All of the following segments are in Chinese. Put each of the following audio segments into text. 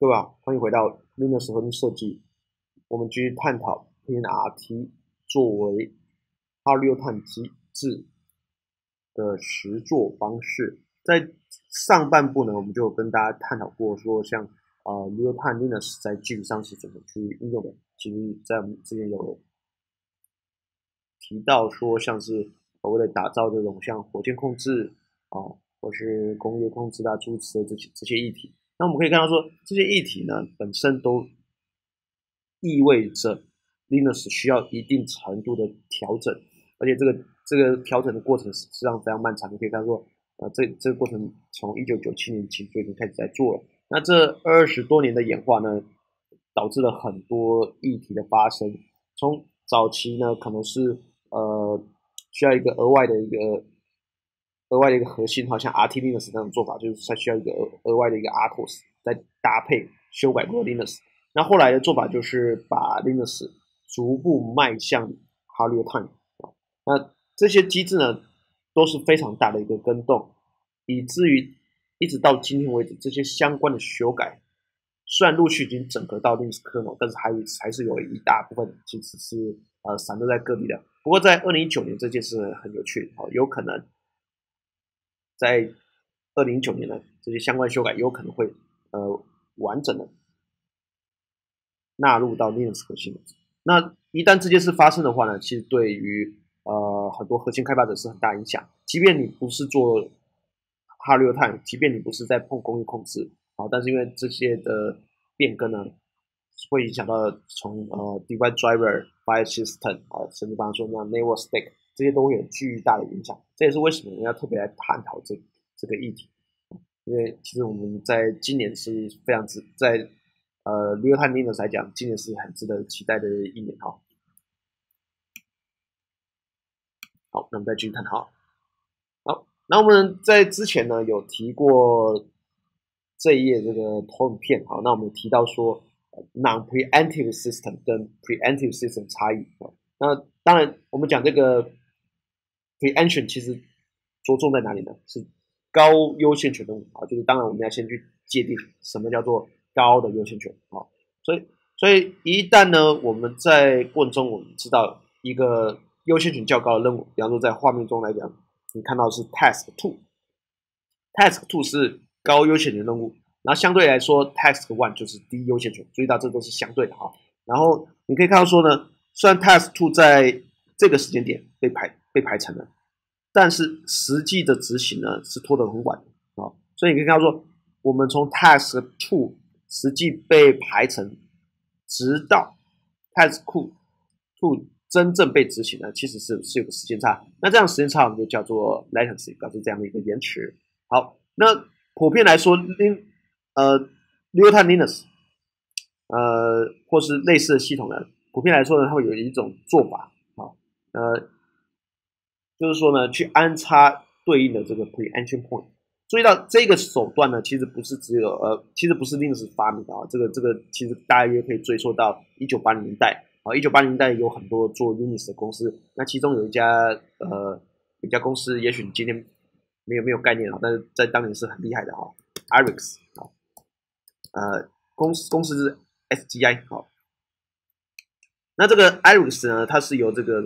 各位好，欢迎回到 Linux 核心设计。我们继续探讨 PNRT 作为哈利欧碳机制的实作方式。在上半部呢，我们就有跟大家探讨过，说像Real-Time Linux 在基础上是怎么去应用的。其实，在我们之前有提到说，像是为了打造这种像火箭控制或是工业控制诸如此类这些议题。那我们可以看到说，这些议题呢本身都意味着 Linux 需要一定程度的调整，而且这个调整的过程实际上非常漫长。你可以看到说，这个过程从1997年起就已经开始在做了。那这20多年的演化呢，导致了很多议题的发生。从早期呢，可能是需要一个额外的一个核心，好像 RT Linux 那种做法，就是它需要一个额外的一个 RTOS 再搭配修改过 Linux。那后来的做法就是把 Linux 逐步迈向 Hard Time。那这些机制呢，都是非常大的一个更动，以至于一直到今天为止，这些相关的修改虽然陆续已经整合到 Linux kernel，但是还是有一大部分其实是散落在各地的。不过在2019年这件事很有趣，有可能在2019年呢，这些相关修改有可能会完整的纳入到 Linux 核心。那一旦这件事发生的话呢，其实对于很多核心开发者是很大影响。即便你不是做 Hard Real Time， 即便你不是在碰工业控制，但是因为这些的变更呢，会影响到从Device Driver、File System 甚至刚刚说那 Network Stack 这些都会有巨大的影响。这也是为什么我们要特别来探讨这个议题。因为其实我们在今年是非常在Real-Time Linux 来讲，今年是很值得期待的一年哈。好，那我们再继续探讨。好，那我们在之前呢有提过这一页这个投影片，好，那我们提到说non-preemptive system 跟 preemptive system 差异。那当然，我们讲这个 preemption 其实着重在哪里呢？是高优先权任务啊，就是当然我们要先去界定什么叫做高的优先权啊。所以一旦呢我们在过程中我们知道一个优先权较高的任务，比方说在画面中来讲，你看到的是 task two，task two 是高优先权任务，然后相对来说 task one 就是低优先权，注意到这都是相对的哈。然后你可以看到说呢，虽然 task two 在这个时间点被排成了，但是实际的执行呢是拖得很晚啊。所以你可以看到说，我们从 task two 实际被排成，直到 task two 真正被执行呢，其实是有个时间差。那这样时间差我们就叫做 latency， 表示这样的一个延迟。好，那普遍来说，Real-Time Linux，或是类似的系统呢，普遍来说呢，它会有一种做法，就是说呢，去安插对应的这个 preemption point。注意到这个手段呢，其实不是其实不是 Linux 发明的啊，这个其实大约可以追溯到1980年代啊，1980年代有很多做 Linux 的公司，那其中有一家公司，也许你今天没有概念啊，但是在当年是很厉害的哈 ，Irix 啊，公司是 SGI 好。那这个 Irix 呢，它是由这个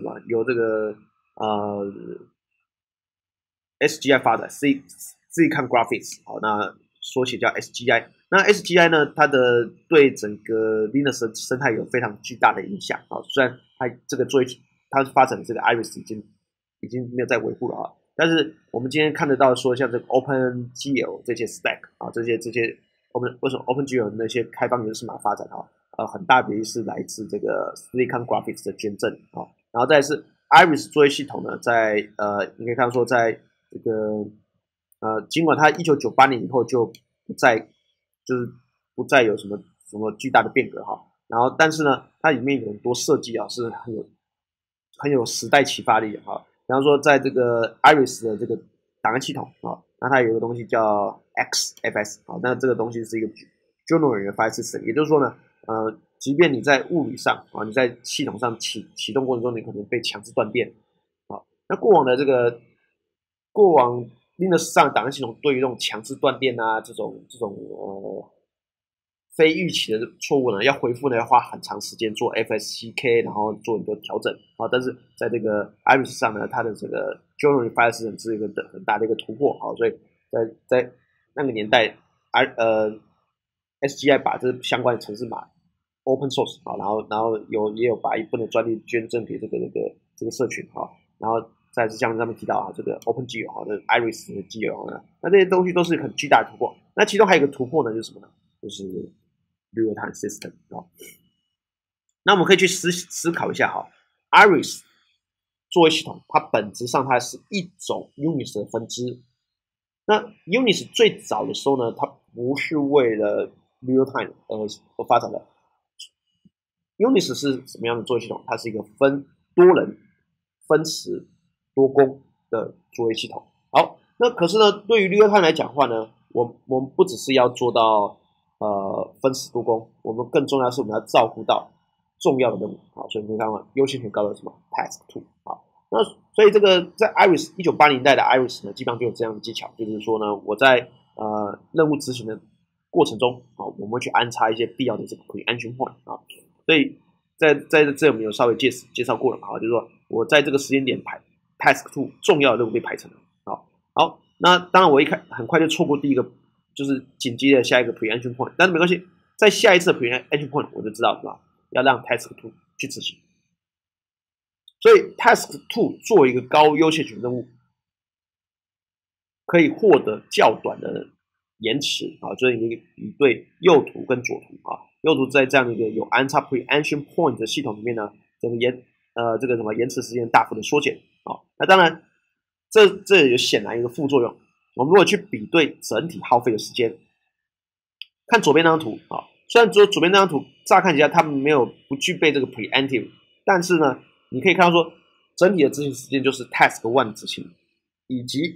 SGI 发展 Silicon Graphics， 好，那缩写叫 SGI。那 SGI 呢，它的对整个 Linux 生态有非常巨大的影响啊。虽然它这个它发展的这个 Iris 已经没有再维护了啊，但是我们今天看得到说，像这个 OpenGL 这些 stack 啊，为什么 OpenGL 那些开放源码发展啊，很大比例是来自这个 Silicon Graphics 的捐赠啊。然后再来是 Iris 作业系统呢，你可以看到说在这个尽管它1998年以后就不再有什么巨大的变革哈，然后但是呢，它里面有很多设计是很有时代启发力的哈。比方说，在这个 Iris 的这个档案系统那它有一个东西叫 XFS 那这个东西是一个 General File System， 也就是说呢，即便你在物理上你在系统上启动过程中，你可能被强制断电那过往 Linux 上的档案系统对于这种强制断电这种非预期的错误呢，要恢复呢要花很长时间做 FSCK， 然后做很多调整啊。但是在这个 Iris 上呢，它的这个 Journal File System 是一个很大的一个突破啊，所以在那个年代SGI 把这相关的程式码 open source 啊，然后也有把一部分的专利捐赠给这个社群啊，然后再是像他们提到啊，这个 OpenGL 啊，这 Iris 的 GL 呢，那这些东西都是很巨大的突破。那其中还有一个突破呢，就是什么呢？就是 Real-Time System 啊。那我们可以去思考一下哈 ，Iris 作为系统，它本质上它是一种 Unix 的分支。那 Unix 最早的时候呢，它不是为了 Real-Time 而发展的。Unix 是什么样的作业系统？它是一个分多人、分时、多工的作业系统。好，那可是呢，对于 Real-Time 来讲的话呢，我们不只是要做到分时多工，我们更重要的是我们要照顾到重要的任务。好，所以你看嘛，优先权高的什么 Task 2。好，那所以这个在 Iris 1980年代的 Iris 呢，基本上就有这样的技巧，就是说呢，我在任务执行的过程中，啊，我们会去安插一些必要的这个 preemption point 啊，所以在这我们有稍微介绍过了嘛，就是说我在这个时间点排 Task 2重要的任务被排成了，好，那当然我很快就错过第一个，就是紧急的下一个 preemption point， 但是没关系，在下一次的 preemption point 我就知道是吧，要让 Task 2去执行，所以 Task 2作为一个高优先权任务，可以获得较短的延迟啊，所以你比对右图跟左图啊，右图在这样的一个有安插 preemption point 的系统里面呢，这个延迟时间大幅的缩减啊。那当然，这有显然一个副作用。我们如果去比对整体耗费的时间，看左边那张图啊，虽然左边那张图乍看起来它不具备这个 preemptive， 但是呢，你可以看到说整体的执行时间就是 task 1的执行以及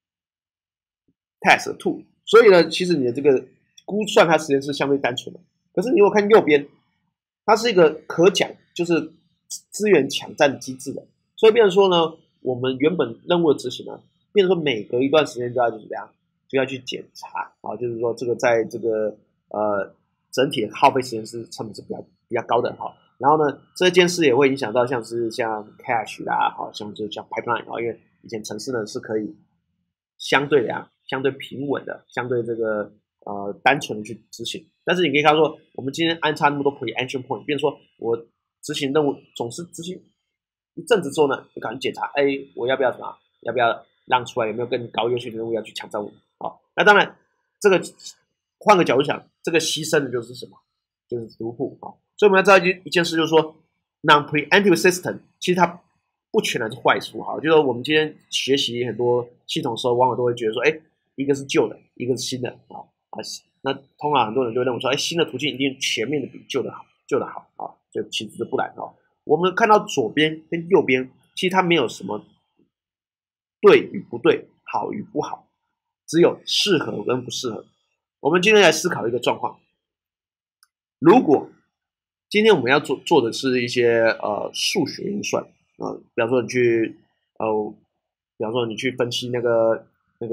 task 2。所以呢，其实你的这个估算它时间是相对单纯的。可是你如果看右边，它是一个可讲，就是资源抢占机制的。所以变成说呢，我们原本任务的执行呢，变成说每隔一段时间就要怎么样，就要去检查啊，就是说这个在这个整体耗费时间是成本是比较高的哈。然后呢，这件事也会影响到像 cache 啦，好像pipeline 啊，因为以前程式呢是可以相对平稳的，相对这个单纯的去执行。但是你可以看到说，我们今天安插那么多 preemption point， 变成说我执行任务总是执行一阵子之后呢，就赶紧检查，我要不要什么？要不要让出来？有没有更高优先的任务要去抢占我？好，那当然，这个换个角度想，这个牺牲的就是什么？就是读库啊。所以我们要知道一件事，就是说 non-preemptive system 其实它不全然是坏处哈。就是说我们今天学习很多系统的时候，往往都会觉得说，一个是旧的，一个是新的啊。那通常很多人就认为说，新的途径一定全面的比旧的好啊，就其实是不然啊。我们看到左边跟右边，其实它没有什么对与不对，好与不好，只有适合跟不适合。我们今天来思考一个状况：如果今天我们要做的是一些数学运算比方说你去分析那个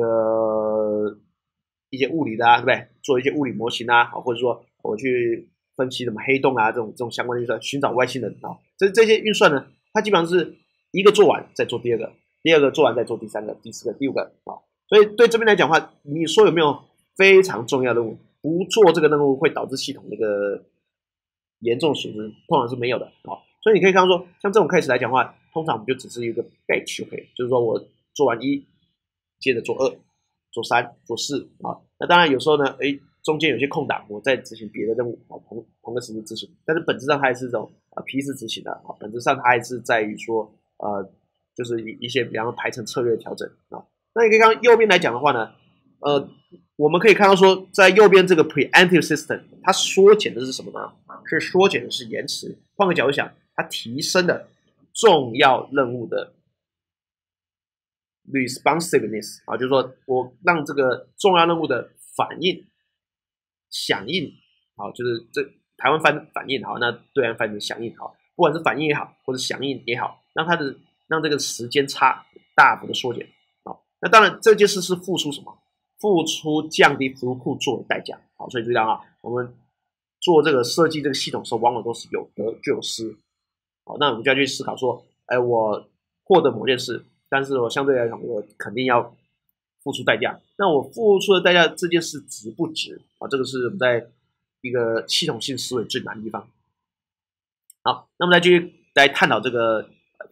一些物理的对不对？做一些物理模型或者说我去分析什么黑洞这种相关的运算，寻找外星人这些运算呢，它基本上是一个做完再做第二个，第二个做完再做第三个、第四个、第五个所以对这边来讲的话，你说有没有非常重要的任务？不做这个任务会导致系统那个严重损失，通常是没有的所以你可以看到说，像这种 case 来讲的话，通常我们就只是一个 batch 就可以，就是说我做完1，接着做2、做3、做4那当然有时候呢，中间有些空档，我再执行别的任务同个时间执行，但是本质上它还是这种批次执行的本质上它还是在于说就是一些比方说排程策略的调整那你可以看到右边来讲的话呢，我们可以看到说，在右边这个 preemptive system， 它缩减的是什么呢？是缩减的是延迟。换个角度想，它提升了重要任务的 responsiveness 就是说我让这个重要任务的响应就是这台湾翻反应那对岸翻成响应不管是反应也好，或者响应也好，让这个时间差大幅的缩减那当然这件事是付出什么？付出降低throughput做的代价所以注意到我们做这个设计这个系统的时候，往往都是有得就有失。好，那我们就要去思考说，哎，我获得某件事，但是我相对来讲，我肯定要付出代价。那我付出的代价这件事值不值啊？这个是我们在一个系统性思维最难的地方。好，那么再继续来探讨这个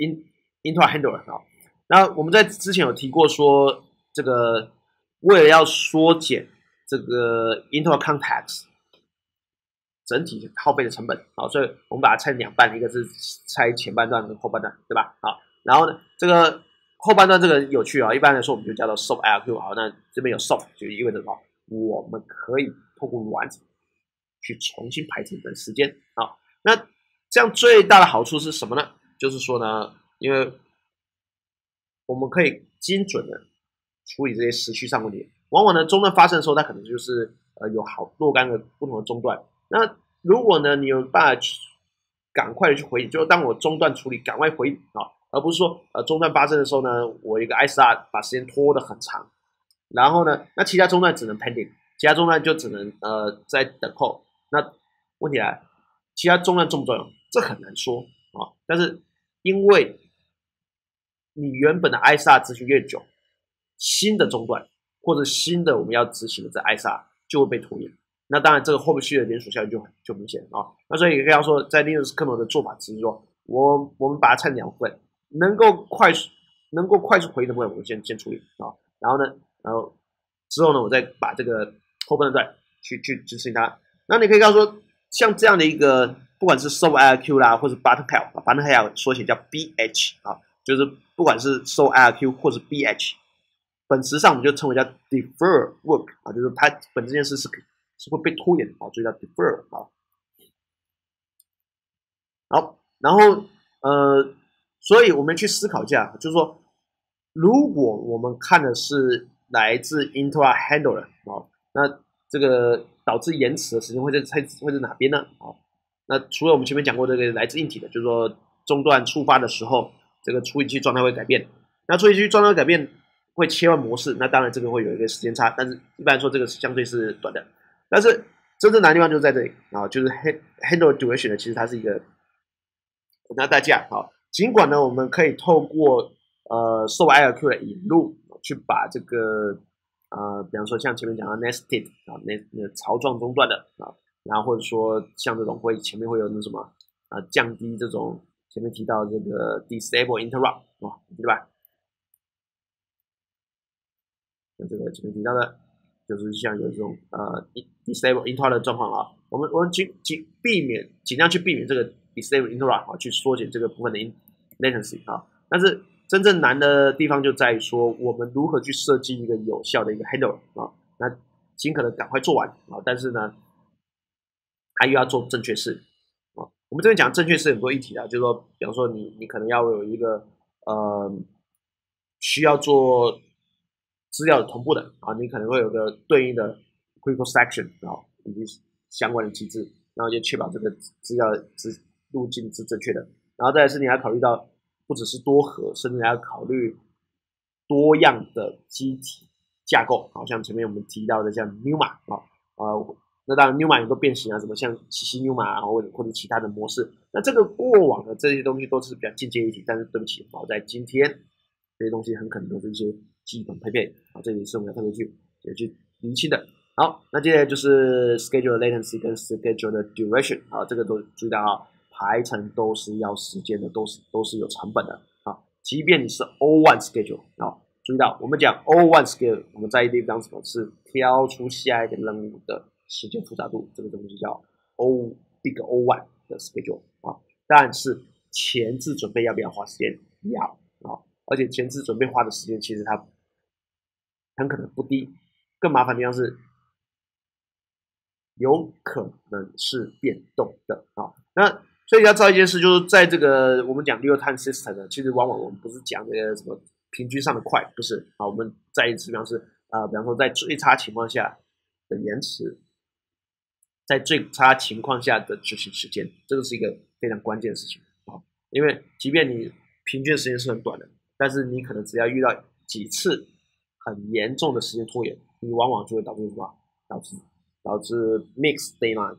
Intel Handler 啊。那我们在之前有提过说，这个为了要缩减这个 Intel Context 整体耗费的成本，好，所以我们把它拆两半，一个是拆前半段跟后半段，对吧？好，然后呢，这个后半段这个有趣啊，一般来说我们就叫做 Soft IRQ。好，那这边有 Soft 就意味着说，我们可以透过软体去重新排成本时间。好，那这样最大的好处是什么呢？就是说呢，因为我们可以精准的处理这些时区上问题。往往呢，中断发生的时候，它可能就是有好若干个不同的中断。那如果呢，你有办法去赶快的去回应，就是当我中断处理，赶快回应啊，而不是说中断发生的时候呢，我一个 ISR 把时间拖得很长，然后呢，那其他中断只能 pending， 其他中断就只能在等候。那问题来，其他中断重不重要？这很难说啊。但是因为你原本的 ISR 执行越久，新的中断或者新的我们要执行的这 ISR 就会被拖延。那当然，这个后续的连锁效应就明显啊。那所以可以说，在 Linux kernel 的做法只是说，我们把它拆两部分，能够快速回应的部分，我们先处理啊。然后呢，之后呢，我再把这个后半段去执行它。那你可以告诉说，像这样的一个，不管是 Soft IRQ 啦，或者 Button Health，Button Health 缩写叫 BH 啊，就是不管是 Soft IRQ 或者 BH， 本质上我们就称为叫 Defer Work 啊，就是它本质这件事是会被拖延啊，所以叫 Defer 啊。好，然后所以我们去思考一下，就是说，如果我们看的是来自 Intel Handler 啊，那这个导致延迟的时间会在哪边呢？啊，那除了我们前面讲过这个来自硬体的，就是说中断触发的时候，这个处理器状态会改变。那处理器状态改变会切换模式，那当然这个会有一个时间差，但是一般来说这个相对是短的。但是真正难的地方就是在这里啊，就是 handle duration 的，其实它是一个很大代价啊。尽管呢，我们可以透过Soft IRQ 的引入去把这个比方说像前面讲的 nested 啊，那槽状中断的啊，然后或者说像这种前面会有那什么降低这种前面提到这个 disable interrupt 啊，对吧？那这个前面提到的，就是像有这种disable interrupt 的状况啊，我们尽量去避免这个 disable interrupt 啊，去缩减这个部分的 latency 啊。但是真正难的地方就在于说，我们如何去设计一个有效的一个 handler 啊，那尽可能赶快做完啊，但是呢，还又要做正确事啊。我们这边讲正确事很多议题啊，就是说，比方说你可能要有一个需要做资料的同步的啊，你可能会有个对应的 critical section 啊，以及相关的机制，然后就确保这个资料路径是正确的。然后再来是你要考虑到不只是多核，甚至还要考虑多样的机体架构，好像前面我们提到的像 NUMA 啊，那当然 NUMA 也都变形啊，什么像七夕 NUMA 啊，或者其他的模式。那这个过往的这些东西都是比较进阶一体，但是对不起，在今天这些东西很可能都是一些基本配备啊，这里是我们要特别去厘清的。好，那接下来就是 schedule latency 跟 schedule 的 duration 啊，这个都注意到啊，排程都是要时间的，都是有成本的啊。即便你是 O1 schedule 啊，注意到我们讲 O1 schedule， 我们在意的地方什么是挑出下一个任务的时间复杂度，这个东西叫 Big O1 的 schedule 啊。但是前置准备要不要花时间？要啊，而且前置准备花的时间其实它很可能不低。更麻烦的地方是，有可能是变动的啊。那所以要知道一件事，就是在这个我们讲 real time system 呢，其实往往我们不是讲这个什么平均上的快，不是啊。我们在意指标是比方说在最差情况下的延迟，在最差情况下的执行时间，这个是一个非常关键的事情啊。因为即便你平均时间是很短的，但是你可能只要遇到几次很严重的时间拖延，你往往就会导致什么？导致 mix deadline 啊，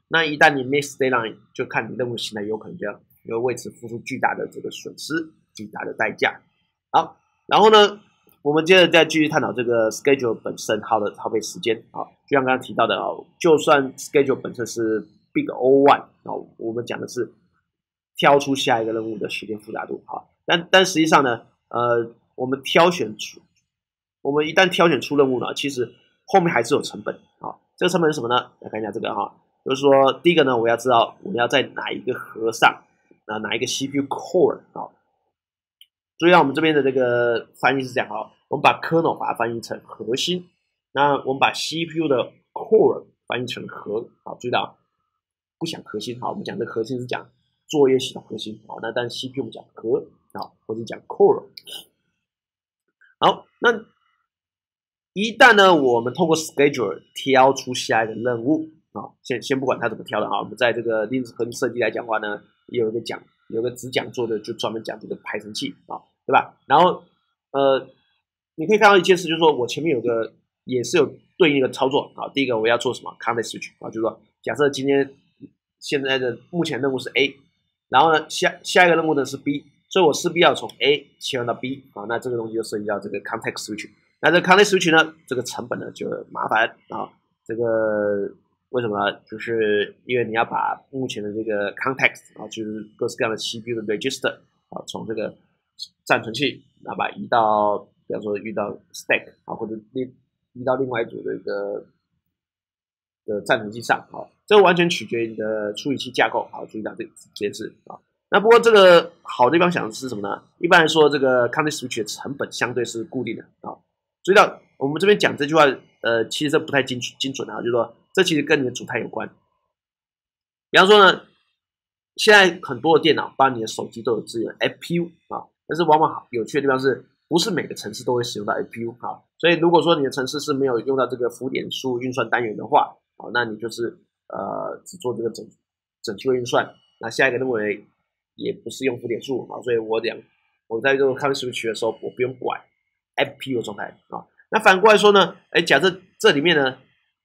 那一旦你 miss deadline， 就看你任务形态有可能就要为此付出巨大的这个损失，巨大的代价。好，然后呢，我们接着再继续探讨这个 schedule 本身耗费时间啊，就像刚刚提到的啊，就算 schedule 本身是 big O one 啊，我们讲的是挑出下一个任务的时间复杂度啊，但实际上呢，我们一旦挑选出任务呢，其实后面还是有成本啊。这个成本是什么呢？来看一下这个哈，就是说第一个呢，我要知道我要在哪一个核上哪一个 CPU core 啊。注意到我们这边的这个翻译是这样哈，我们把 kernel 把它翻译成核心，那我们把 CPU 的 core 翻译成核，好，注意到不讲核心，好，我们讲这个核心是讲作业系统核心，好，那但 CPU 我们讲核，好，或者讲 core。好，那一旦呢，我们透过 schedule 挑出下一个任务啊，先不管它怎么挑的啊，我们在这个 Linux 核心设计来讲的话呢，也有一个只讲座的，就专门讲这个排程器啊，对吧？然后你可以看到一件事，就是说我前面也是有对应的操作啊。第一个我要做什么 context switch 啊，就是说假设现在的目前任务是 A， 然后呢下一个任务呢是 B， 所以我势必要从 A 切换到 B 啊，那这个东西就涉及到这个 context switch。那这 context switch 呢，这个成本呢就麻烦啊。这个为什么呢？就是因为你要把目前的这个 context 啊，就是各式各样的 CPU 的 register 啊，从这个暂存器，然后把它移到，比方说移到 stack 啊，或者移到另外一组的一个暂存器上啊，这个完全取决于你的处理器架构啊。注意到这件事啊。那不过这个好的地方想的是什么呢？一般来说，这个 context switch 的成本相对是固定的啊。注意到我们这边讲这句话，其实这不太精准啊，就是说这其实跟你的主态有关。比方说呢，现在很多的电脑，包括你的手机都有支援 FPU 啊，但是往往有趣的地方是不是每个程式都会使用到 FPU 啊？所以如果说你的程式是没有用到这个浮点数运算单元的话，好，那你就是只做这个整区位运算，那下一个任务也不是用浮点数啊，所以我在这个 context switch 的时候，我不用管 FPU 的状态啊。那反过来说呢，假设这里面呢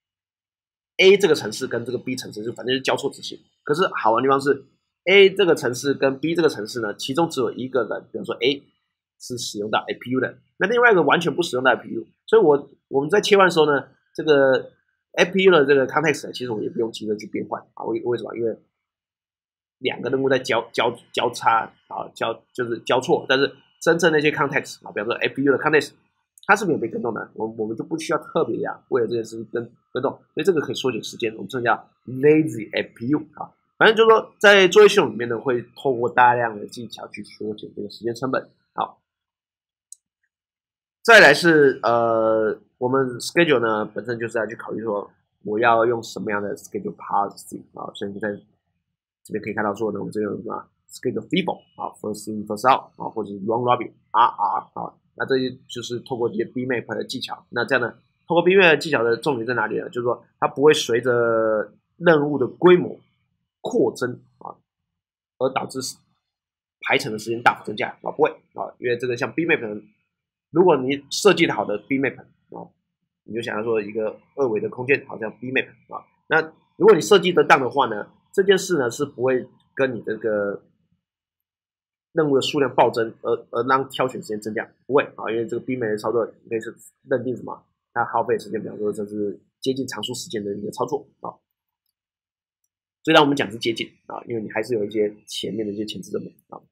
A 这个程式跟这个 B 程式就反正是交错执行，可是好玩的地方是 A 这个程式跟 B 这个程式呢，其中只有一个人，比如说 A 是使用到 FPU 的，那另外一个完全不使用到 FPU， 所以我们在切换的时候呢，这个 FPU 的这个 context 其实我也不用急着去变换啊，为什么？因为两个任务在交叉啊，就是交错，但是真正那些 context 啊，比方说 FPU 的 context， 它是没有被跟动的，我们就不需要特别为了这件事情跟动，所以这个可以缩减时间，我们称叫 lazy FPU 啊。反正就是说，在作业系统里面呢，会透过大量的技巧去缩减这个时间成本。好，再来是我们 schedule 呢本身就是要去考虑说，我要用什么样的 schedule policy 啊，所以你在这边可以看到说呢，我们这边有什么 schedule feeble 啊 ，first in first out 啊，或者是 round robin RR 啊，那这些就是透过这些 BMap 的技巧。那这样呢，透过 BMap 的技巧的重点在哪里呢？就是说它不会随着任务的规模扩增啊，而导致排程的时间大幅增加啊，不会啊，因为这个像 BMap， 如果你设计的好的 BMap 啊，你就想要说一个二维的空间，好像 BMap 啊，那如果你设计得当的话呢，这件事呢是不会跟你这个任务的数量暴增而让挑选时间增加，不会啊，因为这个 BMap 的操作可以是认定什么，它耗费时间，比方说这是接近常数时间的一个操作啊。虽然我们讲是接近啊，因为你还是有一些前面的一些前置成本啊。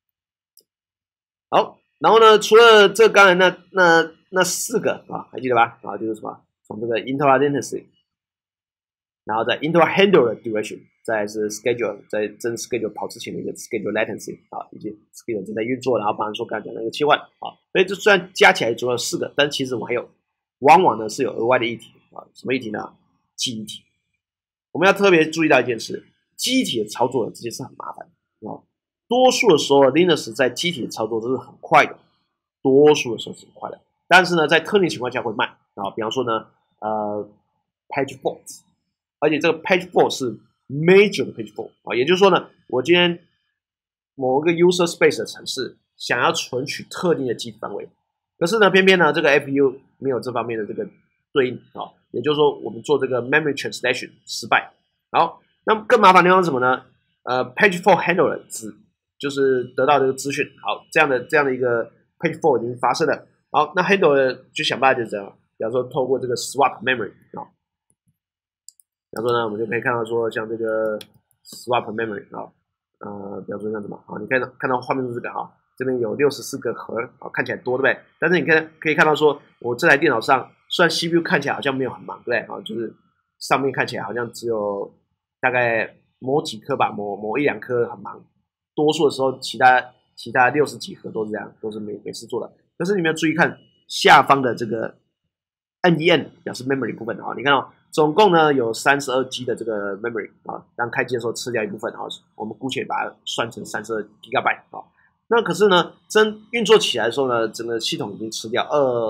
好，然后呢，除了这刚才那四个啊，还记得吧？啊，就是什么？从这个 interval latency， 然后在 interval handler duration， 再来是 schedule， 在真 schedule 跑之前的一个 schedule latency 啊，以及 schedule 正在运作，然后包含说刚才讲的那个切换啊。所以这虽然加起来主要4个，但其实我们还有往往呢是有额外的议题啊，什么议题呢？记忆体。我们要特别注意到一件事，记忆体的操作这件事很麻烦啊。多数的时候 Linux 在机体的操作都是很快的，多数的时候是很快的，但是呢，在特定情况下会慢啊。比方说呢，page fault， 而且这个 page fault 是 major 的 page fault 啊，也就是说呢，我今天某一个 user space 的程式想要存取特定的记忆范围，可是呢，偏偏呢这个 FPU 没有这方面的这个对应啊，也就是说我们做这个 memory translation 失败。好， 那么更麻烦的地方是什么呢？Page Fault Handler 就是得到这个资讯，好，这样的一个 Page Fault 已经发生了，好，那 Handler 就想办法就是这样，比方说透过这个 Swap Memory 啊，比方说呢，我们就可以看到说像这个 Swap Memory 啊，比方说像什么，好，你看到画面是这个啊。这边有64个核啊，看起来多，对不对？但是你可以看到说，我这台电脑上虽然 CPU 看起来好像没有很忙，对不对？啊，就是上面看起来好像只有大概某几颗吧，某一两颗很忙，多数的时候其他60几核都是这样，都是没事做的。可是你们要注意看下方的这个 NEN 表示 memory 部分啊，你看到总共呢有32G 的这个 memory 啊，当开机的时候吃掉一部分啊，我们姑且把它算成32 GB 啊。那可是呢，真运作起来的时候呢，整个系统已经吃掉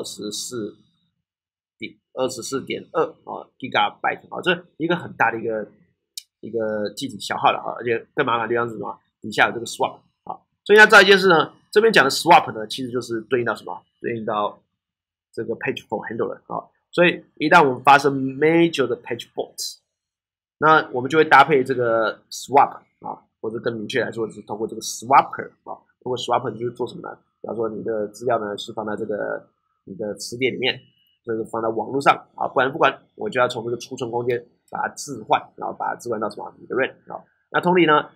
24.2啊 Gigabyte 啊，这一个很大的一个记体消耗了啊，而且更麻烦的地方是什么？底下有这个 swap 啊，所以要知道一件事呢，这边讲的 swap 呢，其实就是对应到什么？对应到这个 page fault handler 啊，所以一旦我们发生 major 的 page fault， 那我们就会搭配这个 swap 啊，或者更明确来说，是通过这个 swapper 啊。通过 swapper 就是做什么呢？比方说你的资料呢是放在这个你的词典里面，就是放在网络上啊，不管，我就要从这个储存空间把它置换，然后把它置换到什么你的 RAM 啊。那同理呢，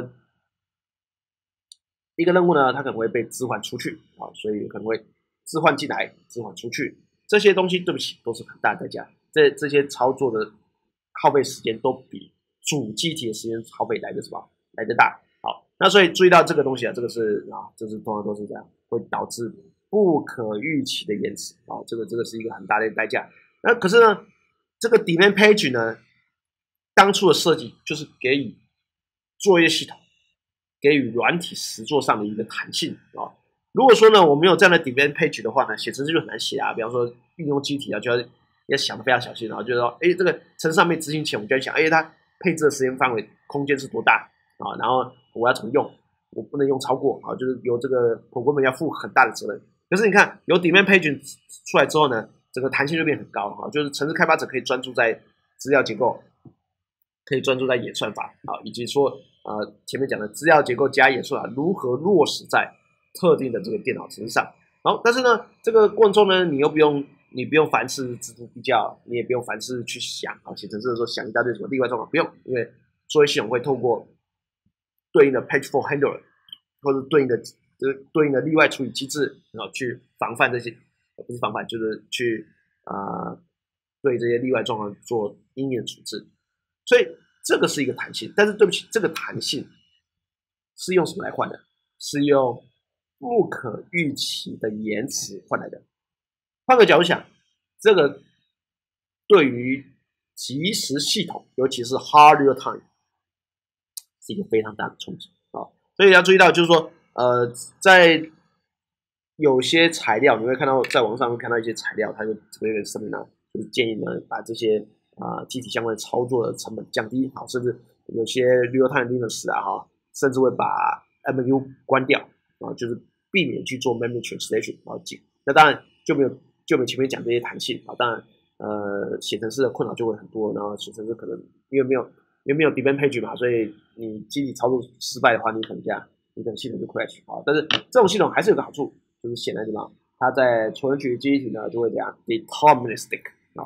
一个任务呢，它可能会被置换出去啊，所以可能会置换进来，置换出去，这些东西对不起都是很大的代价，这些操作的耗费时间都比主机体的时间耗费来的什么来的大。好，那所以注意到这个东西啊，这是通常都是这样，会导致不可预期的延迟啊，这个是一个很大的代价。那可是呢，这个 demand page 呢，当初的设计就是给予作业系统给予软体实作上的一个弹性啊。如果说呢，我没有这样的 demand page 的话呢，写程式就很难写啊。比方说运用机体啊，就要想的非常小心，然后就是说，哎，这个程式上面执行前，我们就要想，哎，它配置的时间范围空间是多大啊？然后我要怎么用？我不能用超过啊，就是由这个 programmer 要负很大的责任。可是你看，有 demand page 出来之后呢，整个弹性就变很高啊，就是程式开发者可以专注在资料结构，可以专注在演算法啊，以及说前面讲的资料结构加演算法如何落实在特定的这个电脑程式上。好，但是呢，这个过程中呢，你不用凡事锱铢必较，你也不用凡事去想啊，写程式的时候想一大堆什么例外状况，不用，因为作业系统会透过对应的 page fault handler 或者对应的例外处理机制，然后去防范这些，不是防范，就是去对这些例外状况做应有处置。所以这个是一个弹性，但是对不起，这个弹性是用什么来换的？是用不可预期的延迟换来的。换个角度想，这个对于即时系统，尤其是 hard real time， 是一个非常大的冲击啊。所以要注意到，就是说，在有些材料你会看到，在网上会看到一些材料，它就这个声明呢，就是建议呢把这些机体相关的操作的成本降低，好，甚至有些 real time Linux 啊哈，甚至会把 MU 关掉啊，就是避免去做 memory translation 啊，那当然就没有前面讲这些弹性啊，当然写程式的困扰就会很多，然后写程式可能因为没有 debug page 嘛，所以你机体操作失败的话，你可能系统就 crash 啊，但是这种系统还是有个好处，就是显然什么，它在存取记忆体呢就会这样 deterministic 啊。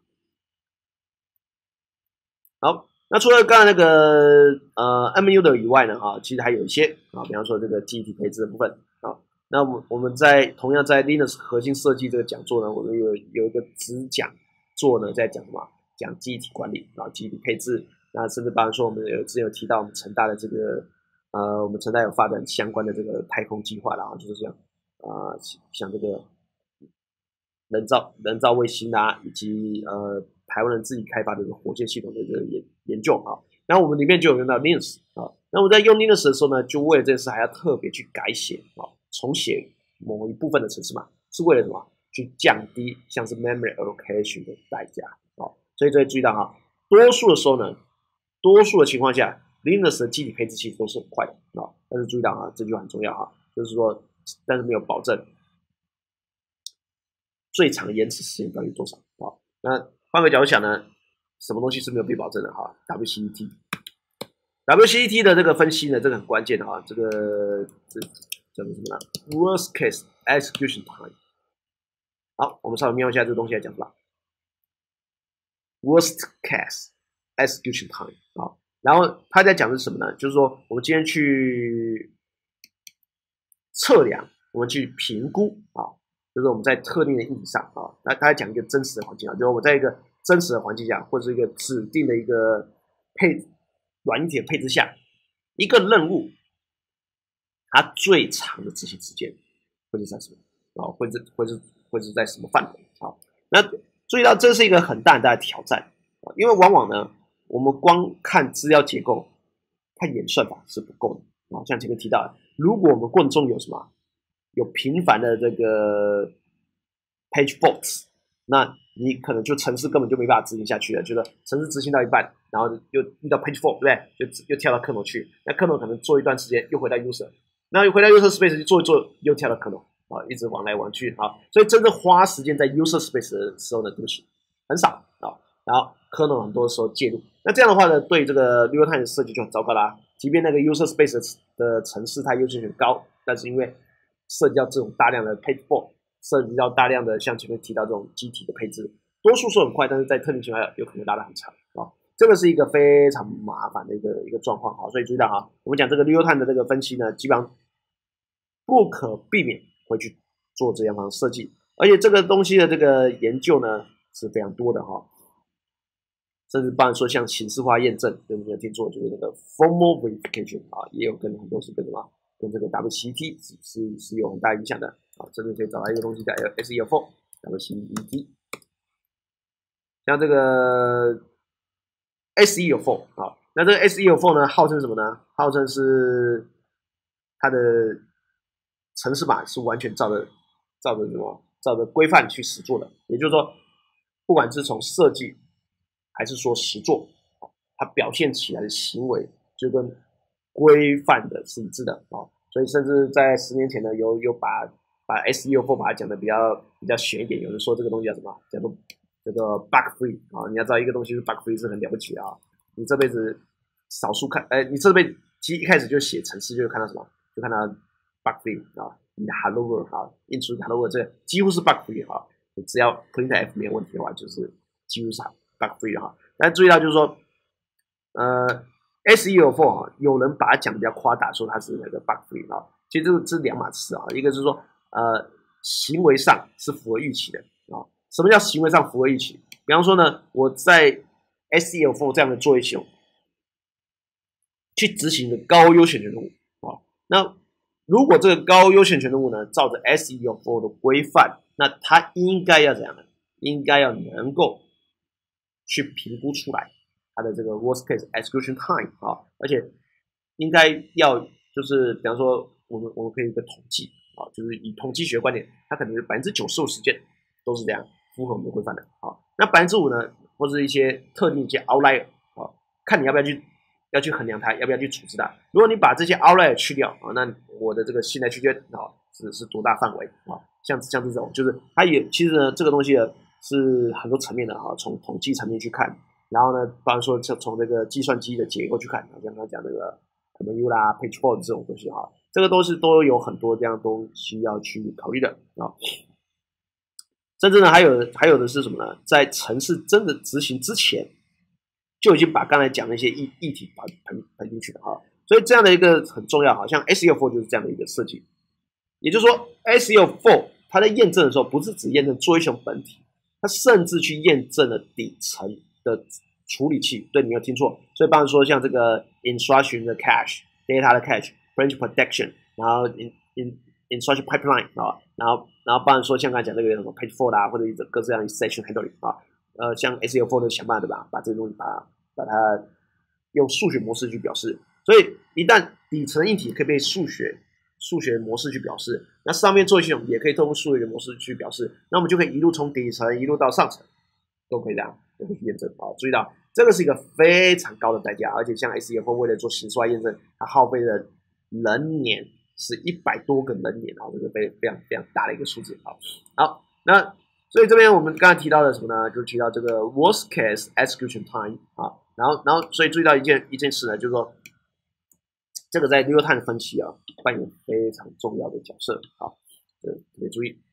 好，那除了刚才那个MU 的以外呢，其实还有一些啊，比方说这个记忆体配置的部分啊。那我们同样在 Linux 核心设计这个讲座呢，我们有一个子讲座呢，在讲什么？讲记忆体管理啊，记忆体配置。那甚至包含说我们之前有提到我们成大的这个我们成大有发展相关的这个太空计划，然后就是这样像这个人造卫星啊，以及台湾人自己开发的这个火箭系统的这个研究啊。然后我们里面就有用到 Linux 啊。那我在用 Linux 的时候呢，就为了这件事还要特别去改写啊，重写某一部分的程式码，是为了什么？去降低像是 memory allocation 的代价啊。所以注意到哈，多数的情况下 ，Linux 的机体配置其实都是很快的啊。但是注意到啊，这句话很重要哈，就是说，但是没有保证最长延迟时间到底多少啊？那换个角度想呢，什么东西是没有被保证的哈？WCET WCET 的这个分析呢，这个很关键的啊，这叫做什么呢 ？Worst case execution time。好，我们稍微瞄一下这个东西来讲吧。Worst case execution time 啊，然后他在讲的是什么呢？就是说我们今天去测量，我们去评估啊，就是我们在特定的意义上啊，那他在讲一个真实的环境啊，就是我们在一个真实的环境下，或者是一个指定的一个软体配置下，一个任务它最长的执行时间会是在什么啊？会是在什么范围啊？那注意到这是一个很大很大的挑战啊，因为往往呢，我们光看资料结构、看演算法是不够的啊。像前面提到的，如果我们过程中有什么有频繁的这个 page faults， 那你可能就程式根本就没办法执行下去了，就是程式执行到一半，然后又遇到 page fault， 对不对？就又跳到 kernel 去，那 kernel 可能做一段时间又回到 user， 那又回到 user space 去做一做，又跳到 kernel。啊，一直往来往去啊，所以真正花时间在 user space 的时候呢，对不起，很少啊。然后 kernel 很多时候介入，那这样的话呢，对这个 real time 的设计就很糟糕啦。即便那个 user space 的程式它优先权高，但是因为涉及到这种大量的 page fault， 涉及到大量的像前面提到这种机体的配置，多数是很快，但是在特定情况下有可能拉得很长啊。这个是一个非常麻烦的一个状况啊，所以注意到啊，我们讲这个 real time 的这个分析呢，基本上不可避免会去做这样的设计，而且这个东西的这个研究呢是非常多的哈，甚至包含说像形式化验证，有没有听说？就是那个 formal verification 啊，也有跟很多是跟什么，跟这个 WCET 是有很大影响的啊。这里可以找到一个东西叫 SEO4 WCET， 像这个 SEO4 啊，那这个 SEO4 呢，号称什么呢？号称是它的程式码是完全照着规范去实做的，也就是说，不管是从设计还是说实做，它表现起来的行为就跟规范的是一致的啊。所以甚至在10年前呢，有把 SEO4 把它讲的比较玄一点，有人说这个东西叫什么？叫做 bug free 啊。你要知道一个东西是 bug free 是很了不起的啊。你这辈子少数看，你这辈子其实一开始就写程式就看到什么？就看到 bug free 啊，你的 hello world 哈，印出 hello world 这几乎是 bug free 哈，只要 printf 没有问题的话，就是几乎是 bug free 哈。但注意到就是说，SEO4 啊，有人把它讲比较夸大，说它是那个 bug free 啊，其实这是两码事啊。一个是说行为上是符合预期的啊。什么叫行为上符合预期？比方说呢，我在 SEO4 这样的作业系统去执行一个高优先权任务啊，那如果这个高优先权任务呢，照着 SEO4 的规范，那它应该要怎样呢？应该要能够去评估出来它的这个 worst case execution time 啊，而且应该要就是比方说我们可以有一个统计啊，就是以统计学观点，它可能是95%时间都是这样符合我们的规范的啊。那5%呢，或者一些特定一些 outlier 啊，看你要不要去衡量它，要不要去处置它。如果你把这些 outlier 去掉啊，那我的这个信赖区间啊是多大范围啊？像这种，就是它也其实呢，这个东西呢是很多层面的啊，从统计层面去看，然后呢，比方说从这个计算机的结构去看，像刚才讲那个 MU 啦、page fault 这种东西哈，这个都有很多这样东西要去考虑的啊。甚至呢，还有的是什么呢？在程式真的执行之前，就已经把刚才讲的一些议题排进去了哈。所以这样的一个很重要，好像 SEO4 就是这样的一个设计。也就是说 ，SEO4 它在验证的时候，不是只验证作业系统本体，它甚至去验证了底层的处理器。对，你没有听错。所以，比方说像这个 instruction 的 cache、data 的 cache、branch protection， 然后 instruction pipeline 啊，然后包含说像刚才讲这个什么 page fault 啊，或者各式各样的 section handling 啊，像 SEO4 都想办法对吧，把这个东西把它用数学模式去表示。所以一旦底层硬体可以被数学模式去表示，那上面作业系统也可以透过数学模式去表示，那我们就可以一路从底层一路到上层，都可以这样都可以验证啊。注意到这个是一个非常高的代价，而且像 SEO4 为了做形式化验证，它耗费的人年是100多个人年啊，这个非常大的一个数字啊。好，那所以这边我们刚才提到的什么呢？就提到这个 worst case execution time 啊，然后所以注意到一件事呢，就是说这个在real time 分析啊扮演非常重要的角色啊，特别注意。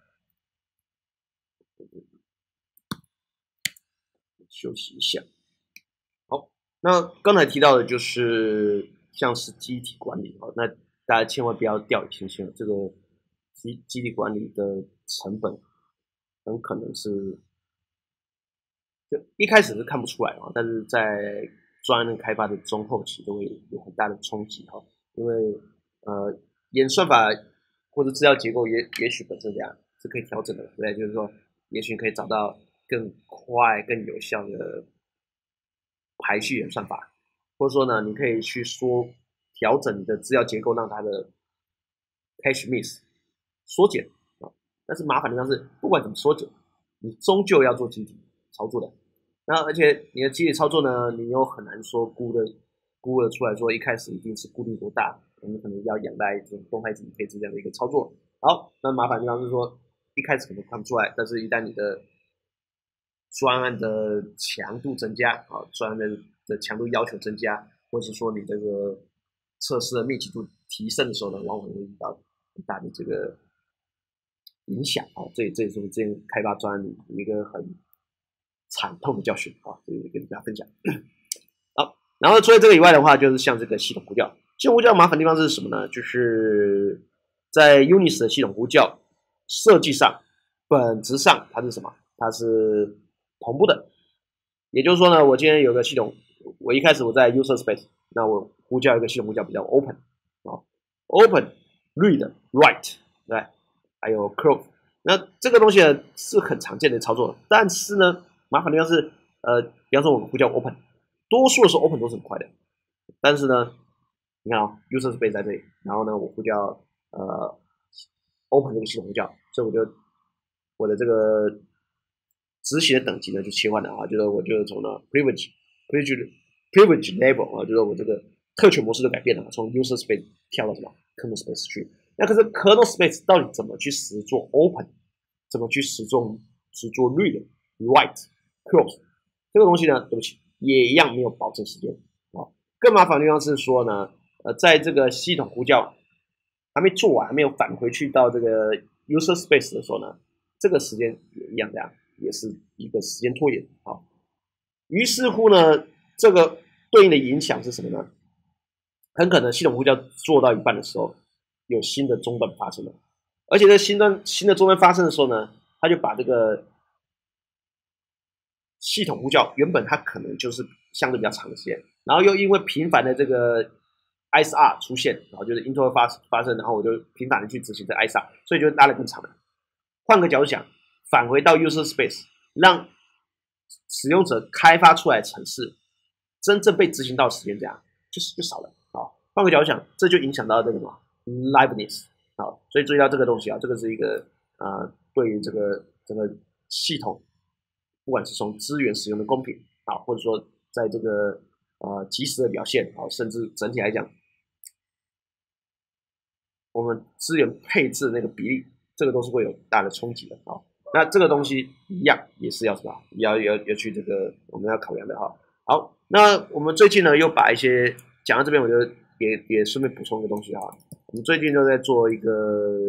休息一下。好，那刚才提到的就是像是机体管理啊，那大家千万不要掉以轻心了，这个基地管理的成本很可能是就一开始是看不出来啊，但是在专案开发的中后期都会有很大的冲击哈，因为演算法或者资料结构也许本身这样是可以调整的，对不对？就是说，也许可以找到更快、更有效的排序演算法，或者说呢，你可以去调整你的资料结构，让它的 cache miss 缩减啊。但是麻烦的地方是，不管怎么缩减，你终究要做集体操作的。那而且你的集体操作呢，你又很难说估了出来说一开始一定是固定多大，我们可能要仰赖这种动态集体配置这样的一个操作。好，那麻烦的地方是说，一开始可能看不出来，但是一旦你的专案的强度增加啊，专案的强度要求增加，或者是说你这个测试的密集度提升的时候呢，往往会遇到很大的这个影响啊。这也是我们之前开发专案里一个很惨痛的教训啊，这个跟大家分享。好，然后除了这个以外的话，就是像这个系统呼叫。系统呼叫麻烦的地方是什么呢？就是在 Unix 的系统呼叫设计上，本质上它是什么？它是同步的。也就是说呢，我今天有个系统，我一开始我在 user space， 那我呼叫一个系统呼叫比较 open 啊 ，open read write 对，还有 close。那这个东西呢是很常见的操作，但是呢，麻烦的地方是，比方说我们呼叫 open， 多数的时候 open 都是很快的，但是呢，你看啊 ，user space 在这里，然后呢，我呼叫open 这个系统呼叫，所以我的这个执行的等级呢就切换了啊，就是我就从呢 privilege level 啊，就是我这个特权模式就改变了，从 user space 跳到什么 kernel space 去。那可是 kernel space 到底怎么去实做 open， 怎么去实做 read、write、close 这个东西呢？对不起，也一样没有保证时间啊。更麻烦的地方是说呢，在这个系统呼叫还没做完，还没有返回去到这个 user space 的时候呢，这个时间也一样这样，也是一个时间拖延啊。于是乎呢，这个对应的影响是什么呢？很可能系统呼叫做到一半的时候，有新的中断发生了，而且在新的中断发生的时候呢，它就把这个系统呼叫原本它可能就是相对比较长的时间，然后又因为频繁的这个 ISR 出现，然后就是 interval 发生，然后我就频繁的去执行这 ISR， 所以就拉得更长了。换个角度想，返回到 user space， 让使用者开发出来的程式真正被执行到的时间这样就少了啊。换个角度想，这就影响到这个什么 liveness 啊，所以注意到这个东西啊，这个是一个对于这个整个系统。不管是从资源使用的公平啊，或者说在这个及时的表现啊，甚至整体来讲，我们资源配置那个比例，这个都是会有大的冲击的啊。那这个东西一样也是要什么？要去这个我们要考量的哈。好，那我们最近呢又把一些讲到这边，我就也顺便补充一个东西哈。我们最近都在做一个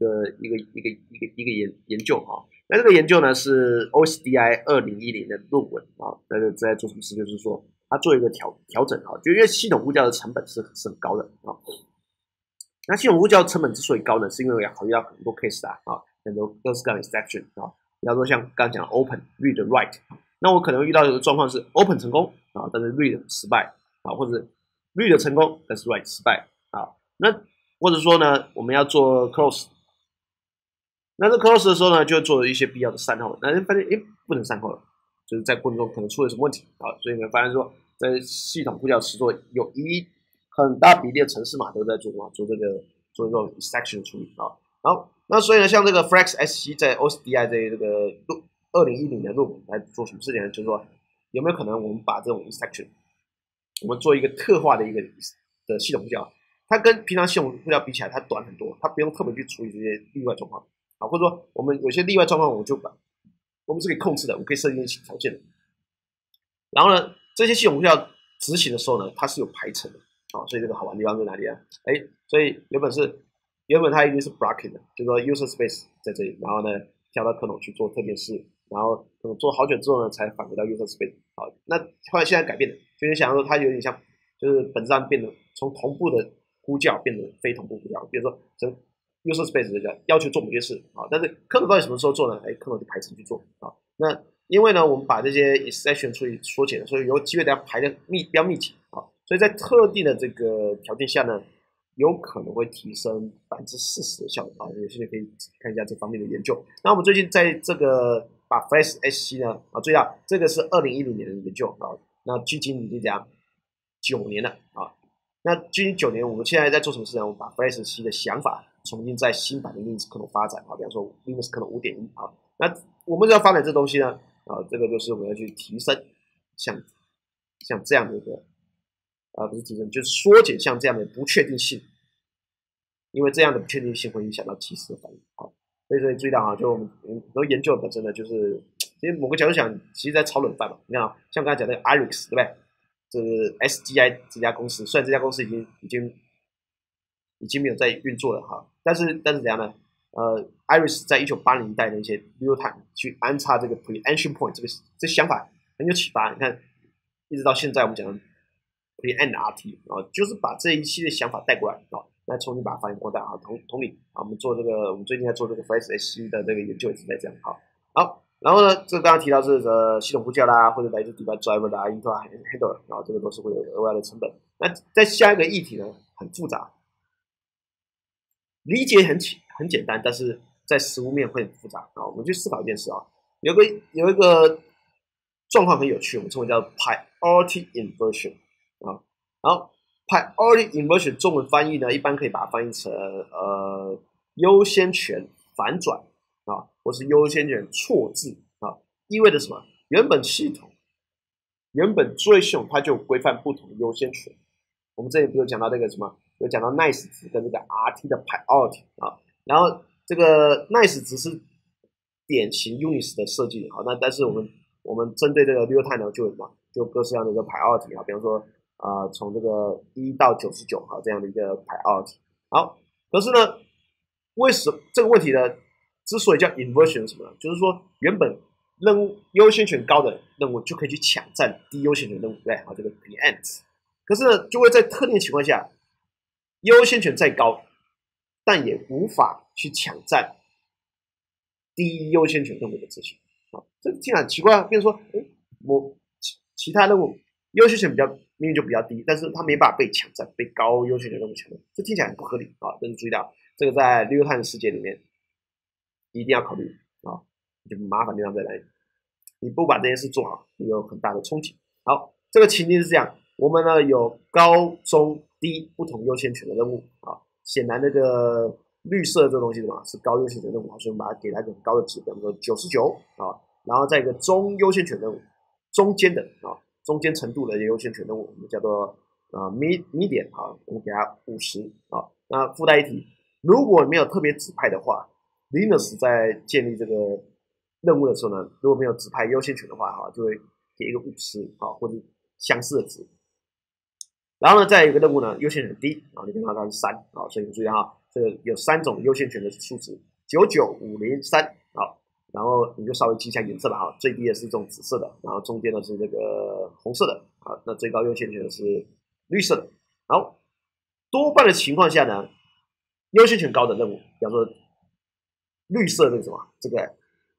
研究哈。那这个研究呢是 OSDI 2010的论文啊，在做什么事？就是说，它做一个调整啊，就因为系统呼叫的成本是很高的啊。那系统呼叫成本之所以高呢，是因为要考虑到很多 case 啊，很多各式各样的 exception 啊。比方说像刚刚讲 open、read、write， 那我可能遇到的状况是 open 成功啊，但是 read 失败啊，或者 read 成功但是 write 失败啊。那或者说呢，我们要做 close。那这 close 的时候呢，就做了一些必要的善后，那发现不能善后了，就是在过程中可能出了什么问题啊，所以呢发现说在系统呼叫实作有很大比例的程式码都在做这种 exception 处理啊。好，那所以呢，像这个 Flex SC 在 OSDI 这个2010的论文来做什么事情呢？就是说有没有可能我们把这种 exception 我们做一个特化的的系统呼叫，它跟平常系统呼叫比起来它短很多，它不用特别去处理这些例外状况。啊，或者说我们有些例外状况，我们是可以控制的，我们可以设定一些条件的。然后呢，这些系统呼叫执行的时候呢，它是有排程的好，所以这个好玩的地方在哪里啊？所以原本它一定是 blocking 的，就是说 user space 在这里，然后呢跳到 kernel 去做特别事，然后做好久之后呢才返回到 user space。好，那后来现在改变了，就是想说它有点像，就是本质上变得从同步的呼叫变成非同步呼叫，比如说从 user space 的要求做某件事啊，但是 kernel 到底什么时候做呢？kernel 就排程去做啊。那因为呢，我们把这些 exception 处理缩减了，所以有机会大家排的比较密集啊，所以在特定的这个条件下呢，有可能会提升40%的效率啊。有兴趣可以看一下这方面的研究。那我们最近在这个把 FlashSC 呢注意到这个是2010年的研究啊，那距今已经讲9年了啊。那距今9年，我们现在在做什么事呢？我们把 FlashSC 的想法重新在新版的 Linux 可能发展啊，比方说 Linux 可能5.1啊。那我们要发展这东西呢？这个就是我们要去提升像这样的一个不是提升，就是缩减像这样的不确定性，因为这样的不确定性会影响到即时的反应。好，所以注意到就我们很多研究本身呢，就是其实某个角度想，其实在炒冷饭嘛。你看像刚才讲那个 IRIX 对不对？这是 SGI 这家公司，虽然这家公司已经没有在运作了哈，但是怎样呢？Iris 在1980年代的一些 real time 去安插这个 preemption point 这想法很有启发。你看，一直到现在我们讲的 preempt RT 啊，就是把这一系列想法带过来啊，那重新把它发扬光大啊。同理啊，我们最近在做这个 FlashSC 的这个研究也是在这样。好，然后呢，这个刚刚提到是系统呼叫啦，或者来自 device driver 啦 ，Intel handler， 然后这个都是会有额外的成本。那在下一个议题呢，很复杂。理解很简单，但是在实物面会很复杂啊。我们去思考一件事啊，有一个状况很有趣，我们称为叫 priority inversion 啊。然后 priority inversion 中文翻译呢，一般可以把它翻译成优先权反转啊，或是优先权错置啊，意味着什么？原本系统追系统它就规范不同的优先权。我们这里不是讲到这个什么？有讲到 nice 值跟这个 RT 的 priority 啊，然后这个 nice 值是典型 Unix 的设计，好，那但是我们针对这个 real time 呢，就有什么？就各式各样的一个 priority 啊，比方说从这个1到99啊这样的一个 priority。好，可是呢，为什么这个问题呢？之所以叫 inversion 什么呢？就是说原本任务优先权高的任务就可以去抢占低优先权任务，对不对？好，这个 preempt。可是呢，就会在特定的情况下，优先权再高，但也无法去抢占低优先权任务的执行。好，这听起来很奇怪啊。比如说，我其他任务优先权明明就比较低，但是它没办法被抢占，被高优先权任务抢占，这听起来很不合理啊。但是注意到，这个在real time的世界里面一定要考虑啊，就麻烦地方在哪里？你不把这件事做好，你有很大的冲击。好，这个情境是这样。我们呢有高、中、低不同优先权的任务啊，显然那个绿色这个东西是高优先权任务，所以我们把它给它一个很高的值，比如说99啊，然后在一个中优先权任务，中间的中间程度的优先权任务，我们叫做median 啊，我们给它50啊。那附带一提，如果没有特别指派的话 ，Linux 在建立这个任务的时候呢，如果没有指派优先权的话就会给一个50或者相似的值。然后呢，再有一个任务呢，优先权低你看到它是3所以你注意这个有3种优先权的数值，99、50、3然后你就稍微记一下颜色吧最低的是这种紫色的，然后中间的是这个红色的那最高优先权的是绿色的。好，多半的情况下呢，优先权高的任务，比方说绿色这个什么这个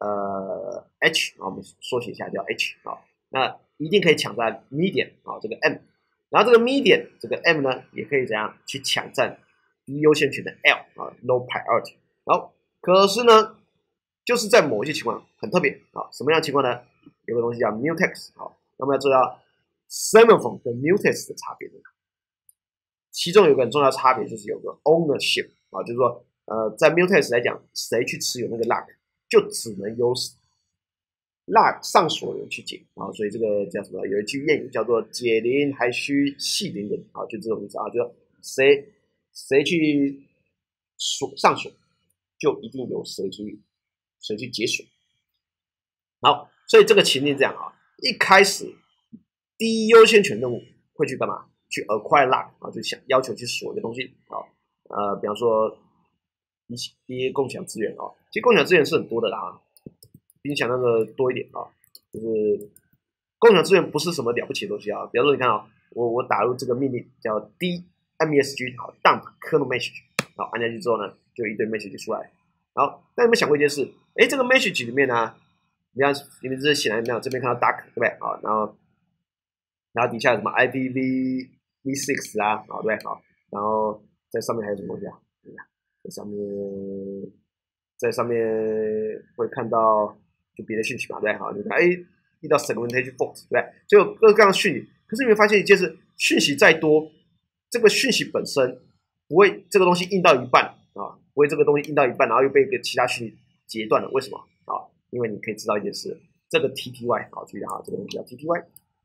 H我们缩写一下叫 H 那一定可以抢占 median 这个 M。然后这个 median 这个 M 呢，也可以怎样去抢占低优先权的 L low priority。好，可是呢，就是在某一些情况很特别什么样的情况呢？有个东西叫 mutex 那么要知道 semaphore 跟 mutex 的差别其中有个很重要的差别就是有个 ownership 就是说在 mutex 来讲，谁去持有那个 lock 就只能由上所有人去解所以这个叫什么？有一句谚语叫做“解铃还须系铃人”就这种意思就是谁去上锁，就一定由谁去解锁。好，所以这个情境这样一开始低优先权任务会去干嘛？ 去 acquire lock 啊，就想要求去锁一个东西啊，比方说一些共享资源啊，其实共享资源是很多的啦，比你想那个多一点啊，就是共享资源不是什么了不起的东西啊，比方说你看啊，我打入这个命令叫 DMESG 好 dump kernel message 好，按下去之后呢，就一堆 message 出来。好，那有没有想过一件事？这个 message 里面呢，你们这显然没有，这边看到 duck 对不对？好，然后底下有什么 IPv6 啊，好对不对？好，然后在上面还有什么东西啊？在上面会看到就别的讯息嘛，对不对？好，你看遇到 segmentation fault 对不对？就有各样的讯息。可是你会发现一件事，讯息再多，这个讯息本身不会这个东西印到一半啊，不会这个东西印到一半，然后又被一个其他讯息截断了。为什么啊？因为你可以知道一件事，这个 TTY 好，注意哈，这个东西叫 TTY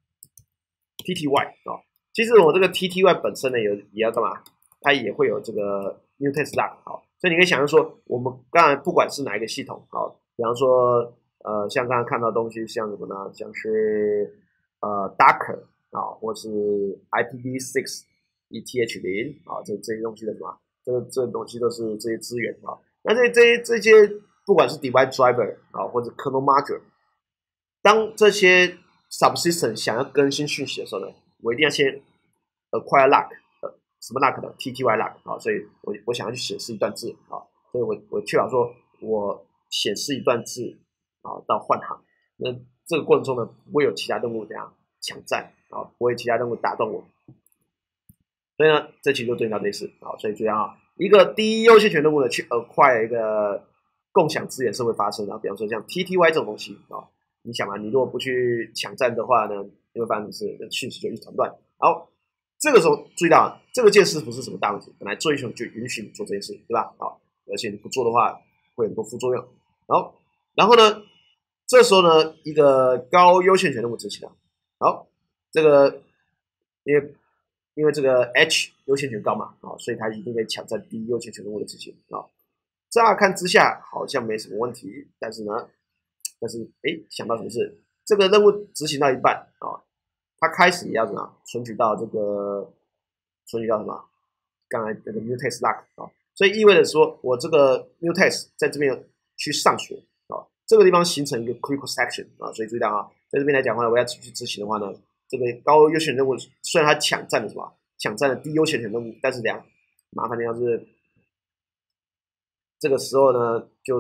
啊。其实我这个 TTY 本身呢，也要干嘛？它也会有这个 mutex lock 好，所以你可以想象说，我们刚才不管是哪一个系统好，比方说像刚刚看到的东西，像什么呢？像是Docker 啊，或是 IPv6 ETH0啊，这些东西的什么？这东西都是这些资源啊。那这些不管是 device driver 啊，或者 kernel module， 当这些 subsystem 想要更新讯息的时候呢，我一定要先 acquire lock，什么 lock 的 TTY lock 啊，所以我想要去显示一段字啊，所以我确保说我显示一段字啊到换行，那这个过程中呢，不会有其他任务怎样抢占啊，不会其他任务打断我，所以呢，这其实就对应到这事啊，所以注意啊，一个第一优先权任务呢，去 acquire 一个共享资源是会发生的，比方说像 TTY 这种东西啊，你想嘛，你如果不去抢占的话呢，你会发生是讯息就一团乱。好，这个时候注意到这个件事不是什么大问题，本来作业系统就允许你做这件事，对吧？好，而且你不做的话会有很多副作用。然后呢，这时候呢，一个高优先权任务执行了。好，这个因为这个 H 优先权高嘛，啊，所以它一定可以抢占第一优先权任务的执行啊。乍看之下好像没什么问题，但是想到什么事？这个任务执行到一半啊，它开始也要怎么存取到什么？刚才那个 mutex lock 啊，所以意味着说我这个 mutex 在这边去上锁啊，这个地方形成一个 critical section 啊，所以注意到啊，在这边来讲的话，我要去执行的话呢，这个高优先任务虽然它抢占了低优先权任务，但是麻烦的地方是这个时候呢，就是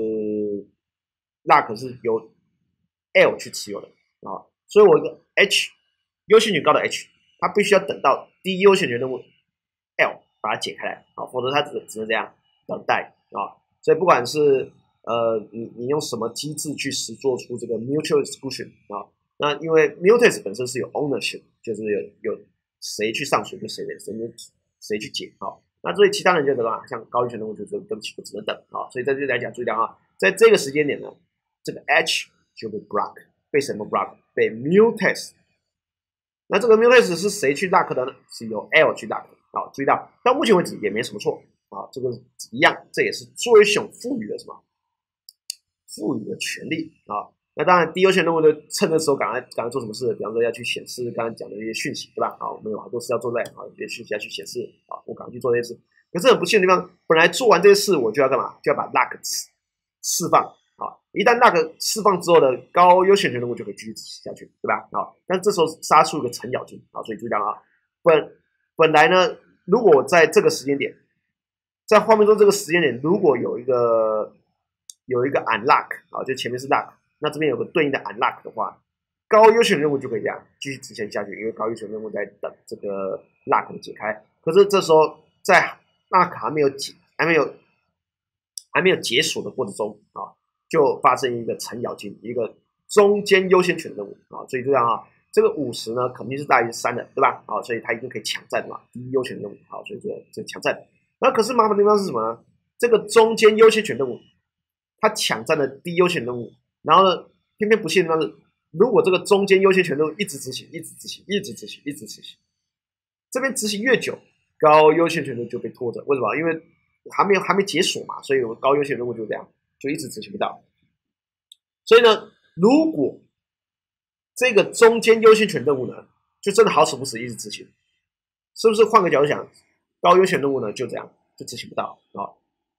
lock 是由 L 去持有的啊，所以我一个 H 优先权高的 H， 它必须要等到低优先权任务 L 把它解开来啊，否则它只能这样等待啊。所以不管是你用什么机制去实做出这个 mutual exclusion 啊，那因为 mutex 本身是有 ownership， 就是有谁去上锁就谁去解啊。那所以其他人就怎么像高优先任务就对不起，我只能等啊。所以在这里来讲，注意到啊，在这个时间点呢，这个 H 就被 block， 被什么 block？ 被 mutex。那这个 mutex 是谁去 lock 的呢？是由 L 去 lock 的啊。注意到，到目前为止也没什么错啊，这个一样，这也是作业系统赋予的什么？赋予的权利啊。那当然，低优先任务的趁的时候赶快做什么事？比方说要去显示刚刚讲的一些讯息，对吧？啊，我们有好多事要做在啊，有些讯息要去显示啊，我赶快去做这些事。可是很不幸的地方，本来做完这些事，我就要干嘛？就要把 lock 释放啊。一旦 lock 释放之后呢，高优先权任务就可以继续执行下去，对吧？啊，但这时候杀出一个程咬金啊，所以就这样啊。本来呢，如果在这个时间点，在画面中这个时间点，如果有一个 unlock 啊，就前面是 lock。那这边有个对应的 unlock 的话，高优先任务就可以这样继续执行下去，因为高优先任务在等这个 lock 的解开。可是这时候在 lock 还没有解锁的过程中啊，就发生一个程咬金，一个中间优先权任务啊，所以这样啊，这个50呢肯定是大于3的，对吧？啊，所以它一定可以抢占嘛，第一优先任务啊，所以这抢占。那可是麻烦的地方是什么呢？这个中间优先权任务，它抢占了低优先任务。然后呢，偏偏不幸的是，如果这个中间优先权任务一直执行，这边执行越久，高优先权任务就被拖着。为什么？因为还没解锁嘛，所以我高优先任务就这样，就一直执行不到。所以呢，如果这个中间优先权任务呢，就真的好死不死一直执行， 是不是换个角度想，高优先任务呢就这样就执行不到啊？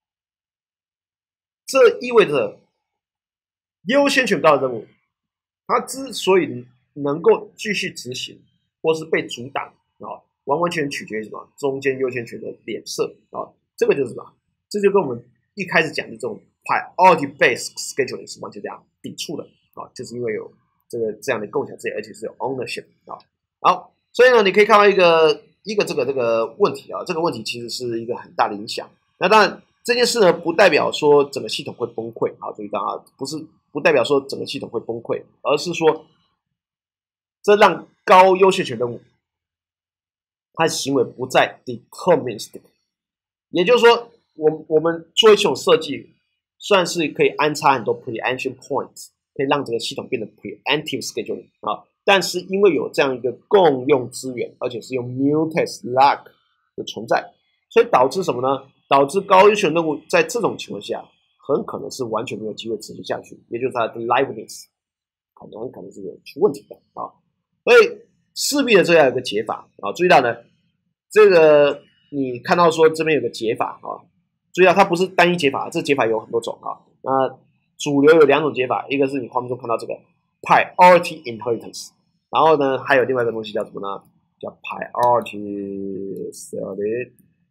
这意味着优先权高的任务，它之所以能够继续执行，或是被阻挡啊，完完全取决于什么？中间优先权的脸色啊，这个就是什么？这就跟我们一开始讲的这种 priority based scheduling 是完全这样抵触的啊，就是因为有这样的共享资源，而且是有 ownership 啊。好，所以呢，你可以看到一个这个问题啊，这个问题其实是一个很大的影响。那当然，这件事呢，不代表说整个系统会崩溃啊，注意到啊，不代表说整个系统会崩溃，而是说这让高优先权任务它的行为不再 deterministic， 也就是说，我们做一种设计，算是可以安插很多 preemption points， 可以让这个系统变得 preemptive scheduling 啊。但是因为有这样一个共用资源，而且是用 mutex lock 的存在，所以导致什么呢？导致高优先任务在这种情况下，很可能是完全没有机会持续下去，也就是它的 liveness 很可能是有出问题的啊。所以势必的这样一个解法啊，注意到呢，这个你看到说这边有个解法啊，注意到它不是单一解法，这解法有很多种啊。那主流有2种解法，一个是你画面中看到这个 priority inheritance， 然后呢还有另外一个东西叫什么呢？叫 priority sharing，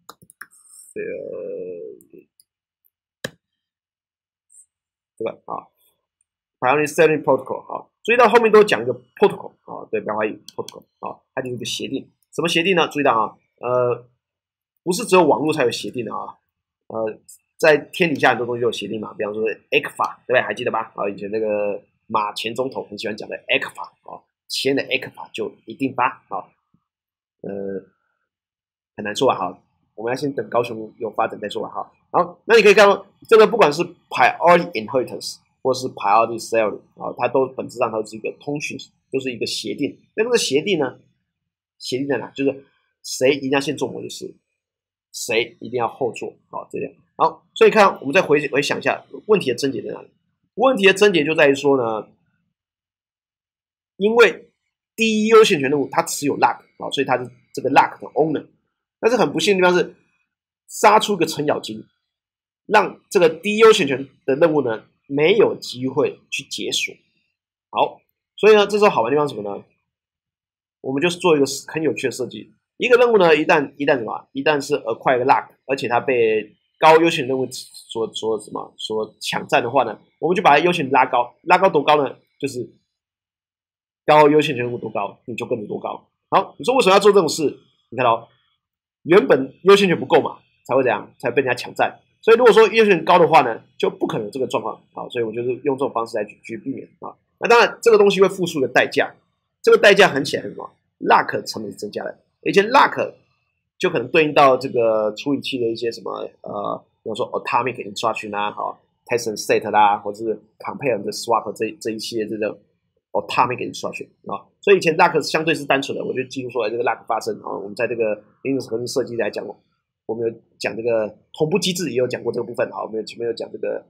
这个啊 priority sharing protocol 啊，注意到后面都讲一个 protocol 啊，对，不要怀疑 protocol 啊，它就是一个协定。什么协定呢？注意到啊，不是只有网络才有协定的啊，在天底下很多东西都有协定嘛，比方说 ECFA， 对不对？还记得吧？啊，以前那个马前总统很喜欢讲的 ECFA 啊，签的 ECFA 就一定发啊，很难说吧？哈，我们要先等高雄有发展再说吧？哈，好，那你可以看到这个不管是 priority inheritance 或是 priority sharing 啊，它都本质上它是一个通讯，就是一个协定。那这个协定呢？协定在哪？就是谁一定要先做某件事，谁一定要后做啊，这样。好，所以看我们再回想一下问题的症结在哪里？问题的症结就在于说呢，因为第一优先权任务它持有 lock 啊，所以它是这个 lock 的 owner。但是很不幸的地方是，杀出一个程咬金，让这个第一优先权的任务呢没有机会去解锁。好，所以呢，这时候好玩的地方是什么呢？我们就是做一个很有趣的设计。一个任务呢，一旦什么？一旦是acquire 一个 lock， 而且它被高优先任务所抢占的话呢，我们就把它优先拉高，拉高多高呢？就是高优先权任务多高，你就跟着多高。好，你说为什么要做这种事？你看到原本优先权不够嘛，才会这样，才被人家抢占。所以如果说优先权高的话呢，就不可能有这个状况。好，所以我就是用这种方式来去避免啊。那当然，这个东西会付出的代价，这个代价很显然什么 ？lock 成本是增加的。以前 lock 就可能对应到这个处理器的一些什么比如说 atomic instruction 啊，好 test and set 啦，或者是 compare and swap 这一系列这种 atomic instruction 啊，所以以前 lock 相对是单纯的，我就记录出来这个 lock 发生啊。我们在这个 Linux 核心设计来讲，我们有讲这个同步机制，也有讲过这个部分。好，我们前面有讲这个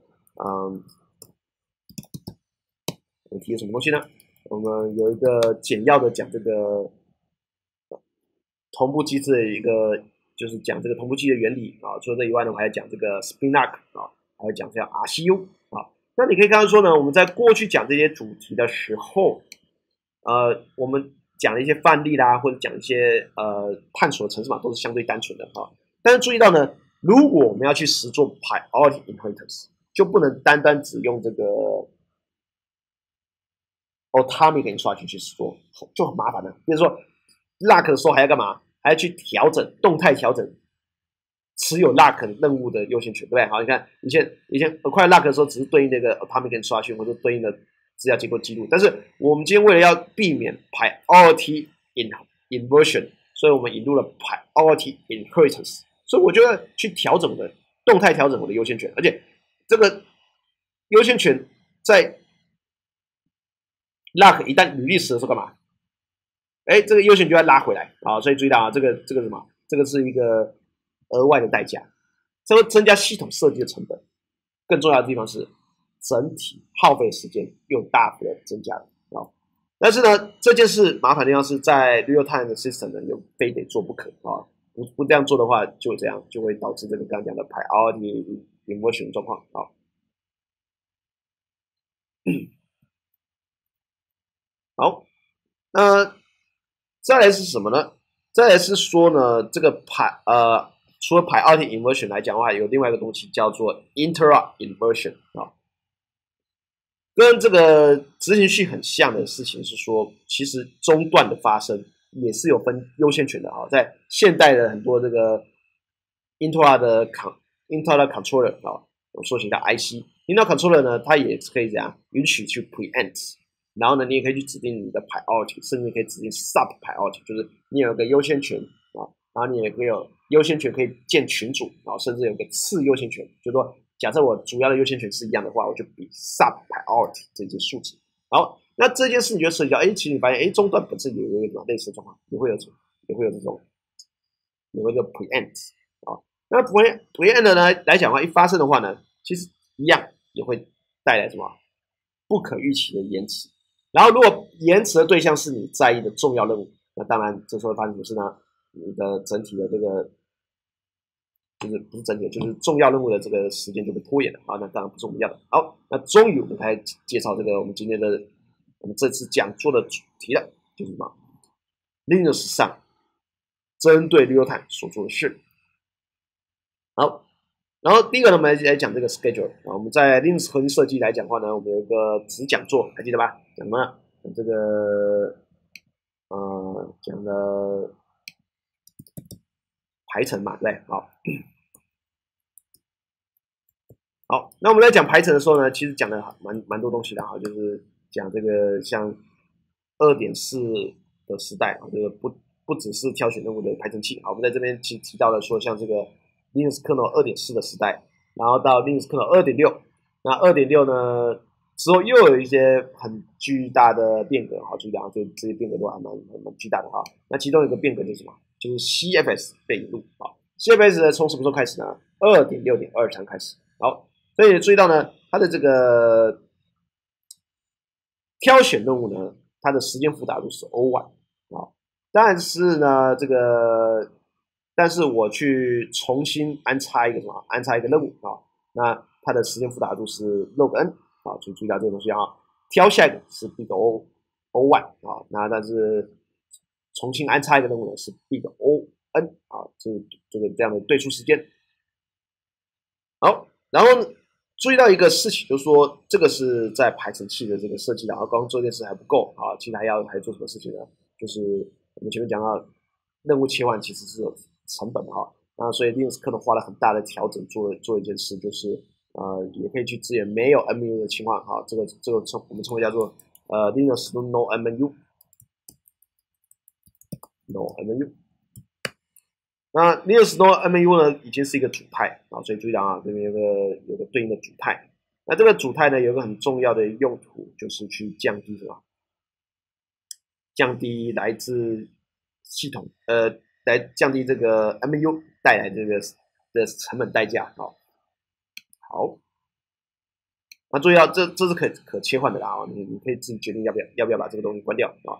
我提了什么东西呢？我们有一个简要的讲这个同步机制的一个，就是讲这个同步机的原理啊。除了这以外呢，我还要讲这个 spin lock 啊，还有讲这样 RCU 啊。那你可以看到说呢，我们在过去讲这些主题的时候，我们讲一些范例啦，或者讲一些探索的程式码都是相对单纯的啊。但是注意到呢，如果我们要去实做 priority inheritance， 就不能单单只用这个 atomic instruction 去实做，就很麻烦了。比如说 lock 的时候还要干嘛？还要去调整动态调整持有 lock 任务的优先权，对不对？好，你看以前acquire lock 的时候，只是对应那个 atomic instruction 或者对应的资料结构记录，但是我们今天为了要避免 priority inversion， 所以我们引入了 priority inheritance， 所以我就要去调整我的动态调整我的优先权，而且这个优先权在 lock 一旦release的时候干嘛？这个优先就要拉回来啊，所以注意到啊，这个什么？这个是一个额外的代价，这会增加系统设计的成本。更重要的地方是，整体耗费时间又大幅的增加了啊。 但是呢，这件事麻烦的地方是在 real time 的 system 呢，又非得做不可啊。不这样做的话，就这样就会导致这个刚刚讲的 priority inversion 状况啊。好，那再来是什么呢？再来是说呢，这个除了 priority inversion 来讲的话，有另外一个东西叫做 interrupt inversion 啊。跟这个执行序很像的事情是说，其实中断的发生也是有分优先权的啊。在现代的很多这个 Intel 的 controller 啊，我说起叫 IC，Intel controller 呢，它也可以这样允许去 preempt， 然后呢，你也可以去指定你的 priority， 甚至可以指定 sub priority， 就是你有一个优先权啊，然后你也可以有优先权可以建群组啊，甚至有个次优先权，就是说。假设我主要的优先权是一样的话，我就比 sub priority 这些数值。好，那这件事你就涉及到，其实你发现，中断本身也有一种类似的状况，也会有这种，有一个 preempt 啊。那 preempt 呢来讲的话，一发生的话呢，其实一样也会带来什么不可预期的延迟。然后，如果延迟的对象是你在意的重要任务，那当然这时候会发生什么事呢？你的整体的这个。就是不是整体，就是重要任务的这个时间就被拖延了啊，那当然不是我们要的。好，那终于我们来介绍这个我们今天的我们这次讲座的主题了，就是什么 Linux 上针对 real time 所做的事。好，然后第一个呢，我们来讲这个 schedule 啊，我们在 Linux 核心设计来讲的话呢，我们有一个子讲座，还记得吧？讲什么呢？讲这个讲的排程嘛，对不对？好。好，那我们在讲排程的时候呢，其实讲了蛮多东西的哈，就是讲这个像2.4的时代啊，这个不只是挑选任务的排程器啊，我们在这边其实提到了说，像这个 Linux kernel 2.4的时代，然后到 Linux kernel 2.6，那2.6呢之后又有一些很巨大的变革，好，巨大，这些变革都还蛮巨大的哈。那其中有一个变革就是什么？就是 CFS 被引入啊。CFS 呢从什么时候开始呢？2.6.23开始。好。所以注意到呢，它的这个挑选任务呢，它的时间复杂度是 O1 啊，但是呢，但是我去重新安插一个任务啊，那它的时间复杂度是 log_n 啊，请注意到这个东西啊，挑下一个是 big O1 啊，那但是重新安插一个任务呢是 big O_n 啊，这样的对出时间。好，然后注意到一个事情，就是说这个是在排程器的这个设计，然后刚刚做这件事还不够啊，其实还做什么事情呢？就是我们前面讲到任务切换其实是有成本的哈，那所以 Linux 可能花了很大的调整做一件事，就是也可以去支援没有 MU 的情况哈，这个我们称为叫做Linux no MU。那 Linux no MU 呢，已经是一个主态啊，所以注意到啊，这边有个对应的主态。那这个主态呢，有一个很重要的用途，就是去降低什么？降低来自系统来降低这个 MU 带来这个的成本代价啊。好，那注意到这是可切换的啦啊，你可以自己决定要不要把这个东西关掉啊。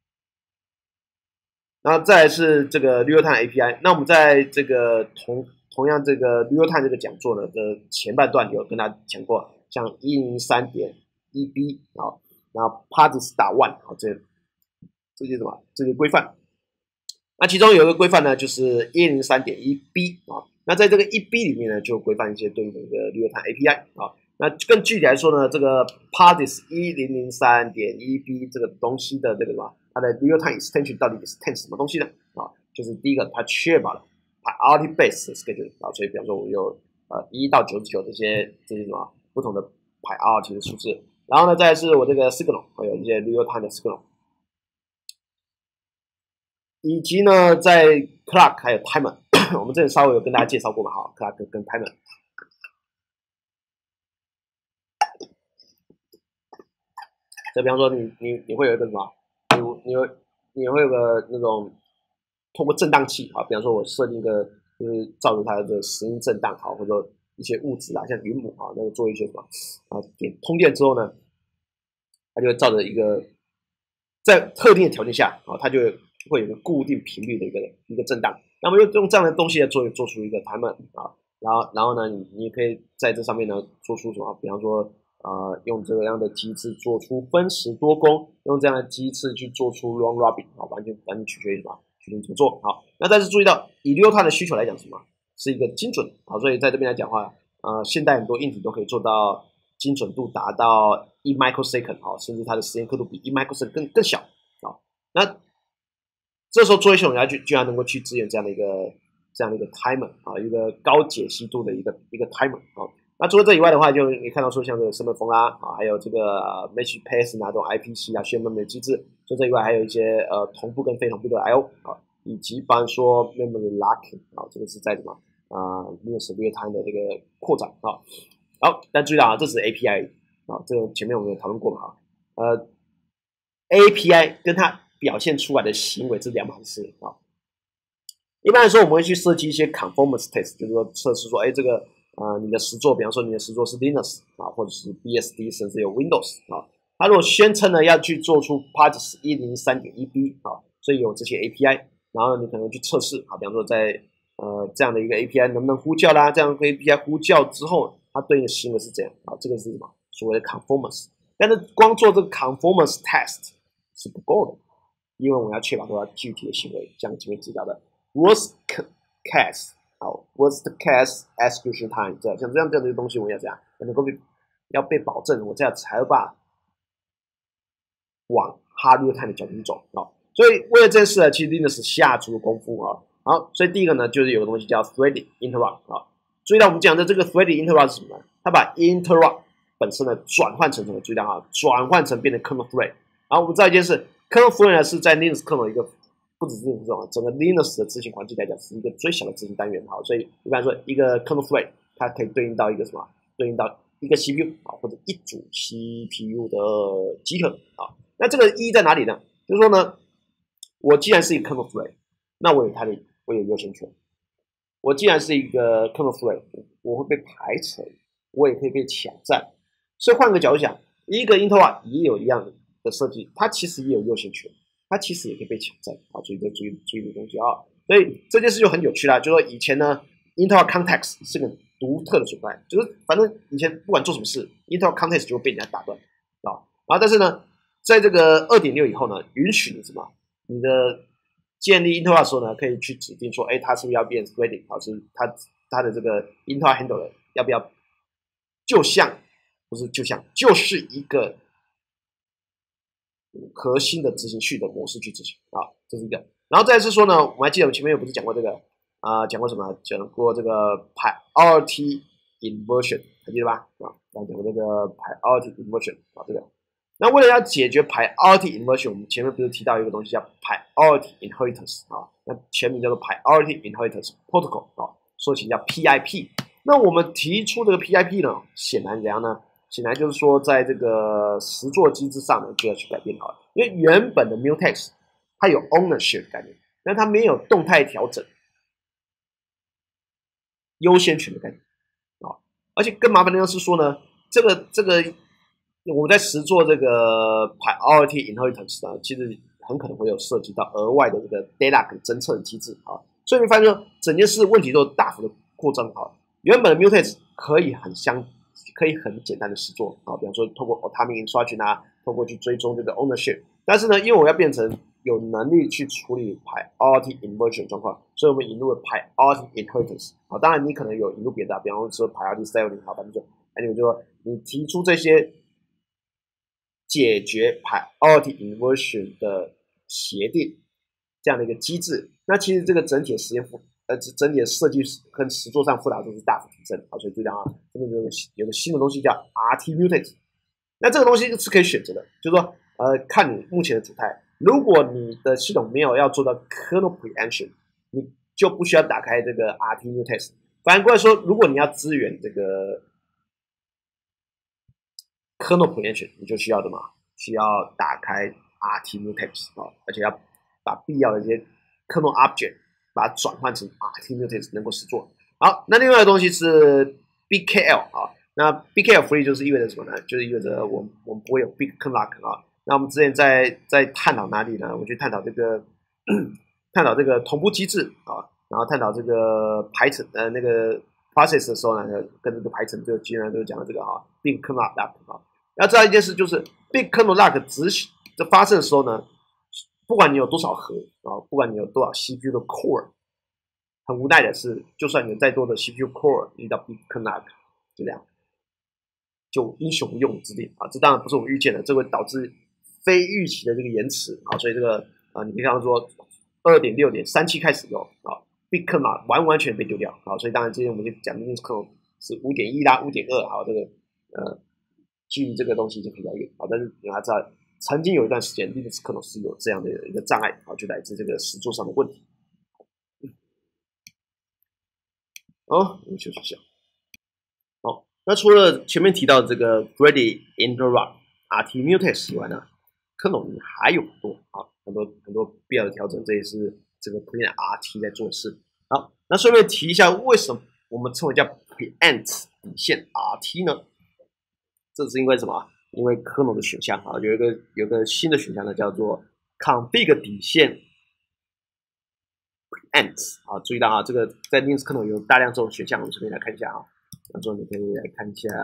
然后再来是这个 real time API， 那我们在这个同样这个 real time 这个讲座呢的前半段有跟大家讲过，像 103.1b 啊，然后 PARDIS.1 啊，这些什么这些规范，那其中有一个规范呢，就是 103.1b 啊，那在这个 1b 里面呢，就规范一些对应的一个 real time API 啊。那更具体来说呢，这个 PARDIS 1003.1b 这个东西的这个什么，它的 real time extension 到底是 10什么东西呢？啊，就是第一个，它确保了 priority based schedule 啊，所以比方说我有1到99这些什么不同的 priority 的数字，然后呢，再来是我这个 signal 会有一些 real time 的 signal， 以及呢，在 clock 还有 timer， 我们这里稍微有跟大家介绍过嘛，哈 ，clock 跟 timer。就比方说你会有一个什么，你会有个那种通过振荡器啊，比方说我设定一个就是照着它的时音振荡好，或者一些物质啊，像云母啊，那个做一些什么啊，通电之后呢，它就会照着一个在特定的条件下啊，它就会有一个固定频率的一个震荡。那么用这样的东西来做出一个 timer 啊，然后呢，你可以在这上面呢做出什么？比方说用这样的机制做出分时多工，用这样的机制去做出 round robin 啊，完全取决于什么？取决于怎么做。好，那但是注意到以6碳的需求来讲，什么是一个精准啊？所以在这边来讲的话，现代很多硬体都可以做到精准度达到1 microsecond 啊，甚至它的时间刻度比1 microsecond 更小啊。那这时候作业系统居然能够去支援这样的一个 timer 啊，一个高解析度的一个 timer 啊。那除了这以外的话，就你看到说像这个生门风啊，还有这个mesh pass 啊，这种 IPC 啊、渲染的机制。除这以外，还有一些同步跟非同步的 I/O 啊，以及比方说 memory locking 啊，这个是在什么Linux real time 的这个扩展啊。好，但注意到啊，这是 API 啊，这个前面我们有讨论过嘛哈。API 跟它表现出来的行为是两码事啊。一般来说，我们会去设计一些 conformance test， 就是说测试说，哎，这个你的实作，比方说你的实作是 Linux 啊，或者是 BSD， 甚至有 Windows 啊，它如果宣称呢要去做出 Parts 103.1b 啊，所以有这些 API， 然后你可能去测试啊，比方说在这样的一个 API 能不能呼叫啦，这样的 API 呼叫之后，它对应的行为是怎样啊？这个是什么？所谓的 conformance。但是光做这个 conformance test 是不够的，因为我们要确保它具体的行为，像前面提到的 worst case 好 worst case execution time， 像这样的东西，我们要怎样能够要被保证，我这样才会把往 hard real time 的角度走啊。所以为了这件事呢，其实 Linux 下足了功夫啊。好，所以第一个呢，就是有个东西叫 threading interrupt 啊。注意到我们讲的这个 threading interrupt 是什么呢？它把 interrupt 本身呢转换成什么？注意到啊，转换成变成 kernel thread。然后我们知道一件事 ，kernel thread 呢是在 Linux kernel 一个不只是 Linux 这种整个 Linux 的执行环境来讲是一个最小的执行单元。好，所以一般说一个 kernel thread 它可以对应到一个什么？对应到一个 CPU 啊，或者一组 CPU 的集合啊。那这个意义在哪里呢？就是说呢，我既然是一个 kernel thread， 那我有优先权。我既然是一个 kernel thread， 我会被排除，我也可以被抢占。所以换个角度想，一个 interrupt 也有一样的设计，它其实也有优先权，它其实也可以被抢占。好，注意的东西啊。所以这件事就很有趣啦，就是说以前呢 ，interrupt context 是个独特的存在，就是反正以前不管做什么事 ，interrupt context 就会被人家打断啊。然后但是呢，在这个 2.6 以后呢，允许你什么？你的建立 interrupt 的时候呢，可以去指定说，哎，它是不是要变 threading， 啊，是它的这个 interrupt handler 要不要就是一个核心的执行序的模式去执行啊，这是一个。然后再是说呢，我们还记得我们前面有不是讲过这个讲过什么？讲过这个 priority inversion， 还记得吧？啊，讲过这个 priority inversion 啊，这个。那为了要解决 priority inversion， 我们前面不是提到一个东西叫 priority inheritance 啊，那全名叫做 priority inheritance protocol 啊，说起叫 PIP。那我们提出这个 PIP 呢，显然怎样呢？显然就是说，在这个实作机制上呢，就要去改变它，因为原本的 Mutex 它有 ownership 概念，但它没有动态调整优先权的概念啊，而且更麻烦的是说呢，这个我们在实做这个 priority inheritance 呢，其实很可能会有涉及到额外的这个 data 侦测的机制啊，所以你发现说整件事问题都大幅的扩张啊，原本的 Mutex 可以很简单的实做啊，比方说透过 atomic instruction 啊，透过去追踪这个 ownership， 但是呢，因为我要变成有能力去处理 priority inversion 状况，所以我们引入了 priority inheritance 啊，当然你可能有引入别的，比方说 priority scaling 啊，反正就说你提出这些解决 priority inversion 的协定这样的一个机制，那其实这个整体的整体的设计跟实作上复杂度是大幅提升啊，所以就讲这边有个新的东西叫 RT mutate， 那这个东西是可以选择的，就是说看你目前的主态，如果你的系统没有要做到 kernel preemption， 你就不需要打开这个 RT mutate。反过来说，如果你要支援这个 kernel preemption， 你就需要打开 RT mutate 啊，而且要把必要的这些 kernel object把它转换成 RT mutate 能够实作。好，那另外的东西是 BKL 啊，那 BKL free 就是意味着什么呢？就是意味着我们不会有 big kernel lock 啊， 那我们之前在探讨哪里呢？我们去探讨这个探讨这个同步机制啊，然后探讨这个排程那个 process 的时候呢，跟这个排程就基本上就讲到这个big kernel lock 要知道一件事，就是 big kernel lock 这发生的时候呢，不管你有多少核不管你有多少 CPU 的 core， 很无奈的是，就算你有再多的 CPU core， 遇到 big kernel lock 就这样，就英雄用武之地这当然不是我们预见的，这会导致非预期的这个延迟所以这个你可以看到说 2.6.37 开始以后Big kernel 完全被丢掉所以当然今天我们就讲 Linux kernel 是 5.1 啦 5.2 这个距离这个东西就比较远但是你要知道曾经有一段时间 Linux kernel 是有这样的一个障碍就来自这个实作上的问题我们休息一下那除了前面提到这个 Ready Interrupt、RT Mutex 以外呢 ，kernel 里面还有很多必要的调整，这也是这个 Preempt RT 在做事。好，那顺便提一下，为什么我们称为叫 Preempt 底线 RT 呢？这是因为什么？因为 kernel 的选项有个新的选项呢，叫做 Config 底线 Preempt 注意到这个在 Linux kernel 有大量这种选项，我们顺便来看一下那之后你可以来看一下，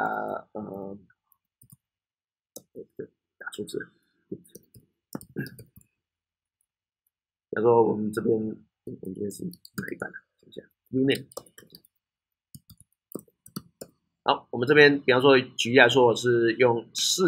打数字。比如说我们这边是哪一版呢？看一下 Unit。好，我们这边比方说举例来说，我是用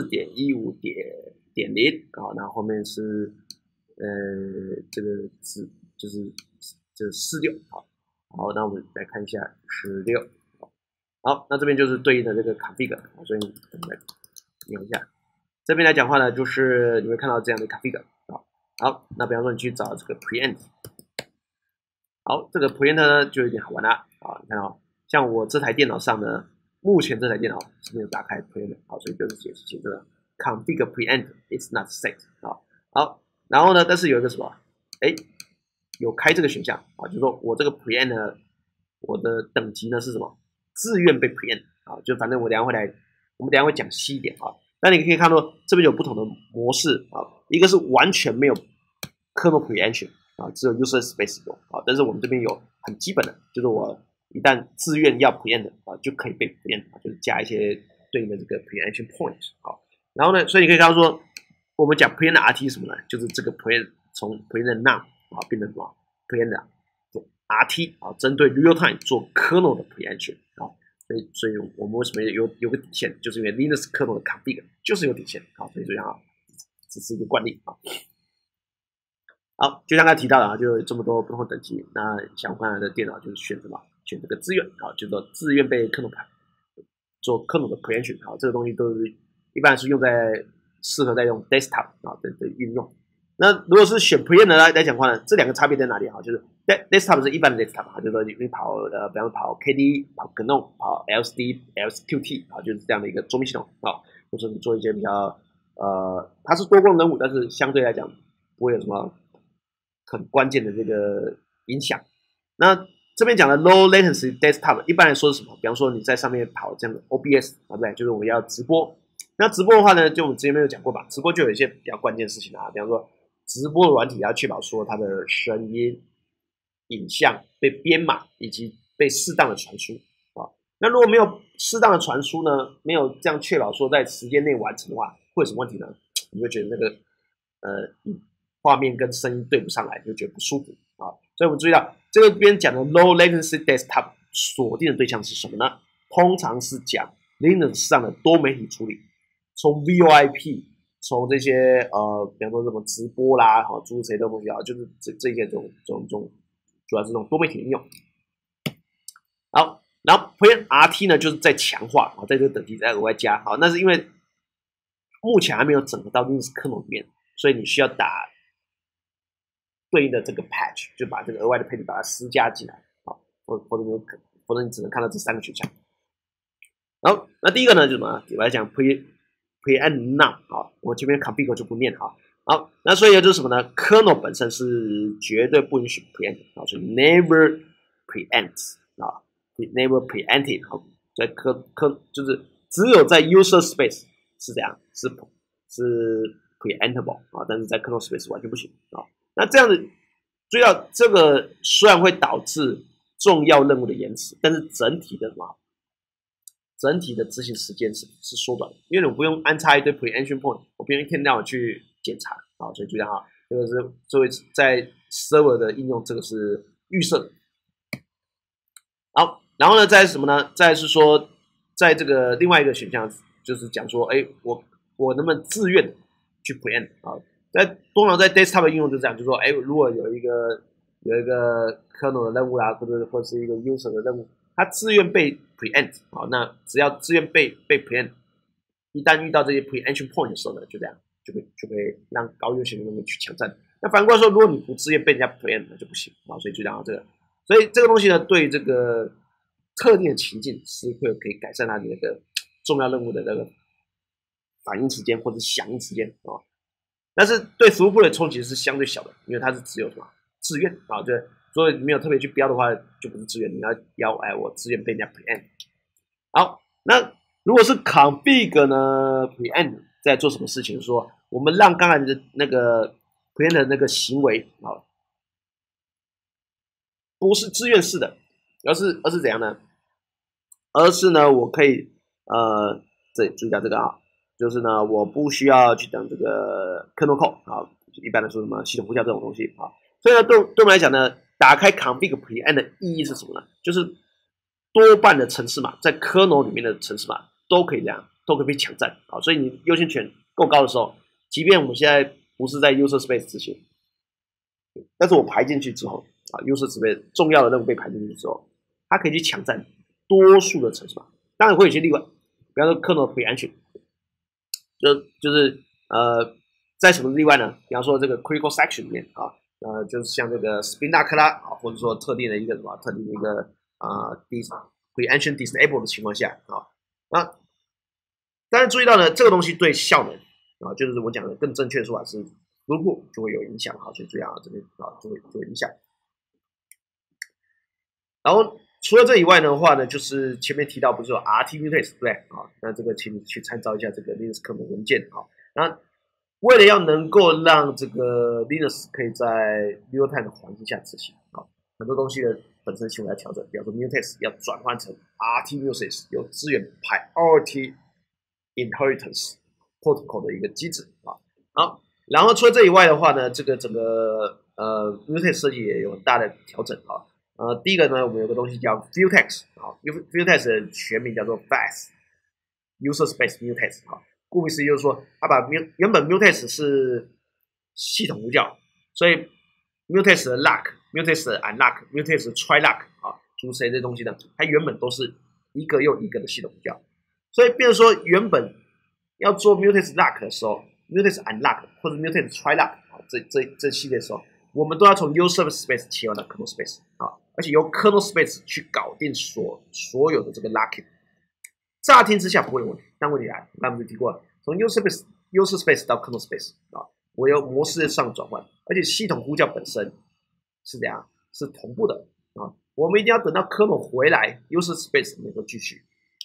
4.15.0 然后后面是这个字就是这46好，那我们来看一下16。好，那这边就是对应的这个 config 所以我们来念一下。这边来讲话呢，就是你会看到这样的 config 好，那比方说你去找这个 preempt， 好，这个 preempt 呢就有点好玩啦你看像我这台电脑上呢，目前这台电脑是没有打开 preempt 所以就是写这个 config preempt is not set 好，然后呢，但是有一个什么，有开这个选项就是说我这个 preempt 呢，我的等级呢是什么？自愿被 preempt 就反正我们等一下会讲细一点那你可以看到这边有不同的模式一个是完全没有 kernel preemption 只有 user space 有但是我们这边有很基本的，就是我一旦自愿要 preempt 就可以被 preempt 就是加一些对应的这个 preemption point 然后呢，所以你可以看到说，我们讲 preempt RT 是什么呢？就是这个 preempt 从 preempt none 变成什么 preempt RT 针对 real time 做 kernel 的 preemption 所以我们为什么有个底线，就是因为 Linux kernel 的 config 就是有底线所以这样只是一个惯例好，就像刚才提到的就有这么多不同的等级，那相关的电脑就是选什么？选这个自愿就是说自愿被 kernel 做 kernel 的 preemption 这个东西都是一般是适合在用 desktop 的运用。那如果是选 preempt 来讲的话呢，这两个差别在哪里就是 desktop 是一般的 desktop 就是说你跑比方说跑 KDE 跑 GNOME 跑 LXQt 就是这样的一个桌面系统或者你做一些比较它是多功能任务，但是相对来讲不会有什么很关键的这个影响。那这边讲的 low latency desktop 一般来说是什么？比方说你在上面跑这样的 OBS 对不对？就是我们要直播。那直播的话呢，就我们之前没有讲过吧？直播就有一些比较关键的事情比方说直播的软体要确保说它的声音、影像被编码以及被适当的传输那如果没有适当的传输呢，没有这样确保说在时间内完成的话，会有什么问题呢？你会觉得那个画面跟声音对不上来，就觉得不舒服所以我们注意到这边讲的 low latency desktop 锁定的对象是什么呢？通常是讲 Linux 上的多媒体处理，从 VoIP 从这些比方说什么直播啦诸如此类的东西就是这一些这种主要是这种多媒体应用好，然后 preempt RT 呢就是在强化在这个等级再额外加那是因为目前还没有整合到 Linux kernel 里面，所以你需要打对应的这个 patch， 就把这个额外的配置把它施加进来否则你只能看到这三个选项。好，那第一个呢就是什么？我来讲 preempt none 我这边 config 就不念好，那所以就是什么呢 ？kernel 本身是绝对不允许 preempt 所以 never preempt never preempted 在就是只有在 user space 是这样，是 preemptable 啊，但是在 kernel space 完全不行啊。那这样子，注意到这个虽然会导致重要任务的延迟，但是整体的什么？整体的执行时间是缩短的，因为我不用安插一堆 preemption point， 我不用一天到晚去检查啊，所以就这样啊，这个是作为在 server 的应用，这个是预设的。好，然后呢，再是什么呢？再是说，在这个另外一个选项就是讲说，哎，我能不能自愿去 preempt 啊？通常在 desktop 的应用就这样，就是说，哎，如果有一个 kernel 的任务啦，或者是一个 user 的任务。它自愿被 preempt 好，那只要自愿被 preempt， 一旦遇到这些 preemption point 的时候呢，就这样就可以让高优先的任务去抢占。那反过来说，如果你不自愿被人家 preempt， 那就不行啊。所以就讲到这个，所以这个东西呢，对这个特定的情境是可以改善它的那个重要任务的那个反应时间或者响应时间啊。但是对 throughput 的冲击是相对小的，因为它是只有什么自愿啊，对。所以没有特别去标的话，就不是自愿，你要我自愿被人家 preempt。好，那如果是 config 呢 preempt 在做什么事情？就是说我们让刚才的那个 preempt 的那个行为啊，不是自愿式的，而是怎样呢？而是呢，我可以这里注意到这个啊，就是呢，我不需要去等这个 kernel call 啊，一般来说什么系统呼叫这种东西啊，所以呢，对我们来讲呢。打开 config preempt 的意义是什么呢？就是多半的程式码在 kernel 里面的程式码都可以这样，都可以被抢占啊。所以你优先权够高的时候，即便我们现在不是在 user space 执行，但是我排进去之后啊 ，user space 重要的任务被排进去之后，它可以去抢占多数的程式码。当然会有些例外，比方说 kernel preemption， 就是在什么例外呢？比方说这个 critical section 里面啊。就是像这个 spin lock 啦，啊，或者说特定的一个什么特定的一个preemption disable 的情况下啊，那当然注意到呢，这个东西对效能啊，就是我讲的更正确的说法是，如果就会有影响，好，所以注意啊，这边啊就会影响。然后除了这以外的话呢，就是前面提到不是有 RT mutex 对不对啊？那这个请你去参照一下这个 Linux 可能文件啊，那。为了要能够让这个 Linux 可以在 real time 的环境下执行啊，很多东西的本身行为来调整，比方说 mutex 要转换成 RT mutex 有支援 priority inheritance protocol 的一个机制啊。好，然后除了这以外的话呢，这个整个mutex 设计也有很大的调整啊。第一个呢，我们有个东西叫 futex 啊 ，futex 的全名叫做 fast user space mutex 啊。顾名思义就是说，它把原本 mutex 是系统呼叫，所以 mutex 的 lock、mutex 的 unlock、mutex 的 try lock 啊，诸如此类这东西呢，它原本都是一个又一个的系统呼叫，所以变成说原本要做 mutex lock 的时候 ，mutex unlock 或者 mutex try lock 啊，这系列的时候，我们都要从 user space 切换到 kernel space 啊，而且由 kernel space 去搞定所有的这个 locking。乍听之下不会有问题，但问题来，那我们就提过了，从 user space 到 kernel space 啊，我有模式上转换，而且系统呼叫本身是怎样？是同步的啊。我们一定要等到 kernel 回来 ，user space 能够继续。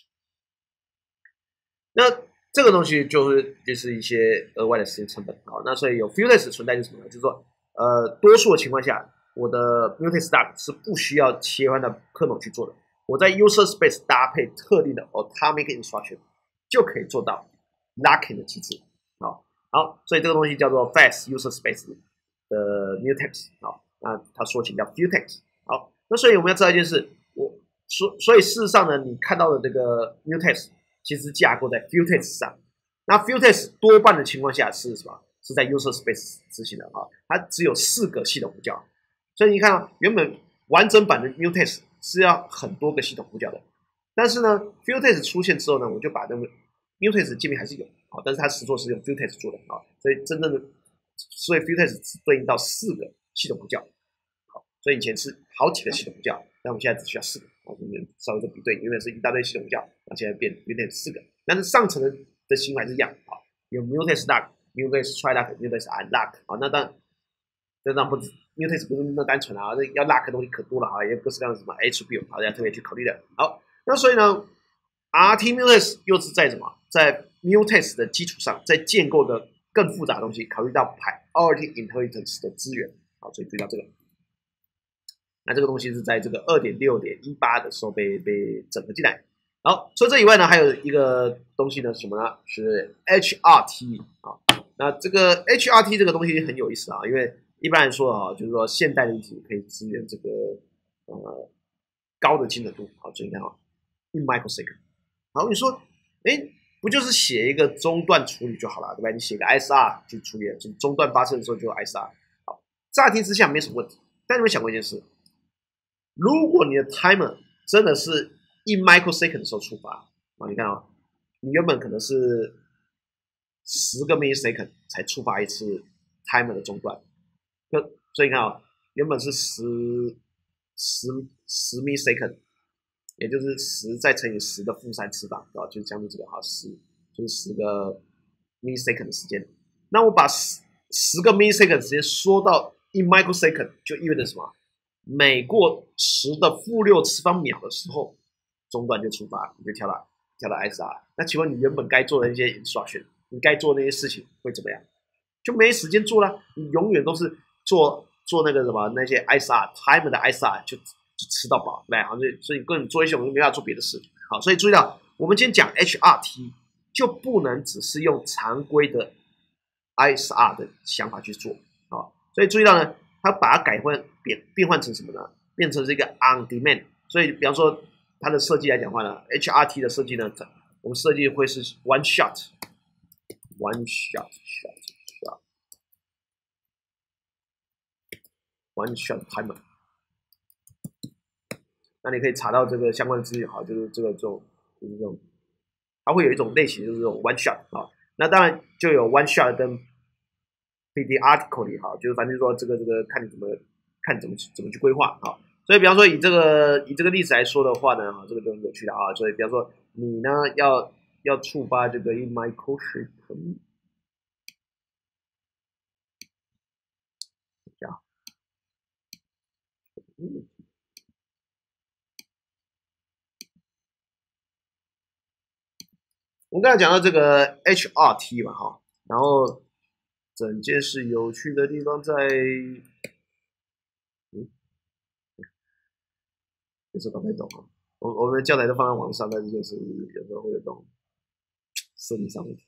那这个东西就是一些额外的时间成本啊。那所以有 futex 存在就是什么呢？就是说，多数的情况下，我的 mutex start 是不需要切换到 kernel 去做的。我在 user space 搭配特定的 atomic instruction 就可以做到 locking 的机制。好，所以这个东西叫做 fast user space 的 mutex。好，那它缩写叫 futex。好，那所以我们要知道一件事，所以事实上呢，你看到的这个 mutex 其实架构在 futex 上。那 futex 多半的情况下是什么？是在 user space 执行的啊，它只有4个系统呼叫。所以你看到原本完整版的 mutex 是要很多个系统呼叫的，但是呢 futex 出现之后呢，我就把那个 mutex 界面还是有，但是它实作是用 futex 做的啊，所以真正的所以 futex 只对应到4个系统呼叫，好，所以以前是好几个系统呼叫，但我们现在只需要4个，我们稍微做比对，原本是一大堆系统呼叫，那现在变4个，但是上层的行为还是一样，有 mutex lock、mutex try lock、mutex unlock，那当然这张不止。mutex 不是那么单纯啊，要 lock 的东西可多了啊，也有各式各样的什么 attribute， 要特别去考虑的。好，那所以呢 ，RT mutex 又是在什么？在 mutex 的基础上，再建构的更复杂的东西，考虑到 priority inheritance 的资源，好，所以注意到这个。那这个东西是在这个 2.6.18 的时候被整合进来。好，除了这以外呢，还有一个东西呢是什么呢？是 HRT 啊。那这个 HRT 这个东西很有意思啊，因为一般来说啊，就是说现代的硬体可以支援这个高的精准度。好，所以你看啊 ，in microsecond。好，你说，哎，不就是写一个中断处理就好了，对吧？你写个 SR 去处理，就中断发生的时候就 SR。好，乍听之下没什么问题，但你有没有想过一件事？如果你的 timer 真的是1 microsecond 的时候触发啊，你看啊，你原本可能是10个 millisecond 才触发一次 timer 的中断，所以你看啊，原本是10 millisecond， 也就是10再乘以10的负3次方，啊，就是将近这个哈10，就是10个 millisecond 的时间。那我把10个 millisecond 时间缩到1 microsecond， 就意味着什么？每过10的负6次方秒的时候，中断就触发，你就跳到 SR。那请问你原本该做的那些 instruction， 你该做的那些事情会怎么样？就没时间做了，你永远都是做那个什么那些 SR timer 的 SR 就吃到饱，对吧？好，所以跟你做一些我们没办法做别的事。好，所以注意到我们今天讲 HRT 就不能只是用常规的 SR 的想法去做啊。所以注意到呢。它把它变换成什么呢？变成这个 on demand。所以，比方说它的设计来讲话呢 ，HRT 的设计呢，我们设计会是 one shot timer。那你可以查到这个相关的资讯，好，就是这种，它会有一种类型就是这种 one shot 啊。那当然就有 one shot 跟 PD article 里哈，就是反正说这个看你怎么去规划啊。所以比方说以这个例子来说的话呢，这个就很有趣的啊。所以比方说你呢要触发这个 in microsecond， 这样，我们刚才讲到这个 HRT 嘛哈，然后整件事有趣的地方在。就是搞不太懂啊。我们的教材都放在网上，但是就是有时候会有这种设计上问题。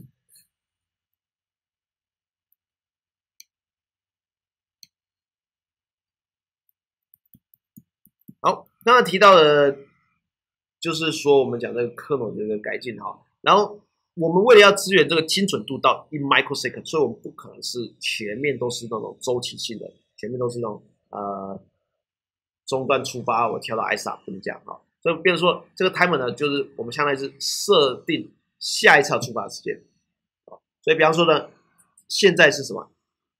好，刚刚提到的，就是说我们讲这个 kernel 的这个改进哈，然后我们为了要支援这个精准度到1 microsecond， 所以我们不可能是前面都是那种周期性的，前面都是那种中断触发，我跳到 SR 不能这样哈。所以变成说这个 timer 呢，就是我们相当于是设定下一次触发的时间。所以比方说呢，现在是什么？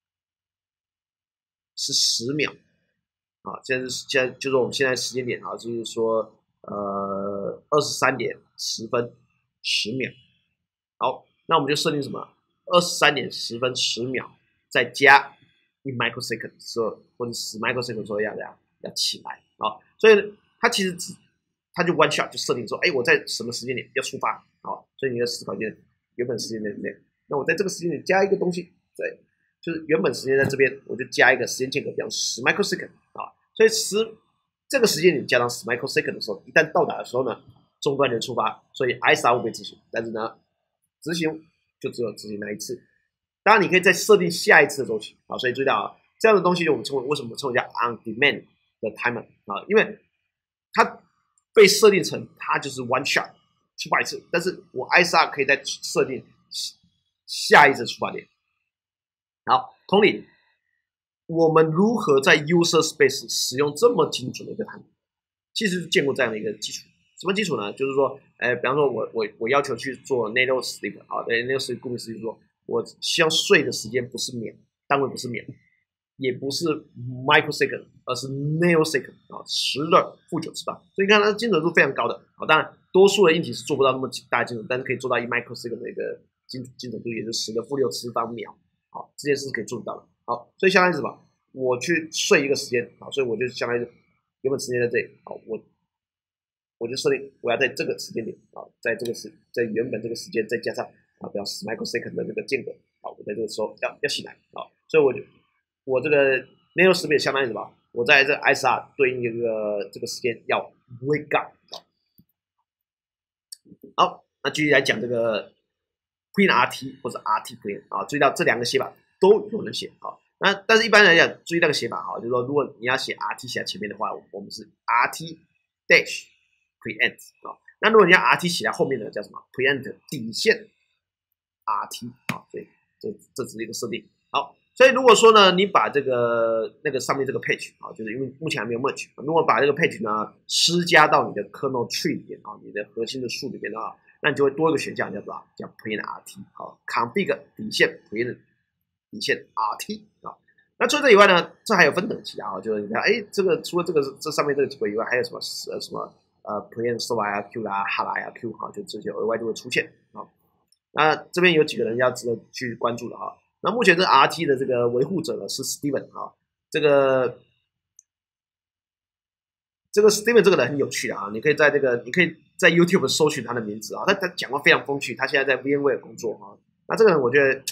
是10秒啊！现在就是我们现在时间点啊，就是说23:10:10。好，那我们就设定什么？23:10:10再加1 microsecond 的时候，或者10 microsecond 的时候要起来啊。所以它其实它就 one shot 就设定说，哎，我在什么时间点要出发啊？所以你的思考就是原本时间点内，那我在这个时间点加一个东西，对，就是原本时间在这边，我就加一个时间间隔，比方10 microsecond 啊。所以这个时间点加上10 microsecond 的时候，一旦到达的时候呢，中断就触发，所以 SR 会被执行，但是呢，执行就只有执行那一次。当然，你可以再设定下一次的周期啊。所以注意到啊，这样的东西我们为什么称为叫 on demand 的 timer 啊？因为它被设定成它就是 one shot 触发一次，但是我 SR 可以再设定下一次触发点。好，同理，我们如何在 user space 使用这么精准的一个 timer？ 其实见过这样的一个基础。什么基础呢？就是说，比方说我要求去做 natal sleep 啊，对 natal sleep 顾名思义就是说，我希望睡的时间不是秒，单位不是秒，也不是 microsecond， 而是 nanosecond 啊，10的负9次方。所以你看它精准度非常高的啊。当然，多数的硬体是做不到那么大的精准，但是可以做到1 microsecond 的一个精准度，也就是10的负6次方秒。好，这件事是可以做得到的。好，所以相当于是什么？我去睡一个时间，好，所以我就相当于原本时间在这里，好，我就设定我要在这个时间点啊，在原本这个时间再加上啊，不要10 microsecond 的这个间隔啊，我在这个时候要醒来啊，所以我这个内容识别相当于什么？我在这 ISR 对应这个时间要 wake up 啊。好，那继续来讲这个 Print RT 或者 RT Print 啊，注意到这2个写法都有人写啊。那但是一般来讲，注意那个写法哈，就是说如果你要写 RT 写在前面的话，我们是 RT dash preempt 啊。那如果你要 RT 写在后面的叫什么 preempt 底线 RT 啊，所以这只是一个设定。好，所以如果说呢，你把这个那个上面这个 page 啊，就是因为目前还没有 merge， 如果把这个 page 呢施加到你的 kernel tree 里面啊，你的核心的树里面的话，那你就会多一个选项叫什么？叫 preempt RT 好 ，config 底线 preempt 底线 RT 啊。那除了这以外呢，这还有分等级啊，就是你看，哎，这个除了这上面这个几个以外，还有什么preempt so IRQ 啦、hard IRQ 哈，就这些额外就会出现啊。那这边有几个人要值得去关注的哈。那目前这 RT 的这个维护者呢是 Steven 啊，这个 Steven 这个人很有趣啊，你可以在 YouTube 搜寻他的名字啊，他讲话非常风趣，他现在在 VMware 工作啊。那这个人我觉得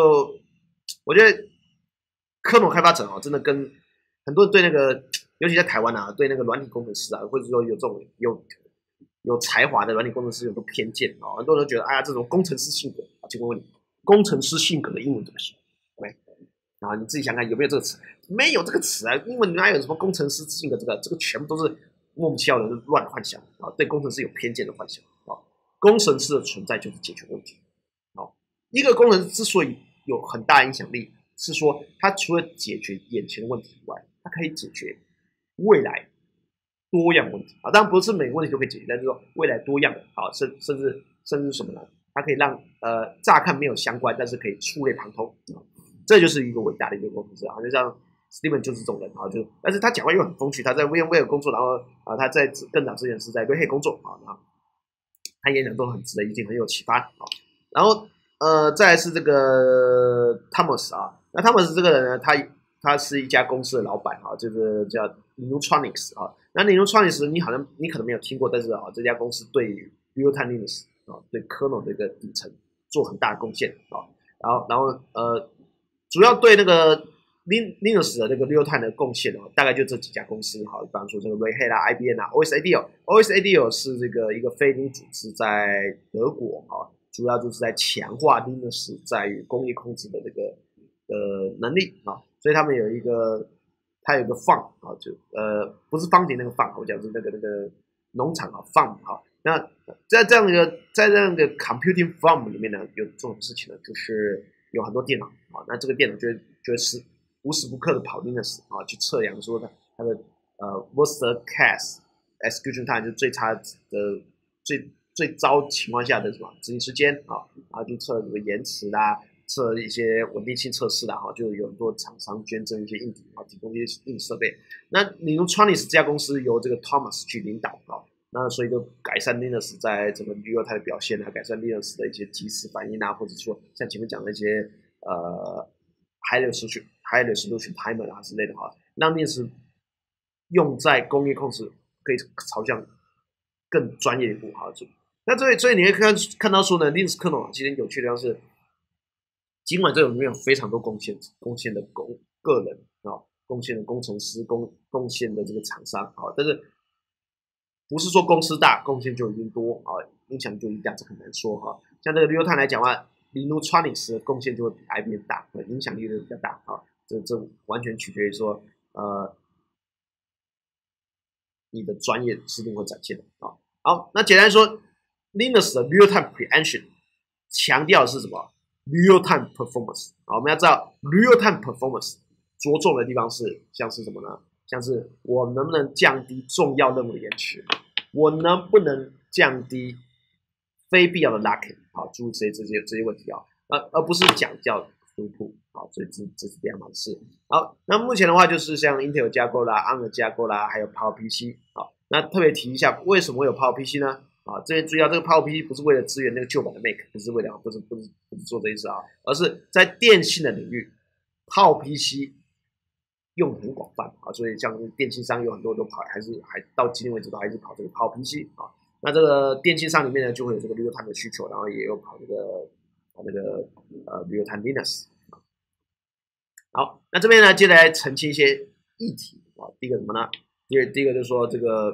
kernel 开发者啊，真的跟很多人对那个，尤其在台湾啊，对那个软体工程师啊，或者说有这种有才华的软体工程师有个偏见啊，很多人都觉得，哎呀，这种工程师性格啊，请问你，工程师性格的英文怎么写？对，啊，你自己想看有没有这个词？没有这个词啊，英文哪有什么工程师性格？这个全部都是莫名其妙的乱幻想啊，对工程师有偏见的幻想啊。工程师的存在就是解决问题。好，一个工程师之所以有很大影响力，是说他除了解决眼前的问题以外，他可以解决未来多样问题啊，当然不是每个问题都可以解决，但是说未来多样的啊，甚至什么呢？它可以让乍看没有相关，但是可以触类旁通啊，这就是一个伟大的一个工程师啊，就像 Steven 就是这种人啊，但是他讲话又很风趣，他在 VMware 工作，然后啊他在更早之前是在 Red Hat 工作啊，然后他演讲都很值得一听，很有启发啊。然后再来是这个 Thomas 啊，那 Thomas 这个人呢，他是一家公司的老板啊，就是叫 Newtronics 啊。那 Newtronics 你可能没有听过，但是啊，这家公司对 Real-Time Linux 啊，对 kernel 这个底层做很大的贡献啊。然后主要对那个 Linux 的那个 Real-Time 的贡献大概就这几家公司哈，比方说这个 Red Hat 啦、IBM 啦、OSADL 是这个一个非营利组织，在德国啊，主要就是在强化 Linux 在于工业控制的这个能力啊，所以他们有一个 farm 啊，就不是方形那个 farm， 我讲是那个农场啊 farm 啊。那在这样一个computing farm 里面呢，有做什么事情呢？就是有很多电脑啊，那这个电脑就是无时不刻的跑 Linux 啊，去测量说它的worst case execution time 就最差的最糟情况下的什么执行时间啊，然后去测什么延迟啦，测一些稳定性测试啦，哈，就有很多厂商捐赠一些硬体啊，提供一些硬设备。那Newtronics 这家公司由这个 Thomas 去领导啊。那所以就改善 Linux 在整个 Real-Time 的表现啊，改善 Linux 的一些即时反应啊，或者说像前面讲的一些high resolution timer 啊之类的哈，让 Linux 用在工业控制可以朝向更专业一步哈。那所以你会看到说呢 ，Linux kernel 其实有趣的是，尽管这里面有非常多贡献的个人啊，贡献的工程师，贡献的这个厂商啊，但是不是说公司大贡献就已经多啊，影响就一定大，这很难说哈。像这个 Real-Time 来讲的话 ，Newtronics 的贡献就会比 IBM 大，影响力就比较大啊。这完全取决于说你的专业是定会展现的啊。好，那简单说 ，Linux 的 Real-Time Preemption 强调的是什么 ？Real-Time Performance 啊，我们要知道 Real-Time Performance 着重的地方是像是什么呢？像是我能不能降低重要任务的延迟，我能不能降低非必要的 locking， 好，诸如这些问题啊，而不是讲叫throughput，好，所以这是两码事。好，那目前的话就是像 Intel 架构啦、ARM 的架构啦，还有 PowerPC， 好，那特别提一下，为什么会有 PowerPC 呢？啊，这边注意到这个 PowerPC 不是为了支援那个旧版的 Mac， 不是做这一次啊，而是在电信的领域 ，PowerPC 用很广泛啊，所以像电信商有很多都跑，还到今天为止都还是跑这个 PowerPC 啊。那这个电信商里面呢，就会有这个 Real-Time 的需求，然后也有跑这个那个real time Linux。好，那这边呢，接着来澄清一些议题啊。第一个什么呢？第一个就是说这个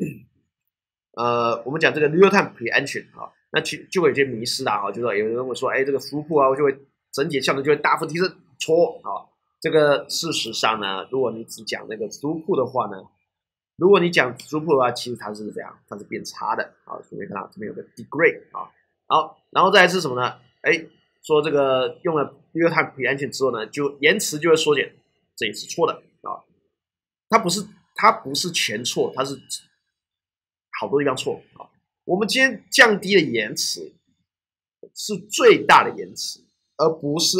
我们讲这个 real time preemption 啊，那就会有些迷失啊，就是有人会说，哎，这个throughput啊，就会整体效能就会大幅提升。错啊，这个事实上呢，如果你只讲那个throughput的话呢，如果你讲 throughput 的话，其实它是这样，它是变差的啊。所以看到这边有个 degrade 啊，好，然后再来是什么呢？哎，说这个用了 real time preemption 之后呢，就延迟就会缩减，这也是错的啊。它不是全错，它是好多地方错啊。我们今天降低的延迟是最大的延迟，而不是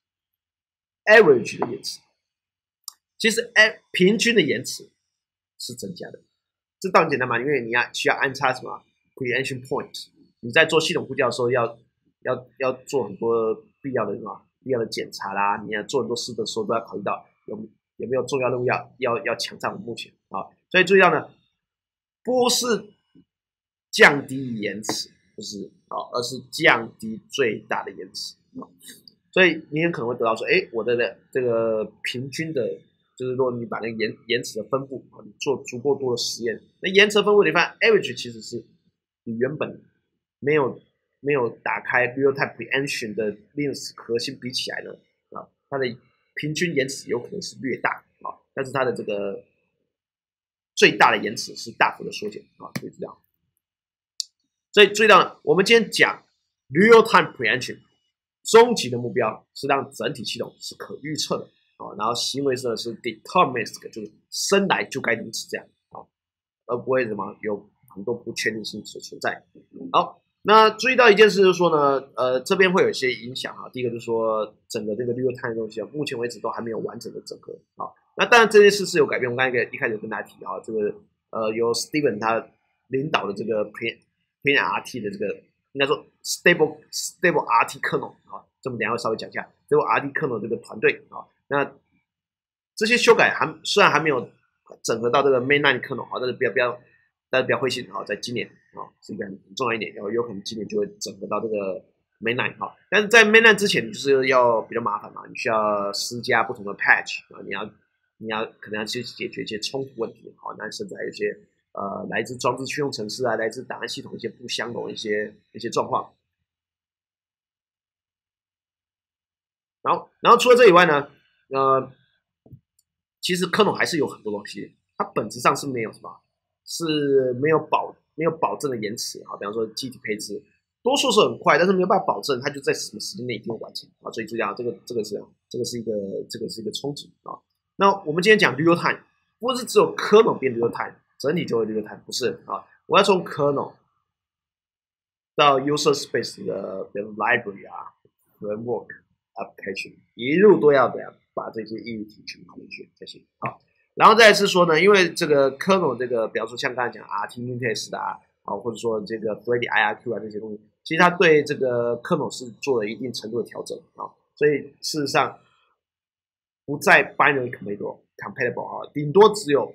average 的延迟。其实平均的延迟是增加的，这当然简单嘛，因为你需要安插什么 preemption point， 你在做系统呼叫的时候要做很多必要的检查啦，你要做很多事的时候都要考虑到有没有重要任务要抢占我目前啊，所以注意到呢，不是降低延迟，不是啊，而是降低最大的延迟啊，所以你很可能会得到说，哎，我的这个平均的。就是说，你把那个延迟的分布啊，你做足够多的实验，那延迟分布你发现 average 其实是你原本没有打开 real time preemption 的 Linux 核心比起来呢，啊，它的平均延迟有可能是略大啊，但是它的这个最大的延迟是大幅的缩减啊，可以知道。所以注意到，我们今天讲 real time preemption， 终极的目标是让整体系统是可预测的。然后行为是 deterministic， 就是生来就该如此这样啊，而不会什么有很多不确定性所存在。好，那注意到一件事就是说呢，这边会有一些影响啊。第一个就是说，整个这个 real time 的东西目前为止都还没有完整的整合啊。那当然这件事是有改变，我刚才一开始跟大家提啊，这个由 Steven 他领导的这个 PNRT 的这个应该说 stable RT kernel 啊，这么等一下会稍微讲一下 stable RT kernel 这个团队啊。那这些修改虽然还没有整合到这个 mainline kernel 啊，但是大家不要灰心啊，在今年啊是一个很重要一点，然后有可能今年就会整合到这个 mainline 哈。但是在 mainline 之前，就是要比较麻烦嘛，你需要施加不同的 patch 啊，你要可能要去解决一些冲突问题，好，那甚至还有一些来自装置驱动程式啊，来自档案系统一些不相容的一些状况。然后除了这以外呢，其实kernel还是有很多东西，它本质上是没有什么，是没有保证的延迟啊。比方说机体配置，多数是很快，但是没有办法保证它就在什么时间内一定会完成啊。所以注意啊，这个是一个冲击啊。那我们今天讲 real time， 不是只有kernel变 real time， 整体就会 real time， 不是啊。我要从 kernel 到 user space 的比如 library 啊 framework。application 一路都要把这些议题全部考进去才行。好，然后再是说呢，因为这个 kernel 这个，比方说像刚才讲 RT Minitest 啊，或者说这个 Freddy IRQ 啊这些东西，其实它对这个 kernel 是做了一定程度的调整啊，所以事实上不再 binary compatible 啊，顶多只有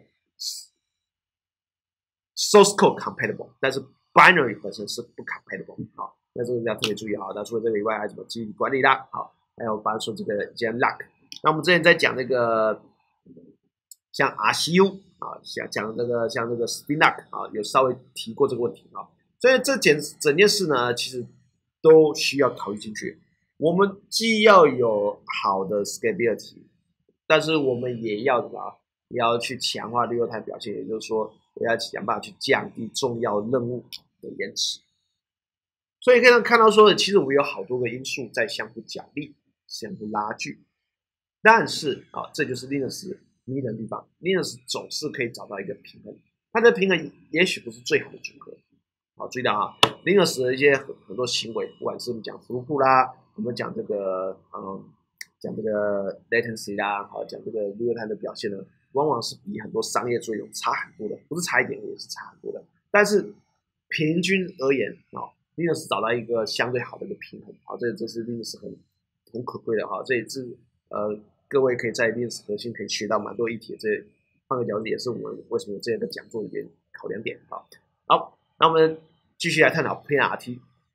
source code compatible， 但是 binary 本身是不 compatible 啊，那这个要特别注意啊。那除了这个以外，还有什么基于管理啦，好。还有，比方说这个 JMLOC， 那我们之前在讲那个像 RCU 啊，讲那个像那个 SpinLock 啊，有稍微提过这个问题啊。所以这整件事呢，其实都需要考虑进去。我们既要有好的 scalability， 但是我们也要什么？也要去强化real time表现，也就是说，我要想办法去降低重要任务的延迟。所以可以看到说，其实我们有好多个因素在相互角力。相互拉锯，但是啊，这就是 Linux 迷人的地方。Linux 总是可以找到一个平衡，它的平衡也许不是最好的组合。好，注意到啊 ，Linux 的一些很多行为，不管是我们讲throughput啦，我们讲这个讲这个 latency 啦，好，讲这个 real time 的表现呢，往往是比很多商业作用差很多的，不是差一点，也是差很多的。但是平均而言啊，Linux 找到一个相对好的一个平衡。好，这是 Linux 很可贵的哈，这也是各位可以在Linux核心可以学到蛮多议题，这换个角度也是我们为什么这个讲座里面考量点啊。好，那我们继续来探讨 PNRT。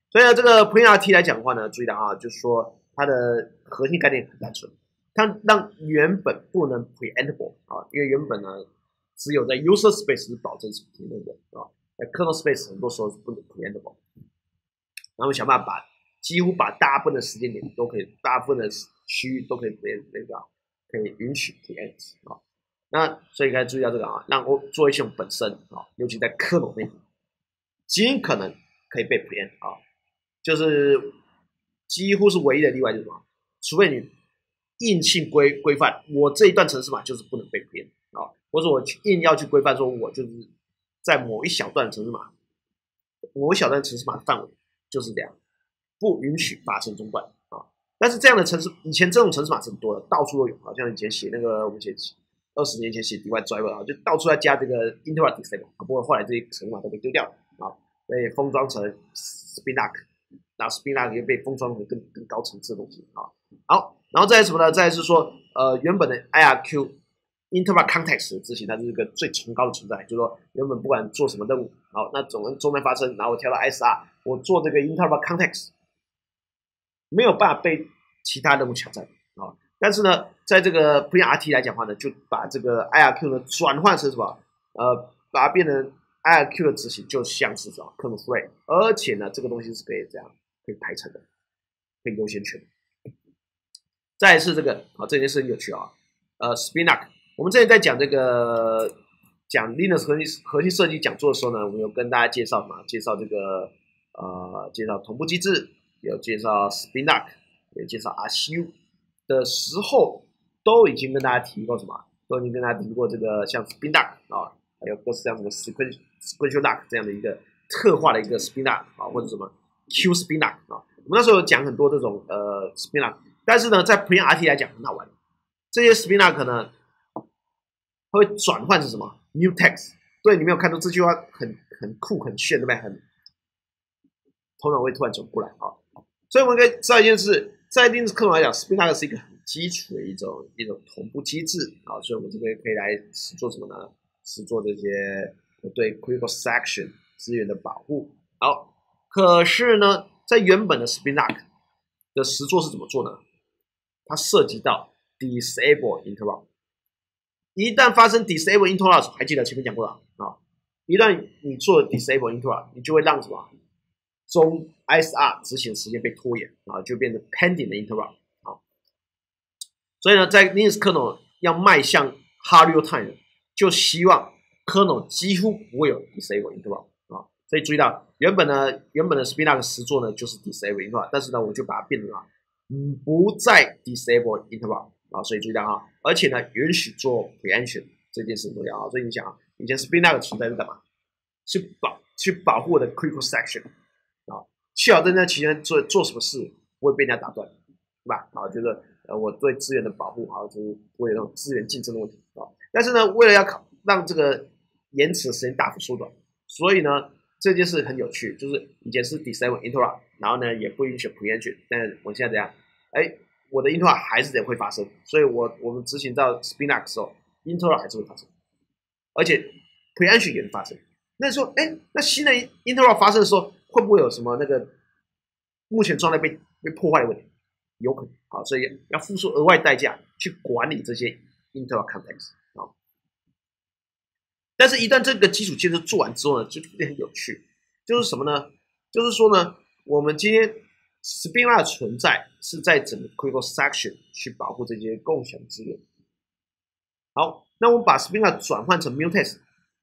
所以呢，这个 PRT 来讲的话呢，注意到啊，就是说它的核心概念很单纯，它让原本不能 preemptible 啊，因为原本呢只有在 user space 是保证是平衡的啊，在 kernel space 很多时候是不能 preemptible。然后想办法几乎把大部分的时间点都可以，大部分的区域都可以可以允许 preempt 啊。那所以该注意到这个啊，让作业系统本身啊，尤其在 kernel 内尽可能可以被 preempt 啊，就是几乎是唯一的例外就是什么？除非你硬性规范，我这一段程式码就是不能被 preempt 啊，或者我硬要去规范说，我就是在某一小段程式码，某一小段程式码的范围就是这样，不允许发生中断啊。但是这样的程式，以前这种程式码是很多的，到处都有，好像以前写那个我们写20年前写 DY driver 啊，就到处要加这个 interrupt disable 啊，不过后来这些程式码都被丢掉了啊，被封装成 spinlock， 然后 spinlock 又被封装成更高层次的东西啊。好，然后再来什么呢？再来是说原本的 IRQ interrupt context 的执行，它是一个最崇高的存在，就是说原本不管做什么任务，好，那总中间发生，然后我跳到 SR， 我做这个 interrupt context， 没有办法被其他任务挑战啊。但是呢，在这个 PRT 来讲的话呢，就把这个 IRQ 呢转换成什么？把它变成 IRQ 的执行，就像是什么 kernel thread， 而且呢，这个东西是可以这样可以排成的，可以优先权。再来是这个啊，这件事很有趣啊。spinlock， 我们之前在讲这个讲 Linux 核心设计讲座的时候呢，我们有跟大家介绍嘛，介绍这个介绍同步机制，有介绍 spinlock， 有介绍 RCU 的时候，都已经跟大家提过什么？都已经跟大家提过这个像 spinlock 啊，还有各式各样什么 sequential lock 这样的一个特化的一个 spinlock 啊，或者什么 Q spinlock 啊，我们那时候有讲很多这种spinlock。但是呢，在 PRT 来讲很好玩，这些 spinlock 呢，它会转换成什么 mutex？ 对，你没有看到这句话很酷很炫，对不对？头脑会突然转过来啊。所以我们可以知道一件事，在 Linux 课来讲 ，spinlock 是一个很基础的一种同步机制啊，所以我们这边可以来实做什么呢？实做这些对 critical section 资源的保护。好，可是呢，在原本的 spinlock 的实作是怎么做呢？它涉及到 disable interrupt， 一旦发生 disable interrupt， 还记得前面讲过了啊？一旦你做 disable interrupt， 你就会让什么中 ISR 执行时间被拖延啊，就变成 pending 的 interrupt 啊。所以呢，在 Linux kernel 要迈向 hard real time， 就希望 kernel 几乎不会有 disable interrupt 啊。所以注意到原本的 spinlock 实作呢就是 disable interrupt， 但是呢我就把它变成了不再 disable interrupt 啊，所以注意到啊，而且呢允许做 preemption 这件事很重要啊。所以你想啊，以前 spinlock 存在是干嘛？去保护我的 critical section 啊，确保在那期间做什么事不会被人家打断，对吧？啊，就是我对资源的保护啊，就是不会有那种资源竞争的问题啊。但是呢，为了要让这个延迟的时间大幅缩短，所以呢这件事很有趣，就是以前是 disable interrupt， 然后呢也不允许 preemption， 但我现在怎样？我的 interrupt 还是得会发生，所以我们执行到 spinlock 的时候 ，interrupt 还是会发生，而且 preemption 也会发生。那说，那新的 interrupt 发生的时候，会不会有什么那个目前状态被破坏的问题？有可能啊，所以要付出额外代价去管理这些 interrupt context 啊。但是，一旦这个基础建设做完之后呢，就变得很有趣，就是什么呢？就是说呢，我们今天 spinlock 的存在是在整个 critical section 去保护这些共享资源。好，那我们把 spinlock 转换成 mutex，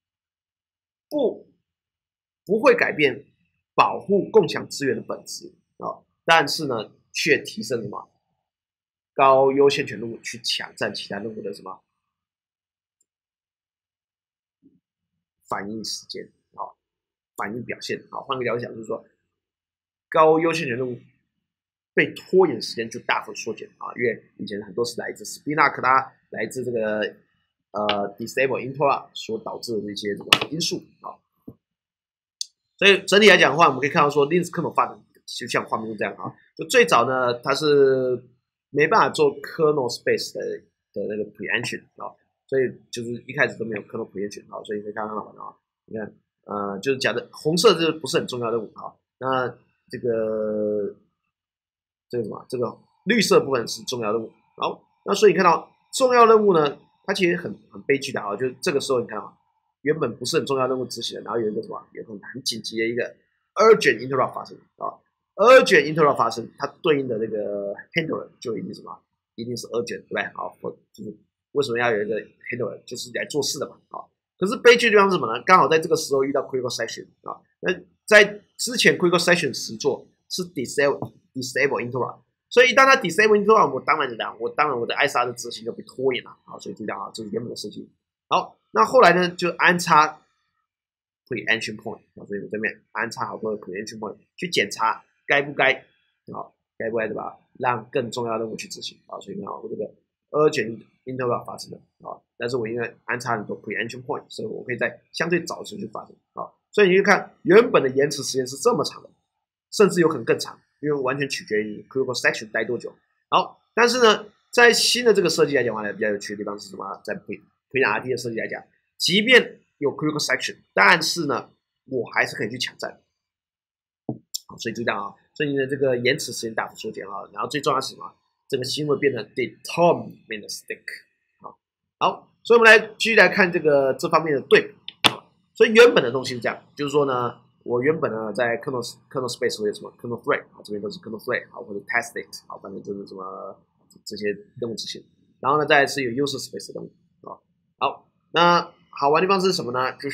不会改变保护共享资源的本质啊，但是呢，却提升什么高优先权任务去抢占其他任务的什么反应时间啊，反应表现啊。换个角度讲，就是说高优先权任务被拖延时间就大幅缩减啊，因为以前很多是来自 spinlock 啦，来自这个disable interrupt 所导致的这些因素啊。所以整体来讲的话，我们可以看到说 Linux kernel 发展就像画面中这样啊，就最早呢它是没办法做 kernel space 的那个 preemption 啊，所以就是一开始都没有 kernel preemption 啊，所以可以看到啊，你看就是讲的红色这不是很重要的任务啊，那这个什么，这个绿色部分是重要任务。好，那所以你看到重要任务呢，它其实很悲剧的啊，就是这个时候你看啊，原本不是很重要任务执行的，然后有一个什么，有很紧急的一个 urgent interrupt 发生啊 ，urgent interrupt 发生，它对应的那个 handler 就一定什么，一定是 urgent， 对不对？好，就是为什么要有一个 handler， 就是来做事的嘛，啊。可是悲剧的地方是什么呢？刚好在这个时候遇到 critical section 啊，那在之前 critical section 实作是 disable interrupt， 所以一旦它 disable interrupt， 我当然我的艾莎的执行就被拖延了啊，所以注意啊，这是原本的设计。好，那后来呢就安插 preemption point 啊，所以我这边安插好多 preemption point 去检查该不该对吧？让更重要的任务去执行啊，所以呢，我这个 urgent interrupt 发生了啊，但是我因为安插很多 preemption point， 所以我可以在相对早的时候去发生啊，所以你就看原本的延迟时间是这么长的，甚至有可能更长，因为完全取决于 critical section 待多久。好，但是呢，在新的这个设计来讲的话呢，比较有趣的地方是什么？在 PNRT 的设计来讲，即便有 critical section， 但是呢，我还是可以去抢占。好，所以注意到啊，所以你的这个延迟时间大幅缩减啊，然后最重要的是什么？这个新闻变得 deterministic。好，所以我们来继续来看这方面的对比。所以原本的东西是这样，就是说呢，我原本呢在 kernel space 会有什么 kernel thread 啊，这边都是 kernel thread 啊，或者 test state 啊，反正就是什么这些任务执行。然后呢，再是有 user space 的任务啊。好，那好玩的地方是什么呢？就是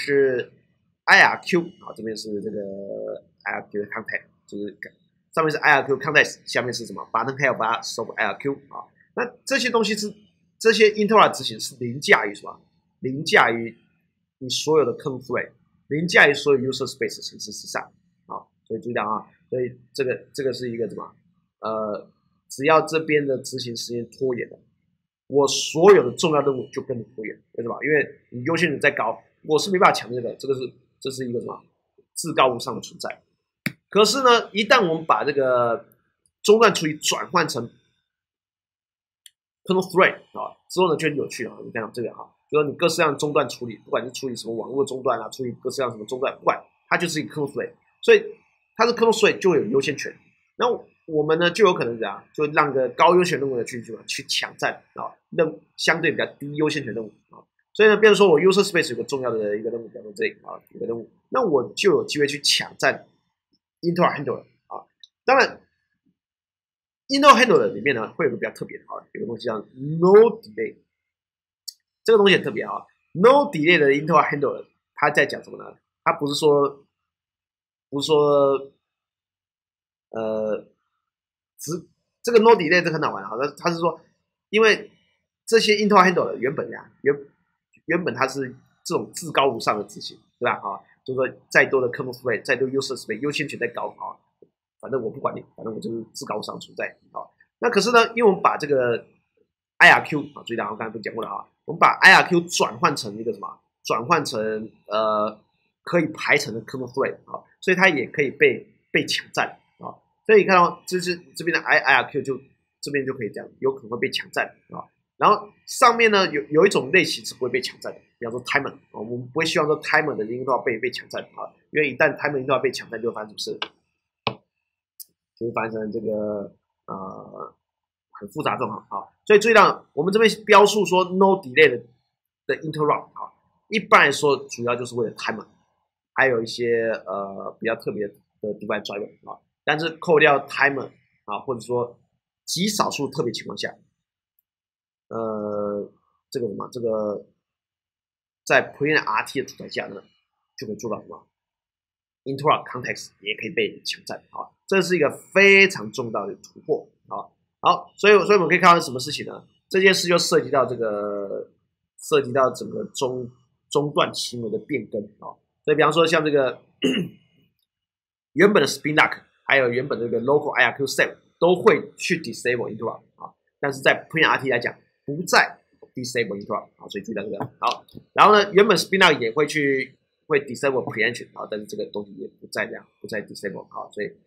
IRQ 啊，这边是这个 IRQ 的 context， 就是上面是 IRQ context， 下面是什么 button help solve IRQ 啊。那这些东西是这些 interrupt 执行是凌驾于什么？凌驾于你所有的 kernel thread， 凌驾于所有 user space 的程式之上啊。所以注意到啊，所以这个是一个什么？只要这边的执行时间拖延了，我所有的重要任务就跟你拖延，为什么？因为你优先级再高，我是没办法抢这个，这是一个什么至高无上的存在。可是呢，一旦我们把这个中断处理转换成 kernel thread 啊，之后呢就很有趣啊。你看到这个哈，就是你各式各样的中断处理，不管是处理什么网络中断啊，处理各式各样什么中断，不管它就是一个 kernel thread， 所以它是 kernel thread 就有优先权。那我们呢就有可能这样，就让个高优先任务的去抢占啊，相对比较低优先权任务啊。所以呢，比如说我 user space 有个重要的一个任务，比如说这个啊，有个任务，那我就有机会去抢占 interrupt handler 啊。当然 interrupt handler 里面呢会有个比较特别的啊，有个东西叫 no delay， 这个东西很特别啊。no delay 的 interrupt handler 它在讲什么呢？它不是说这个 no delay 这个很好玩啊，它是说，因为这些 interrupt handler 原本它是这种至高无上的执行，对吧？啊，就是说再多的 kernel thread， 再多 user space， 优先权再高啊，反正我不管你，反正我就是至高无上存在啊。那可是呢，因为我们把这个 IRQ 啊，注意到我刚才不是讲过了啊，我们把 IRQ 转换成一个什么？转换成可以排成的 kernel thread 啊，所以它也可以被抢占啊。所以你看到就是这边的 IRQ 就这边就可以这样，有可能会被抢占啊。然后上面呢有一种类型是不会被抢占的，比方说 timer 啊，我们不会希望说 timer 的音都要被抢占啊，因为一旦 timer 音都要被抢占，就会发生什么事？就会发生这个很复杂状况啊。所以注意到我们这边标注说 no delay 的 interrupt 啊，一般来说主要就是为了 timer， 还有一些比较特别的 device driver 啊，但是扣掉 timer 啊，或者说极少数特别情况下。这个什么，这个在 PNRT 的主宰下呢，就可以做到什么 interrupt context 也可以被抢占啊，这是一个非常重大的突破啊。好，所以我们可以看到什么事情呢？这件事就涉及到整个中断行为的变更啊。所以比方说像这个原本的 spin lock， 还有原本的这个 local IRQ set 都会去 disable interrupt 啊，但是在 PNRT 来讲，不再 disable interrupt 啊，所以注意到这个好。然后呢，原本 spin lock 也会 disable preemption 啊，但是这个东西也不再 disable 啊，所以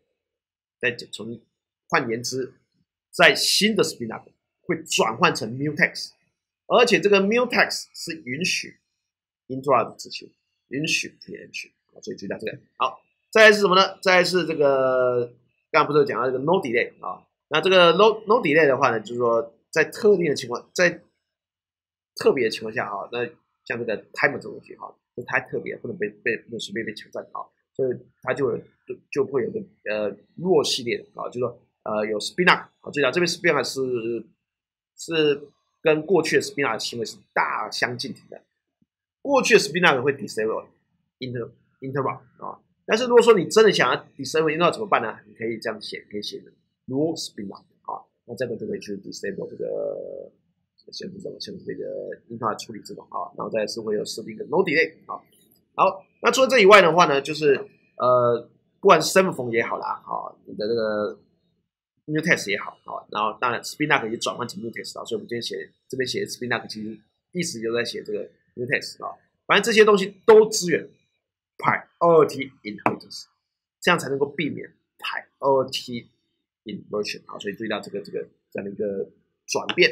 换言之，在新的 spin lock 会转换成 mutex， 而且这个 mutex 是允许 interrupt 执行，允许 preemption 啊，所以注意到这个好。 再来是什么呢？再来是这个刚刚不是有讲到这个 no delay 啊？那这个 no delay 的话呢，就是说在特定的情况，在特别的情况下啊，那像这个 timer 这种东西哈，就太特别，不能随便被抢占啊，所以它就会有个弱系列的啊，就是说有 spin up 啊，记得这边 spin up 是跟过去的 spin up 的行为是大相径庭的。过去的 spin up 会 disable interrupt 啊，但是如果说你真的想要 disable interrupt 怎么办呢？你可以这样写，可以写 no spin up 啊，那这个就可以去 disable 这个限制这个 interrupt 处理这种啊，然后再是会有设定一个 no delay 啊。好，那除了这以外的话呢，就是不管是 semaphore 也好啦，啊，你的这个 mutex 也好，啊，然后当然 spin up 也转换成 mutex 啊，所以我们今天这边写的 spin up 其实意思就在写这个 mutex 啊，反正这些东西都支援 priority inheritance， 这样才能够避免 priority inversion 啊，所以注意到这样的一个转变。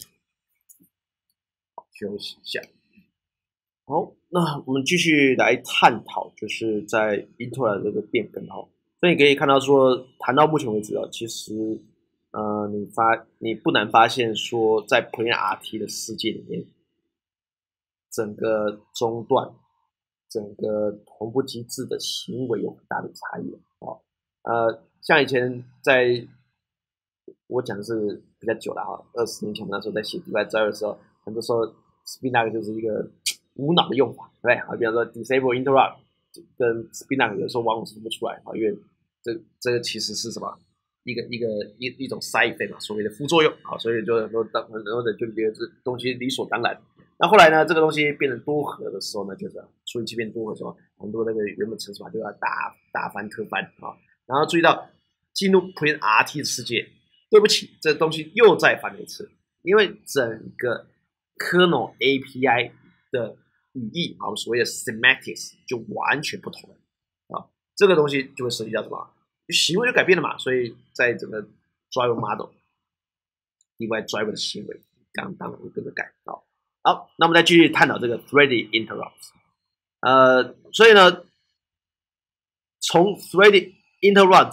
好，休息一下。好，那我们继续来探讨，就是在 interrupt 这个变更哈。所以你可以看到说，谈到目前为止啊，其实你不难发现说，在 Plain RT 的世界里面，整个中断、整个同步机制的行为有很大的差异哦。像以前我讲的是比较久了哈，20年前那时候在写 DeFi 2的时候，很多时候 Spinlock 就是一个无脑的用法，对不对？啊，比方说 disable interrupt 跟 Spinlock 有的时候往往是分不出来啊，因为这个其实是什么一种 side effect 嘛，所谓的副作用啊，所以就很多人就觉得这东西理所当然。那后来呢，这个东西变成多核的时候呢，就是处理器变多核的时候，很多那个原本程式码就要打翻特翻啊。然后注意到进入 Plain RT 的世界，对不起，这东西又再翻了一次，因为整个 kernel API 的语义啊，所谓的 semantics 就完全不同了啊。这个东西就会涉及到什么？行为就改变了嘛，所以在整个 driver model 以外 driver 的行为，当然会跟着改啊。好，那我们再继续探讨这个 threaded interrupt。所以呢，从 threaded interrupt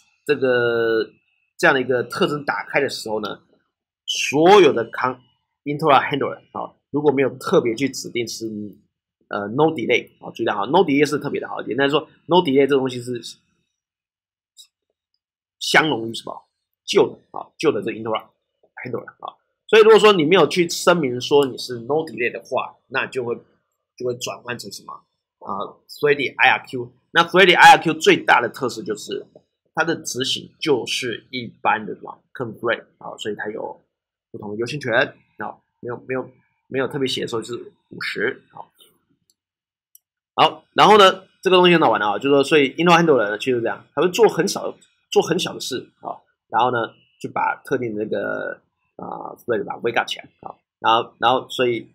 这样的一个特征打开的时候呢，所有的 interrupt handler 啊，如果没有特别去指定是no delay 啊，注意到哈 ，no delay 是特别的好，简单说 no delay 这个东西是相容于什么旧的这 interrupt handler 啊。所以如果说你没有去声明说你是 no delay 的话，那就会转换成什么threaded IRQ。那 threaded IRQ 最大的特色就是它的执行就是一般的什么 kernel thread 啊，所以它有不同的优先权啊，没有特别写的时候是50啊。好，然后呢，这个东西很好玩啊，就是说，所以 interrupt handler 呢就是这样，它会做很小的事啊，然后呢就把特定的那个thread 把它 wake up 起来啊，然后所以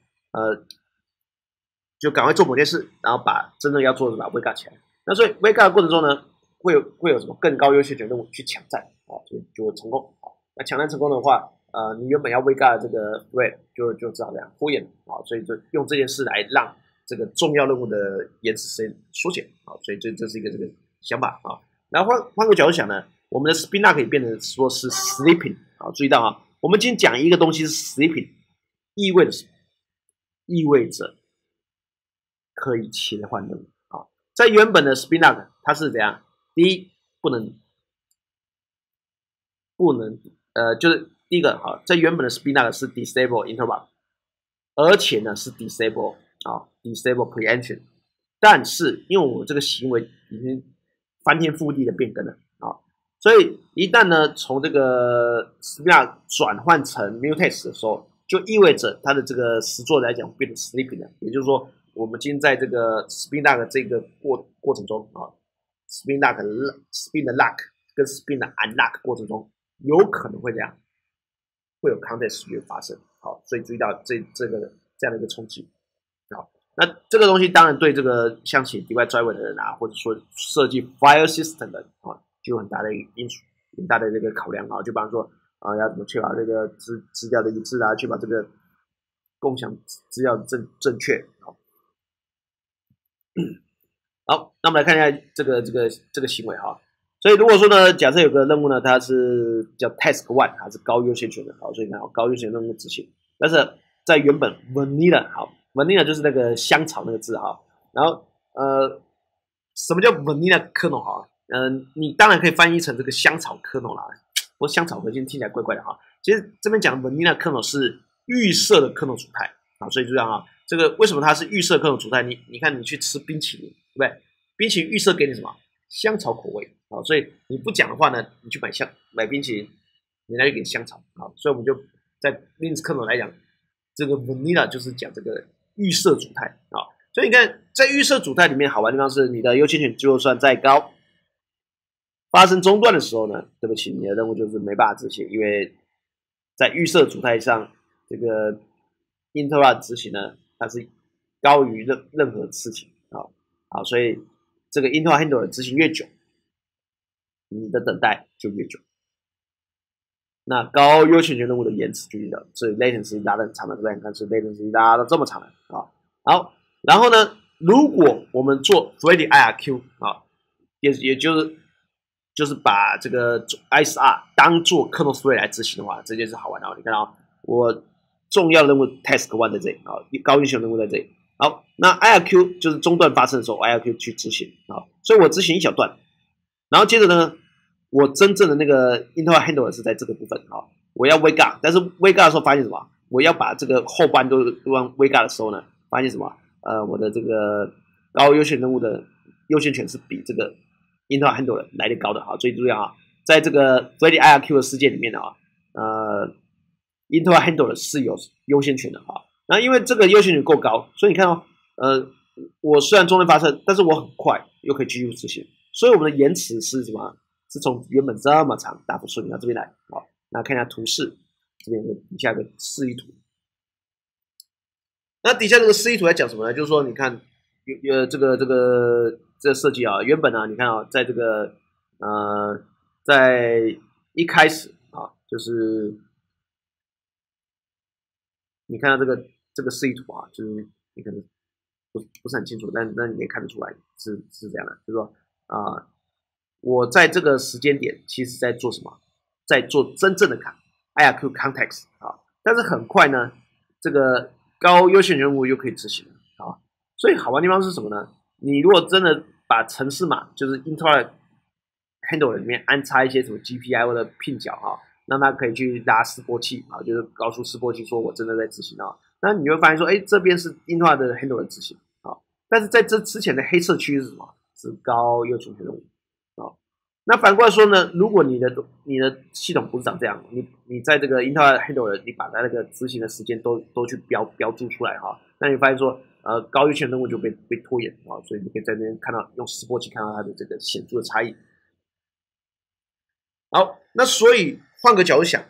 就赶快做某件事，然后把真正要做的把它 wake up 起来。那所以 wake up 的过程中呢，会有什么更高优先权任务去抢占啊，就会成功啊。那抢占成功的话，你原本要 wake up 的这个 thread 就只好这样拖延啊，所以就用这件事来让这个重要任务的延迟时间缩减啊，所以这是一个这个想法啊。然后换个角度想呢，我们的 spin up 可以变成说是 sleeping 啊，注意到啊，我们今天讲一个东西是 sleeping， 意味着什么？意味着可以切换任务啊。在原本的 spin up 它是怎样？第一，不能就是第一个好，在原本的 spin up 是 disable interrupt， 而且呢是 disable preemption， 但是因为我这个行为已经翻天覆地的变更了啊，所以一旦呢从这个 spin up 转换成 mutex 的时候，就意味着它的这个实作来讲变成 sleeping 了，也就是说，我们今天在这个 spin lock 这个过程中啊 ，spin the lock 跟 spin the unlock 过程中，有可能会这样，会有 context switch 发生。好，所以注意到这样的一个冲击。好，那这个东西当然对这个像写 DeFi driver 的人啊，或者说设计 file system 的啊，就有很大的因素，很大的这个考量啊，就比方说。要怎么确保这个资料的一致啊？确保这个共享资料正确。 好，那我们来看一下这个行为哈。所以如果说呢，假设有个任务呢，它是叫 task one， 它是高优先权的，好，所以看高优先任务执行。但是在原本 vanilla 好 vanilla 就是那个香草那个字哈，然后什么叫 vanilla kernel 哈？你当然可以翻译成这个香草 kernel 啦，不过香草核心听起来怪怪的哈。其实这边讲 vanilla kernel 是预设的 kernel 主态啊，所以就这样啊。这个为什么它是预设 kernel 主态？你看你去吃冰淇淋，对不对？冰淇淋预设给你什么？香草口味啊，所以你不讲的话呢，你去买冰淇淋，人家就给香草啊，所以我们就在 Linux kernel 来讲，这个 vanilla 就是讲这个预设主态啊，所以你看在预设主态里面好玩的地方是你的优先权就算再高，发生中断的时候呢，对不起，你的任务就是没办法执行，因为在预设主态上，这个 interrupt 执行呢，它是高于任何事情啊，所以这个 interrupt handler 执行越久，你的等待就越久。那高优先权任务的延迟就越小，所以 latency 拉得很长的，对不对？看是 latency 拉得这么长的啊。好，然后呢，如果我们做 thread IRQ 啊，也就是把这个 ISR 当做 kernel thread 来执行的话，这件事好玩的。你看啊，我重要任务 task one 在这里啊，高优先任务在这里。好，那 IRQ 就是中断发生的时候 ，IRQ 去执行啊，所以我执行一小段，然后接着呢，我真正的那个 interrupt handler 是在这个部分啊，我要 wake up， 但是 wake up 的时候发现什么？我要把这个后半都往 wake up 的时候呢，发现什么？我的这个高优先任务的优先权是比这个 interrupt handler 来得高的啊，所以注意啊，在这个 thread IRQ 的世界里面呢interrupt handler 是有优先权的啊。那因为这个优先权够高，所以你看哦，我虽然中断发生，但是我很快又可以继续执行，所以我们的延迟是什么？是从原本这么长大幅顺移到这边来。好，那看一下图示，这边有底下有个示意图。那底下这个示意图在讲什么呢？就是说，你看，这个设计啊，原本呢，你看啊，在这个在一开始啊，就是你看到这个示意图啊，就是你可能不是很清楚，但你也看得出来是这样的，就是说我在这个时间点其实在做什么？在做真正的IRQ context 啊，但是很快呢，这个高优先任务又可以执行了啊，所以好玩的地方是什么呢？你如果真的把程式码就是 interrupt handler 里面安插一些什么 GPI 或者拼角啊，那它可以去拉示波器啊，就是告诉示波器说我真的在执行啊，那你会发现说，哎，这边是 interrupt 的 handler 的执行啊，但是在这之前的黑色区域是什么？是高优先任务。那反过来说呢，如果你的系统不是长这样，你在这个 interrupt handler 你把它那个执行的时间都去标注出来哈，那你发现说高优先任务就被拖延啊，所以你可以在那边看到用示波器看到它的这个显著的差异。好，那所以换个角度想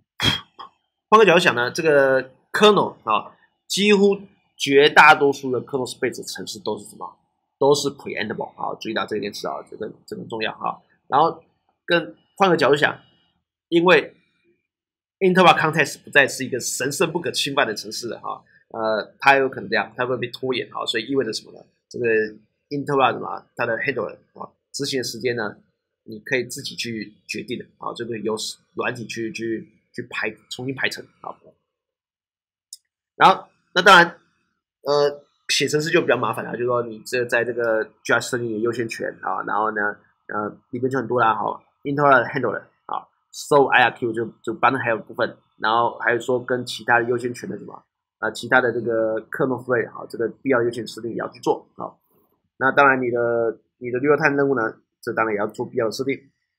呢，这个 kernel 啊，几乎绝大多数的 kernel space 程式都是什么？都是 preemptible 啊，注意到这件事啊，这个很重要哈。然后换个角度想，因为 interrupt context 不再是一个神圣不可侵犯的程式了哈，它有可能这样，它会被拖延啊，所以意味着什么呢？这个 interrupt 嘛，它的 handler 啊，执行的时间呢，你可以自己去决定的啊，这个由软体去重新排程啊。然后那当然写程式就比较麻烦了，就是说你在这个就要设定你的优先权啊，然后呢里面就很多啦哈 interrupt handler 啊 so IRQ 就帮还有部分，然后还有说跟其他的优先权的什么其他的这个 kernel thread 啊，这个必要优先设定也要去做啊。那当然你的real time任务呢，这当然也要做必要的设定。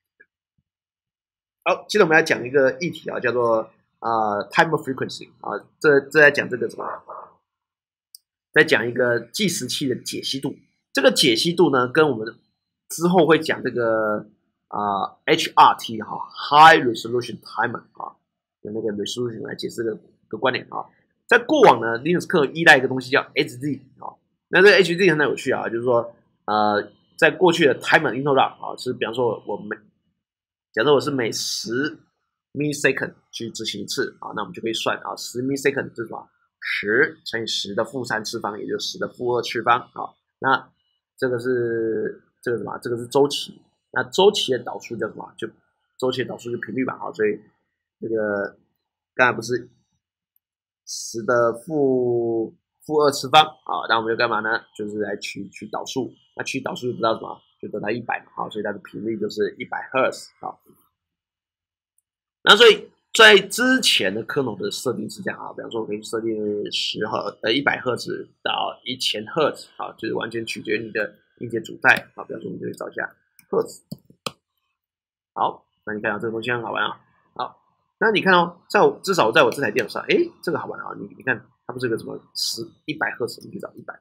好，接着我们来讲一个议题啊，叫做time frequency 啊，这在讲这个什么？在讲一个计时器的解析度。这个解析度呢，跟我们之后会讲这个HRT 哈 High Resolution Timer 啊的那个 resolution 来解释个观点啊。在过往呢 ，Linux 课依赖一个东西叫 HZ 啊，那这个 HZ 很有趣啊，就是说在过去的 timer interrupt 啊，是比方说假设我是每10 millisecond 去执行一次啊，那我们就可以算啊，10 millisecond 是什么？10乘以10的负3次方，也就是10的负2次方啊。那这个什么？这个是周期。那周期的导数叫什么？就周期的导数是频率吧。好，所以这个刚才不是10的负2次方啊？那我们就干嘛呢？就是来取导数。那取导数就知道什么？就得到100嘛。好，所以它的频率就是100赫兹。好，那所以在之前的科农的设定是这样啊，比方说我可以设定100赫兹到1000赫兹啊，就是完全取决于你的硬件主态啊。比方说我们就去找一下赫兹。好，那你看到这个东西很好玩啊。好，那你看哦，至少在我这台电脑上，这个好玩啊。你看它不是个什么100赫兹，你可以找100。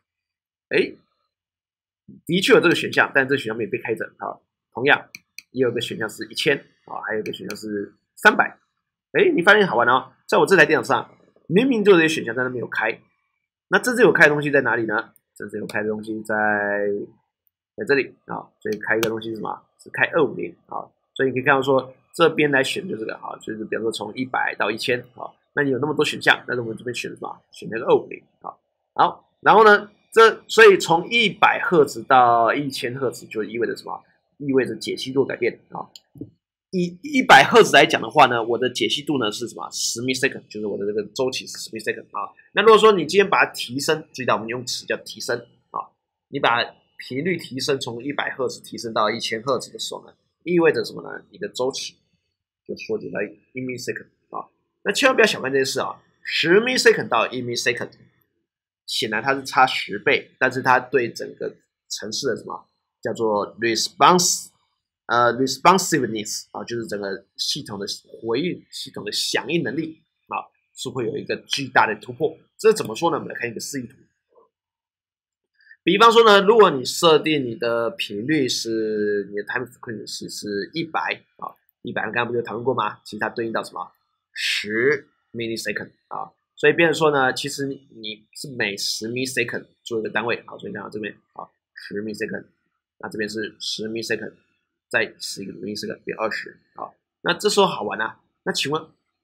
的确有这个选项，但这个选项没有被开着啊。同样，也有一个选项是1000啊，还有一个选项是300。你发现好玩哦，在我这台电脑上，明明就有这些选项，但是没有开。那真正有开的东西在哪里呢？真正有开的东西在这里啊。所以开一个东西是什么？是开250啊。所以你可以看到说，这边来选就这个啊，就是比方说从100到1000啊。那你有那么多选项，但是我们这边选什么？选那个250啊。好，然后呢？所以从100赫兹到1000赫兹就意味着什么？意味着解析度改变啊。以100赫兹来讲的话呢，我的解析度呢是什么？10 millisecond， 就是我的这个周期是10 millisecond啊。那如果说你今天把它提升，注意到我们用词叫提升啊，你把频率提升从100赫兹提升到1000赫兹的时候呢，意味着什么呢？你的周期就缩减到1 millisecond 啊。那千万不要小看这件事啊，10 millisecond 到1 millisecond。显然它是差10倍，但是它对整个程式的什么叫做 responsiveness 啊，就是整个系统的回应、系统的响应能力啊，是会有一个巨大的突破。这怎么说呢？我们来看一个示意图。比方说呢，如果你设定你的频率是你的 time frequency 是100啊，100刚刚不就讨论过吗？其实它对应到什么10 millisecond 啊。所以变成说呢，其实你是每10 millisecond 做一个单位，好，所以看到这边啊10 millisecond， 那这边是10 millisecond， 再10个 millisecond 变20，好，那这时候好玩啊，那请问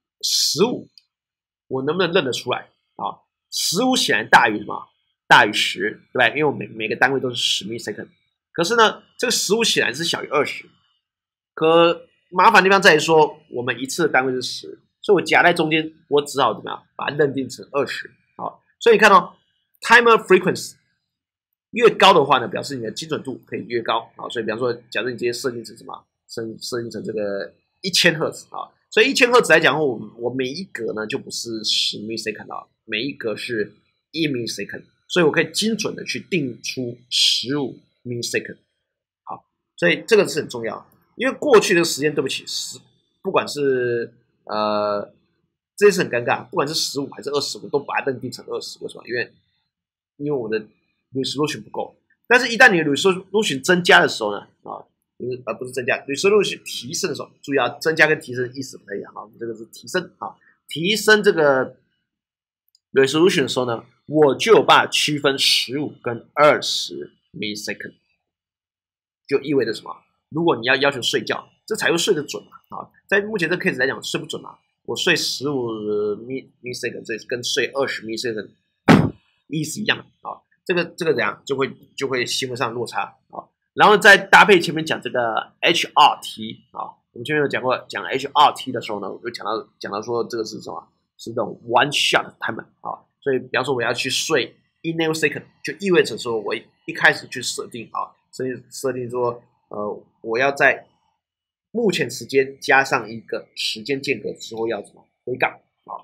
15我能不能认得出来啊？15显然大于什么？大于10，对不对？因为我每个单位都是10 millisecond， 可是呢，这个15显然是小于20，可麻烦地方在于说，我们一次的单位是10。所以我夹在中间，我只好怎么样把它认定成20。好，所以你看哦 ，timer frequency 越高的话呢，表示你的精准度可以越高。好，所以比方说，假设你直接设定成什么，设定成这个1000赫兹啊，所以1000赫兹来讲，我每一格呢就不是10 millisecond 啊，每一格是1 millisecond， 所以我可以精准的去定出15 millisecond。好，所以这个是很重要，因为过去的时间，对不起，不管是这件事很尴尬，不管是15还是20，我都把它认定成20，为什么？因为我的 resolution 不够。但是，一旦你的 resolution 增加的时候呢，不是增加 resolution 提升的时候，注意啊，增加跟提升意思不太一样啊。这个是提升啊，提升这个 resolution 的时候呢，我就有办法区分15跟20 millisecond， 就意味着什么？如果你要求睡觉，这才会睡得准嘛。啊，在目前这个 case 来讲，睡不准嘛。我睡15 millisecond， 这跟睡20 millisecond 意思一样啊。这个怎样就会行为上落差啊。然后再搭配前面讲这个 HRT 啊，我们前面有讲过，讲 HRT 的时候呢，我就讲到说这个是什么？是这种 one shot timer 啊。所以比方说我要去睡1 nanosecond， 就意味着说我一开始去设定啊，设定说我要在目前时间加上一个时间间隔之后要怎么回港啊？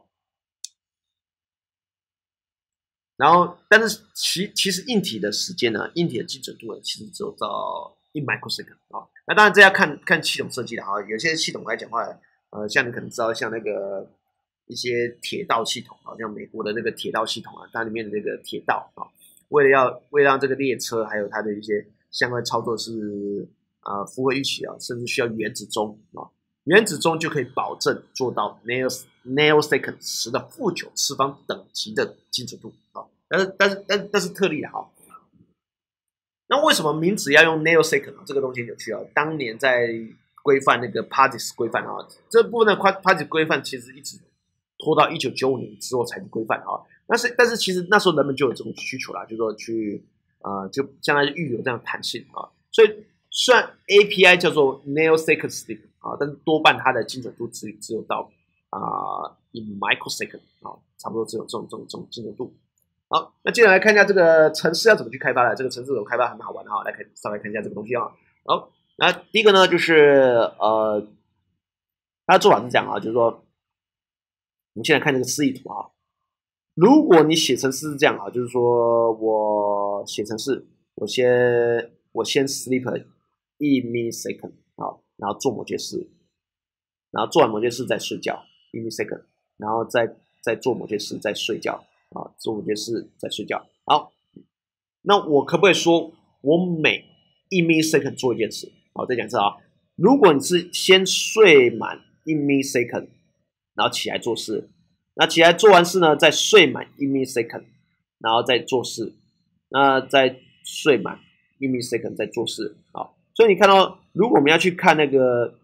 然后，但是其实硬体的时间呢，硬体的精准度呢，其实只有到1 microsecond 啊。那当然这要看系统设计的啊，有些系统来讲的话，像你可能知道，像那个一些铁道系统啊，像美国的那个铁道系统啊，它里面的那个铁道啊，为了让这个列车还有它的一些相关操作是符合预期啊，甚至需要原子钟啊，原子钟就可以保证做到 nanosecond 10的负9次方等级的精准度啊。但是特例的哈。那为什么名字要用 nanosecond 这个东西很有趣啊。当年在规范那个 PADIS 规范啊，这部分的 PADIS 规范其实一直拖到1995年之后才规范啊。但是其实那时候人们就有这种需求啦，就是说去就将来预有这样的弹性啊。所以虽然 API 叫做 nanosecond sleep 啊，但是多半它的精准度只有到in microsecond 啊，差不多只有这种精准度。好，那接下来看一下这个程式要怎么去开发的。这个程式怎么开发很好玩哈，稍微看一下这个东西啊。好，那第一个呢就是它的做法是这样啊，就是说我们现在看这个示意图啊。如果你写程式是这样啊，就是说我写程式，我先 sleep 1 millisecond 啊，然后做某件事，然后做完某件事再睡觉1 millisecond，然后再做某件事再睡觉啊，做某件事再睡觉。好，那我可不可以说我每1 millisecond 做一件事？好，再讲一次啊，如果你是先睡满1 millisecond，然后起来做事。那起来做完事呢，再睡满1 millisecond，然后再做事，那再睡满1 millisecond 再做事。好，所以你看到，如果我们要去看那个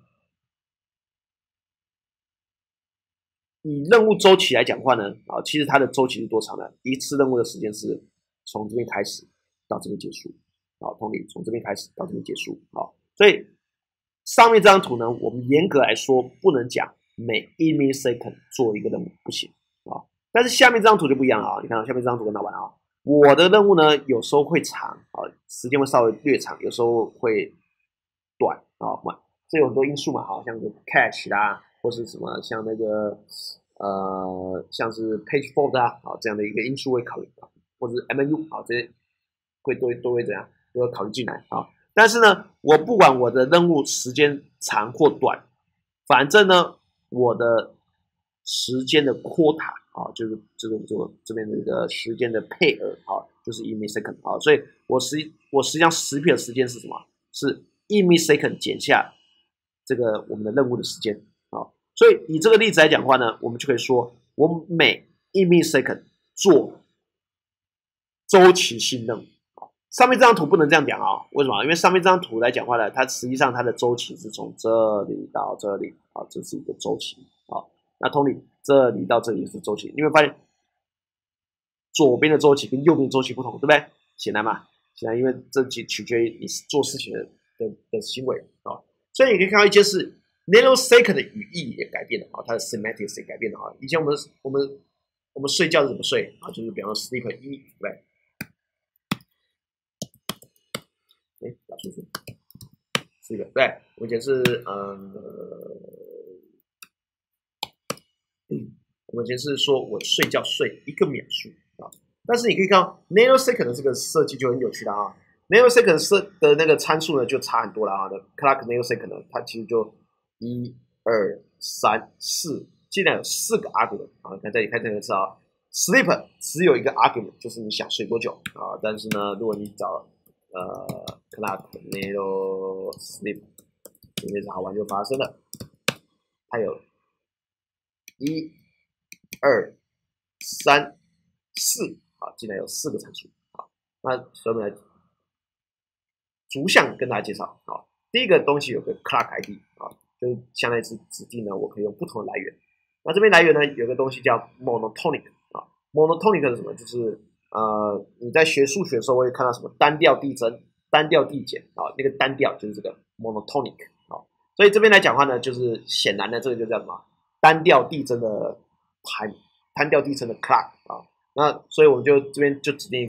以任务周期来讲话呢，其实它的周期是多长呢？一次任务的时间是从这边开始到这边结束。好，同理，从这边开始到这边结束。好，所以上面这张图呢，我们严格来说不能讲每1 millisecond 做一个任务不行啊，但是下面这张图就不一样了啊！你看到下面这张图很好玩啊，我的任务呢有时候会长啊，时间会稍微略长，有时候会短啊，这有很多因素嘛，好像是 cache 啦，或是什么像那个像是 page fault 啊这样的一个因素会考虑啊，或者是 MNU 啊这些都会怎样都会考虑进来啊。但是呢，我不管我的任务时间长或短，反正呢，我的时间的 quota 啊，就是这边的一个时间的配额啊，就是1 millisecond 啊，所以我实际上实际的时间是什么？是1 millisecond 减下这个我们的任务的时间啊。所以以这个例子来讲的话呢，我们就可以说，我每1 millisecond 做周期性任务。上面这张图不能这样讲啊，为什么？因为上面这张图来讲话呢，它实际上它的周期是从这里到这里啊，这是一个周期啊。那同理，这里到这里是周期，你会发现左边的周期跟右边的周期不同，对不对？显然嘛，显然，因为这取决于你做事情的行为啊。所以你可以看到一件事 ，nanosecond 的语义也改变了啊，它的 semantics 也改变了啊。以前我们睡觉是怎么睡啊？就是比方说 sleep 1，对不对？打出去，是一个对，我以前是我们以前是说我睡觉睡1个秒数啊，但是你可以看到 nanosecond 的这个设计就很有趣了啊 ，nanosecond 的那个参数呢就差很多了啊，的 clock nanosecond 呢，它其实就1、2、3、4，竟然有4个 argument 啊，看这里看这个词啊 ，sleep 只有一个 argument， 就是你想睡多久啊，但是呢，如果你找clock nano sleep， 这件事好玩就发生了。还有1、2、3、4啊，竟然有4个参数啊。那所以我们来逐项跟大家介绍啊。第一个东西有个 clock ID 啊，就是相当于是指定呢，我可以用不同的来源。那这边来源呢，有个东西叫 monotonic 啊 ，monotonic 是什么？就是你在学数学的时候会看到什么单调递增、单调递减啊，那个单调就是这个 monotonic 啊。所以这边来讲的话呢，就是显然的这个就叫什么单调递增的单调递增的 clock 啊。那所以我们就这边就指定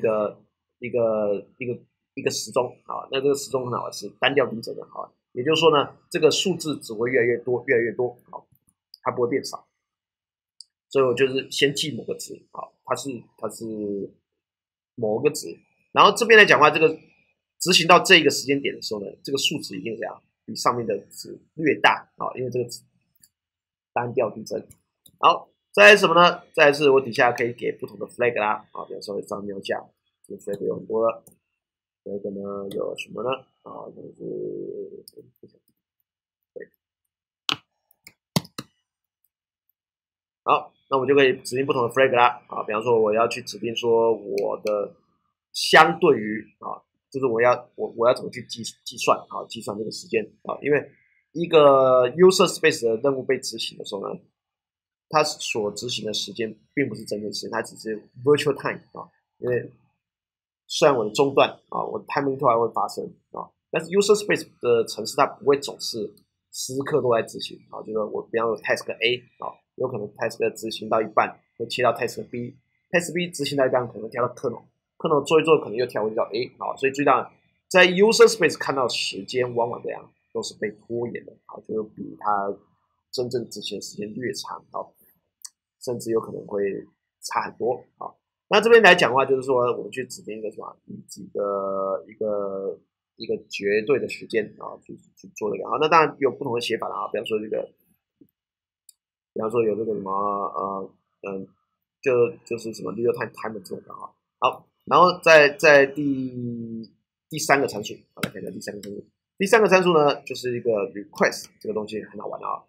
一个时钟啊，那这个时钟很好玩，是单调递增的啊。也就是说呢，这个数字只会越来越多，越来越多啊，它不会变少。所以我就是先记某个值啊，它是某个值，然后这边来讲的话，这个执行到这一个时间点的时候呢，这个数值一定这样比上面的值略大啊，因为这个值单调递增。好，再来什么呢？再来是我底下可以给不同的 flag 啦啊，比如说张喵架，这个 flag 有很多了。flag 呢有什么呢？啊，就是好，那我就可以指定不同的 flag 啦啊，比方说我要去指定说我的相对于啊，就是我要怎么去计算啊，计算这个时间啊，因为一个 user space 的任务被执行的时候呢，它所执行的时间并不是真的时间，它只是 virtual time 啊，因为虽然我的中断啊，我的 time interval 会发生啊，但是 user space 的程式它不会总是时时刻都在执行啊，就是我比方说 task A 啊，有可能 task 执行到一半会切到 task B，task B 执行到一半可能跳到 kernel 做一做可能又跳回到 A 啊，所以最大在 user space 看到时间往往这样都是被拖延的啊，就是比它真正执行的时间略长啊，甚至有可能会差很多啊。那这边来讲的话，就是说我们去指定一个什么一个绝对的时间啊，去做这个啊。那当然有不同的写法了啊，比方说比方说有这个什么就是什么 real time 这种的啊。好，然后在第三个参数，好来看一下第三个参数。第三个参数呢，就是一个 request 这个东西很好玩啊。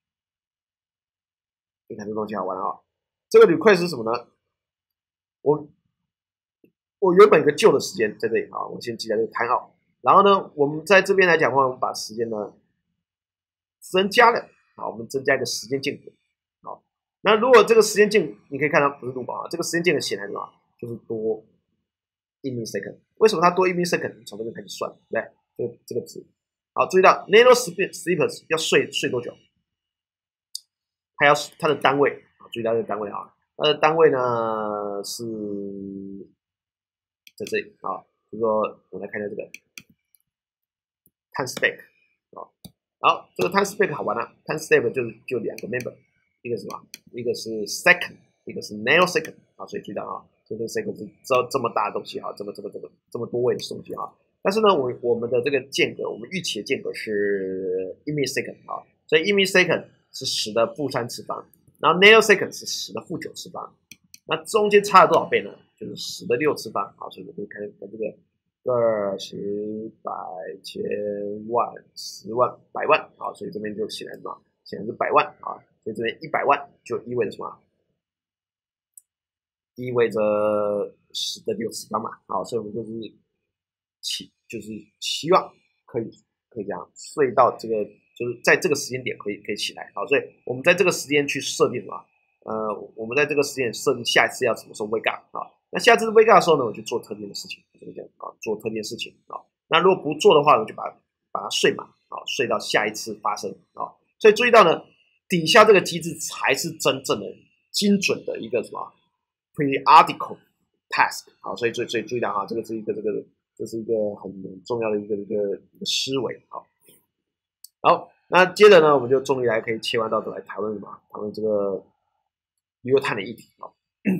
你看这个东西好玩啊。这个 request 是什么呢？我原本有个旧的时间在这里啊，我先记在这个 timeout。然后呢，我们在这边来讲的话，我们把时间呢增加了啊，我们增加一个时间间隔。好，那如果这个时间间，你可以看到不是 loop 啊，这个时间间隔显然什么，就是多1 millisecond。为什么它多1 millisecond？从这边开始算，对不对？这个值。好，注意到 nano sleepers 要睡多久？它的单位啊，注意到这个单位啊，它的单位呢是在这里啊，比如说我来看一下这个 time spec 啊，好，这个 time spec 好玩了、time spec 就两个 member， 一个是什么？一个是 second， 一个是 nanosecond 啊，所以注意到啊，这个 second 是这么大的东西哈，这么多位的东西哈。但是呢，我们的这个间隔，我们预期的间隔是1 millisecond 啊，所以1 millisecond 是10的负3次方，然后 nanosecond 是10的负9次方，那中间差了多少倍呢？就是10的6次方啊，所以我们可以看这个20、百、千、万、10万、100万啊，所以这边就显然什么？显然是100万啊，所以这边100万就意味着什么？意味着10的6次方嘛，好，所以我们就是希望可以这样睡到这个，就是在这个时间点可以起来，好，所以我们在这个时间去设定什么？我们在这个时间设定下一次要什么时候 wake up 啊？那下次 wake up 的时候呢，我就做特定的事情，怎么讲啊？做特定的事情啊。那如果不做的话，我就把它睡满啊，睡到下一次发生啊。所以注意到呢，底下这个机制才是真正的精准的一个什么 periodical task 好，所以注意到啊，这是一个很重要的一个思维啊。好，那接着呢，我们就终于可以切换到来讨论什么？讨论这个 real time 的议题啊。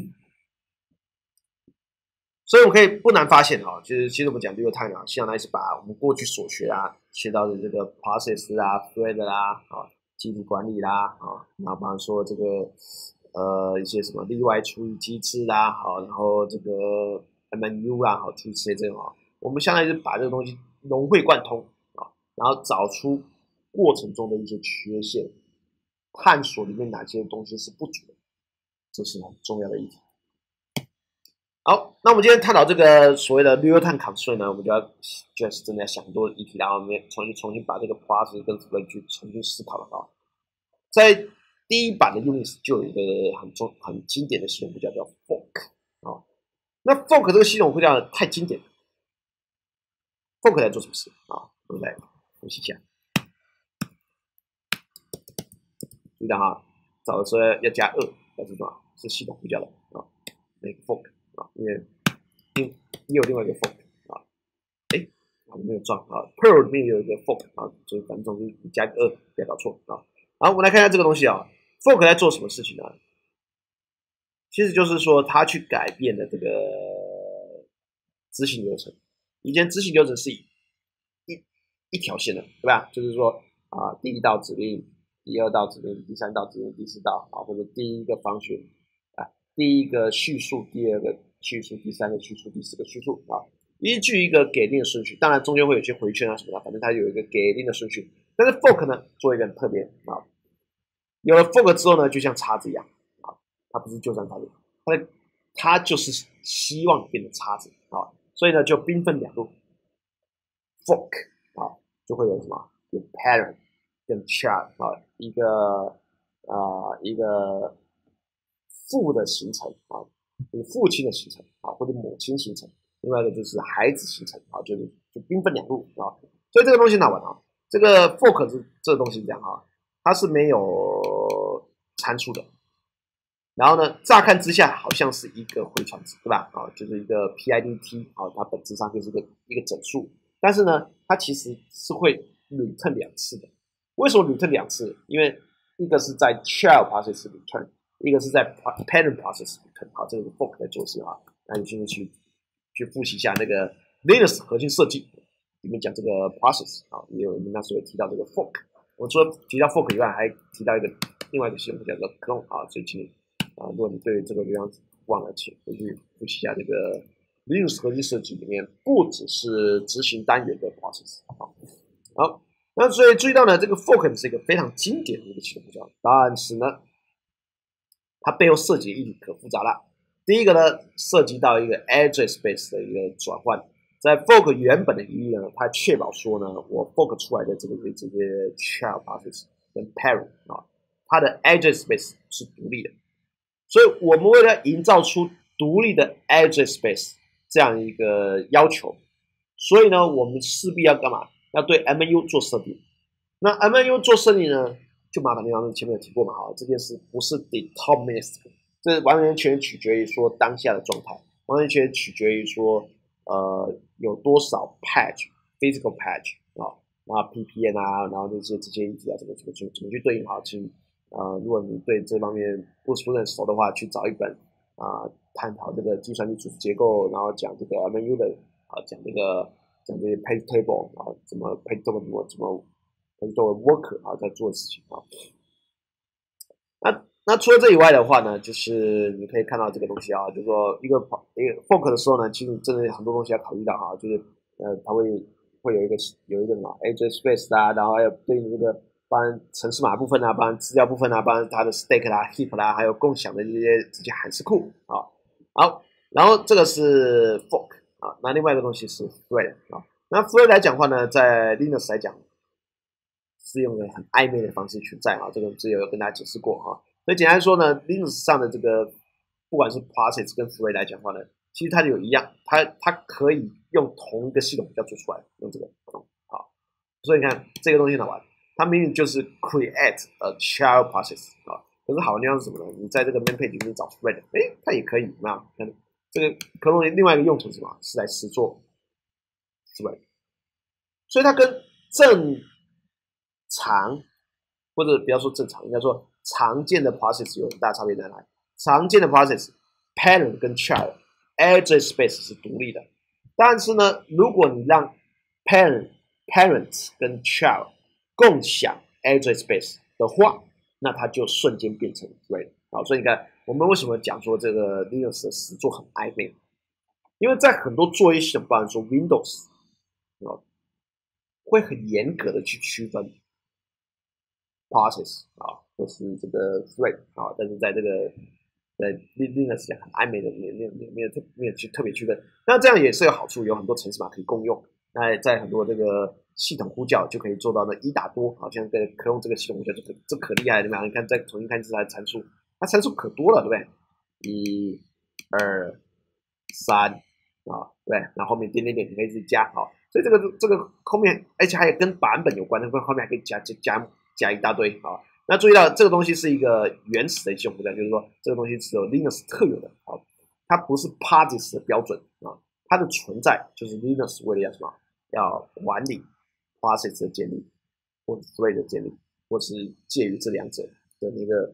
所以我们可以不难发现啊，其实我们讲 real time 啊，希望来是把我们过去所学啊，学到的这个 process 啊、thread 啦、啊、机体管理啦啊，然后比方说这个一些什么例外处理机制啦，好，然后这个 MNU 啦，好，诸如此类这种啊，我们相当于是把这个东西融会贯通啊，然后找出过程中的一些缺陷，探索里面哪些东西是不足的，这是很重要的议题。好，那我们今天探讨这个所谓的 real time constraint 呢，我们就是真的要想很多议题，然后我们重新把这个 process 跟 thread 去重新思考了啊。在第一版的 Unix 就有一个很经典的系统呼叫叫 fork 啊。那 fork 这个系统呼叫太经典了 ，fork 在做什么事啊？我们来复习一下。注意到哈，找的时候要加2，要是什么？是系统呼叫的啊，那个 fork 啊，因为你有另外一个 fork 啊，我没有撞啊 ，Perl 里面有一个 fork 啊，所以反正总之你加个2，不要搞错啊。好，我们来看一下这个东西啊 ，fork 在做什么事情呢？其实就是说它去改变了这个执行流程。以前执行流程是一条线的，对吧？就是说第一道指令、第二道指令、第三道指令、第四道啊，或者第一个方选第一个叙述、第二个叙述、第三个叙述、第四个叙述啊，依据一个给定的顺序。当然中间会有些回圈啊什么的，反正它有一个给定的顺序。但是 fork 呢，做一个很特别啊，有了 fork 之后呢，就像叉子一样啊，它不是就像叉子，它就是希望变成叉子啊，所以呢就兵分两路 ，fork 啊就会有什么有 parent 跟 child 啊，一个父的形成啊，就是父亲的形成啊，或者母亲形成， 另外一个就是孩子形成啊，就兵分两路啊。所以这个东西哪玩啊？这个 fork 这个东西这样啊，它是没有参数的。然后呢，乍看之下好像是一个回传值，对吧？啊，就是一个 PIDT 啊，它本质上就是一个整数。但是呢，它其实是会 return 2次的。为什么 return 2次？因为一个是在 child process return， 一个是在 parent process return。好，这个 fork 在做事啊。那你现在去复习一下那个 Linux 核心设计里面讲这个 process 啊，也有那时候有提到这个 fork。我除了提到 fork 以外，还提到另外一个系统叫做 clone 啊，所以请你如果你对这个地方忘了，请回去复习一下这个 Linux 核心设计里面不只是执行单元的 process。好，那所以注意到呢，这个 fork 是一个非常经典的一个系统呼叫，但是呢，它背后涉及的议题可复杂了。第一个呢，涉及到一个 address space 的一个转换，在 fork 原本的语义呢，它确保说呢，我 fork 出来的这些 child process 跟 parent 啊，它的 address space 是独立的。所以我们为了营造出独立的 address space 这样一个要求，所以呢，我们势必要干嘛？要对 MNU 做设定。那 MNU 做设定呢，就麻烦地方前面有提过嘛，哈，这件事不是 deterministic， 这完全取决于说当下的状态，完全取决于说有多少 patch physical patch 啊，然后 PPN 啊，然后这些议题啊，怎么去对应好？请如果你对这方面不是很熟的话，去找一本探讨这个计算机组织结构，然后讲这个 MNU 的讲这些 page table 啊，怎么 page table 怎么作为 worker 在做事情啊。那除了这以外的话呢，就是你可以看到这个东西啊，就是说一个 fork 的时候呢，其实真的很多东西要考虑到哈，就是它会有一个什么 address space 啊，然后还有对应这个包含程式码部分啊，包含资料部分啊，包含它的 stack 啦、heap 啦，还有共享的这些函式库啊。好，然后这个是 fork 啊，那另外一个东西是 thread 啊。那 thread 来讲的话呢，在 Linux 来讲是用的很暧昧的方式存在啊，这个之前有跟大家解释过哈。所以简单说呢 ，Linux 上的这个不管是 process 跟 thread 来讲的话呢，其实它有一样，它可以用同一个系统叫做出来，用这个好。所以你看这个东西好玩，它明明就是 create a child process 啊，可是好的地方是什么呢？你在这个 main page 里面找 thread， 它也可以，那看这个可能另外一个用途是什么？是来实做 thread， 所以它跟正常或者不要说正常，应该说常见的 process 有很大差别在哪里？常见的 process parent 跟 child address space 是独立的，但是呢，如果你让 parent 跟 child 共享 address space 的话，那它就瞬间变成 thread。好，所以你看我们为什么讲说这个 Linux 的实作很暧昧？因为在很多作业系统，包含说 Windows 会很严格的去区分 process 或是这个 thread 但是在这个在 Linux 很暧昧的没有去特别区分。那这样也是有好处，有很多程式码可以共用。那在很多这个系统呼叫就可以做到呢一打多，好像跟可用这个系统呼叫这可厉害了，对吧？你看再重新看一次它的参数，它参数可多了，对不对？1、2、3对，然后后面点点点你可以自己加所以这个后面而且还有跟版本有关的，后面还可以加一大堆那注意到这个东西是一个原始的系统呼叫，就是说这个东西是有 Linux 特有的它不是 POSIX 的标准它的存在就是 Linux 为了要什么？要管理 POSIX 的建立，或者 thread 的建立，或是介于这两者的那个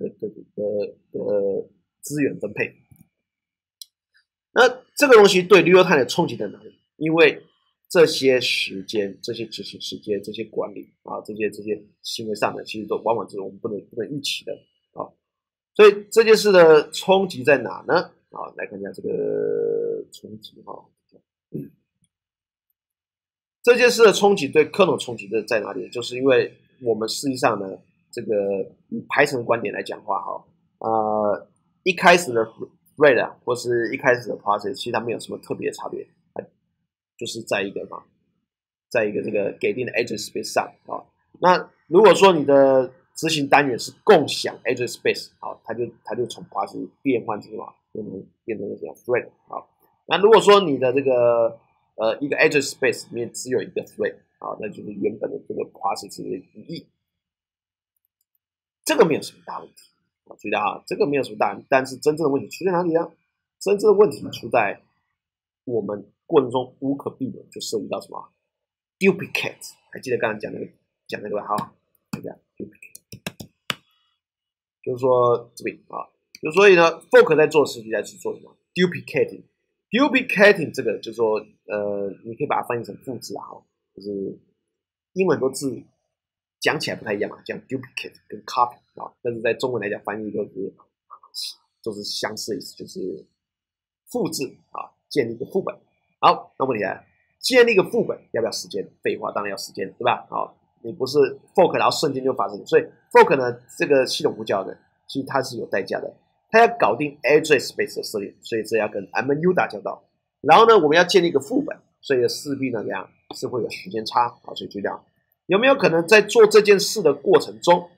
的资源分配。那这个东西对 real-time 的冲击在哪里？因为这些时间、这些执行时间、这些管理这些行为上的，其实都往往是我们不能预期的所以这件事的冲击在哪呢？来看一下这个冲击这件事的冲击对 kernel 冲击在哪里？就是因为我们实际上呢，这个以排程的观点来讲话一开始的 thread 或是一开始的 process， 其实它没有什么特别的差别，就是在一个这个给定的 address space 上那如果说你的执行单元是共享 address space，它就从 process 变换成什么？变成这样 thread 那如果说你的这个一个 address space 里面只有一个 thread 啊，那就是原本的这个 process 的语义，这个没有什么大问题啊。注意到啊，这个没有什么大问题，但是真正的问题出在哪里呢？真正的问题出在我们过程中无可避免就涉及到什么 duplicate， 还记得刚才讲那个吧？好，看一下 duplicate， 就是说这边啊，就所以呢 ，fork 在做的事情在是做什么 ？duplicating。duplicating 这个就是说，你可以把它翻译成复制啊，就是英文很多字讲起来不太一样嘛，像 duplicate 跟 copy 啊，但是在中文来讲翻译都是相似的意思，就是复制啊，建立一个副本。好，那问题来了，建立一个副本要不要时间？废话，当然要时间，对吧？好，你不是 fork 然后瞬间就发生，所以 fork 呢这个系统呼叫呢，其实它是有代价的，它要搞定 address space 的设定，所以这要跟 MNU 打交道。然后呢，我们要建立一个副本，所以势必呢怎样是会有时间差啊，所以就这样。有没有可能在做这件事的过程中，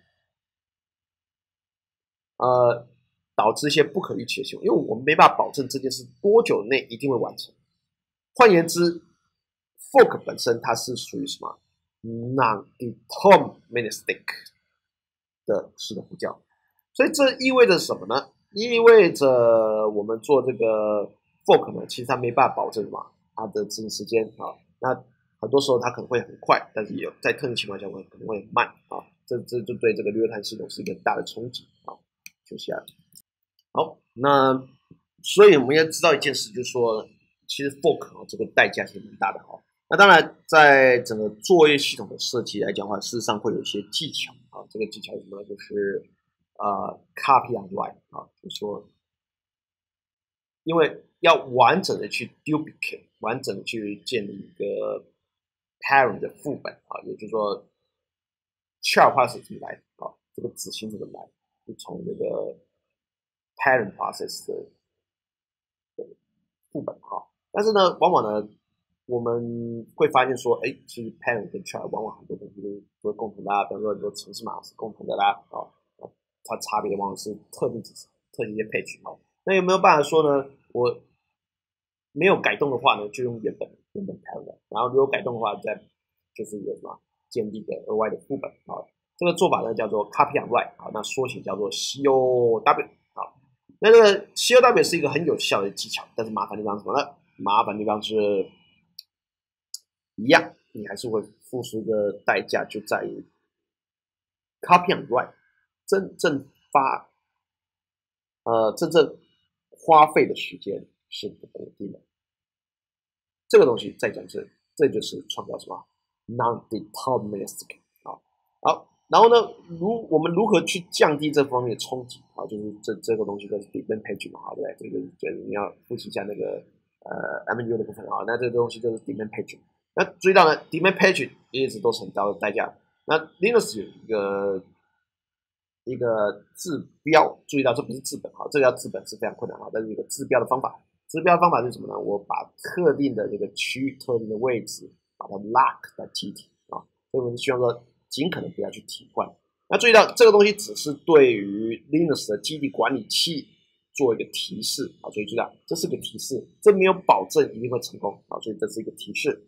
导致一些不可预期的行为？因为我们没办法保证这件事多久内一定会完成。换言之 ，fork 本身它是属于什么 non-deterministic 的系统呼叫，所以这意味着什么呢？意味着我们做这个 fork 呢，其实它没办法保证嘛，它的执行时间啊，那很多时候它可能会很快，但是也在特定情况下可能会很慢啊，这就对这个六碳系统是一个大的冲击啊。就下来，好，那所以我们要知道一件事，就是说，其实 fork 这个代价是蛮大的哈。那当然，在整个作业系统的设计来讲的话，事实上会有一些技巧啊。这个技巧是什么呢？就是copy on write 啊，就是说，因为要完整的去 duplicate， 完整的去建立一个 parent 的副本啊，也就是说 child process 怎么来啊？这个子星怎么来？就从那个 parent process 的副本哈。但是呢，往往呢，我们会发现说，哎，其实 parent 跟 child 往往很多东西都是共同的啊，比如说很多程式码是共同的啦，啊，它差别往往是特定一些配置啊。那有没有办法说呢？我没有改动的话呢，就用原本 parent， 然后如果改动的话，再就是有什么建立一个额外的副本啊。这个做法呢叫做 copy on write 啊，那缩写叫做 COW 啊。那这个 COW 是一个很有效的技巧，但是麻烦地方是什么呢？麻烦地方是一样，你还是会付出一个代价，就在于 copy on write 真正花费的时间是不固定的。这个东西再讲一次，这就是创造什么 non-deterministic 啊。好，然后呢，我们如何去降低这方面的冲击啊？就是这个东西就是 demand page 嘛，对不对？这个就是你要复习一下那个MNU 的部分啊。那这个东西就是 demand page。那注意到呢 ，demand page 一直都是很高的代价。那 Linux 有一个治标，注意到这不是治本啊，这个要治本是非常困难啊，但是一个治标的方法。治标的方法是什么呢？我把特定的这个区域、特定的位置，把它 lock 在机体啊，所以我们希望说尽可能不要去替换。那注意到这个东西只是对于 Linux 的基地管理器做一个提示啊，所以注意到这是个提示，这没有保证一定会成功啊，所以这是一个提示。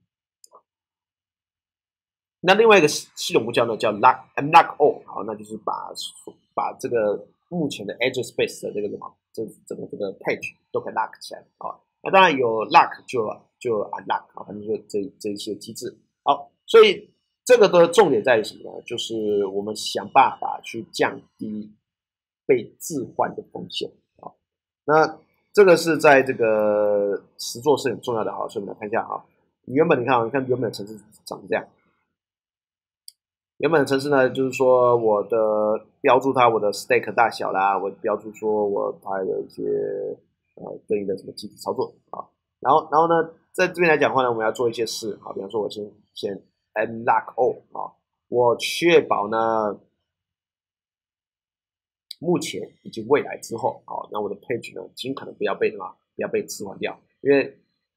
那另外一个系统呼叫呢，叫 mlock all， 好，那就是把这个目前的 address space 的这个什么，这个 page 都给 lock 起来啊。那当然有 lock 就 unlock 啊，反正就这一些机制。好，所以这个的重点在于什么呢？就是我们想办法去降低被置换的风险啊。那这个是在这个实作是很重要的哈，所以我们来看一下哈。你看原本的程式长这样。原本的程式呢，就是说我的标注它我的 stake 大小啦，我标注说我它的一些对应的什么机体操作啊，然后呢，在这边来讲的话呢，我们要做一些事啊，比方说我先 mlock all 啊，我确保呢目前以及未来之后啊，那我的 page 呢尽可能不要被置换掉，因为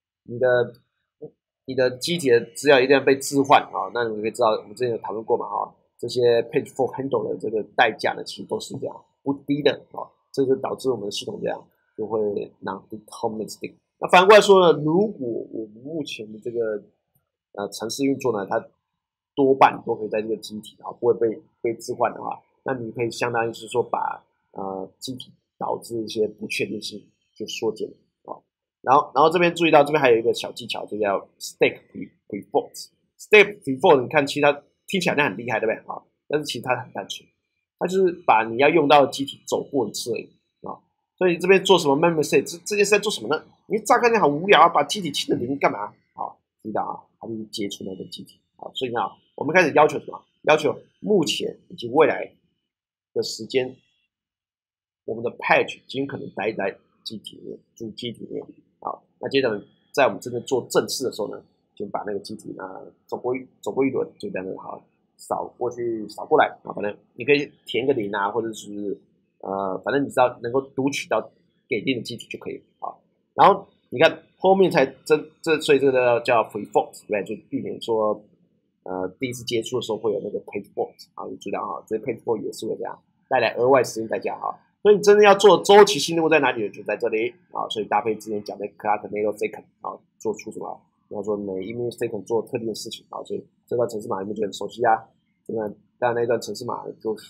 你的机体的资料一定要被置换啊，那你可以知道我们之前有讨论过嘛哈，这些 page for handle 的这个代价呢，其实都是这样不低的啊，这就导致我们的系统这样就会 non-deterministic。 那反过来说呢，如果我们目前的这个程式运作呢，它多半都可以在这个机体啊，不会被置换的话，那你可以相当于是说把机体导致一些不确定性就缩减了啊。然后这边注意到这边还有一个小技巧，就叫 stake prefault。stake prefault 你看其实它听起来很厉害，对不对啊？但是其实它很单纯，它就是把你要用到的机体走过一次而已啊。所以这边做什么 memory save 这件事在做什么呢？你乍看起来好无聊啊，把机体清的零干嘛？好，知道啊，它就是接触那个机体啊。所以呢，我们开始要求什么？要求目前以及未来的时间，我们的 patch 尽可能待在机体里面，主机体里面。好，那接着在我们真正做正事的时候呢，就把那个机体呢走过一轮，就这样子好扫过去扫过来啊。反正你可以填个零啊，或者是反正你知道能够读取到给定的机体就可以啊。然后你看后面才所以这个叫 free fault， 对，就避免说第一次接触的时候会有那个 page fault 啊，你知道哈，这些 page fault 也是会这样带来额外时间代价哈。所以你真的要做周期性任务在哪里？就在这里啊。所以搭配之前讲的 clock nanosecond 啊，做出什么？比方说每1 millisecond 做特定的事情啊。所以这段程式码你们就很熟悉啊。当然那段程式码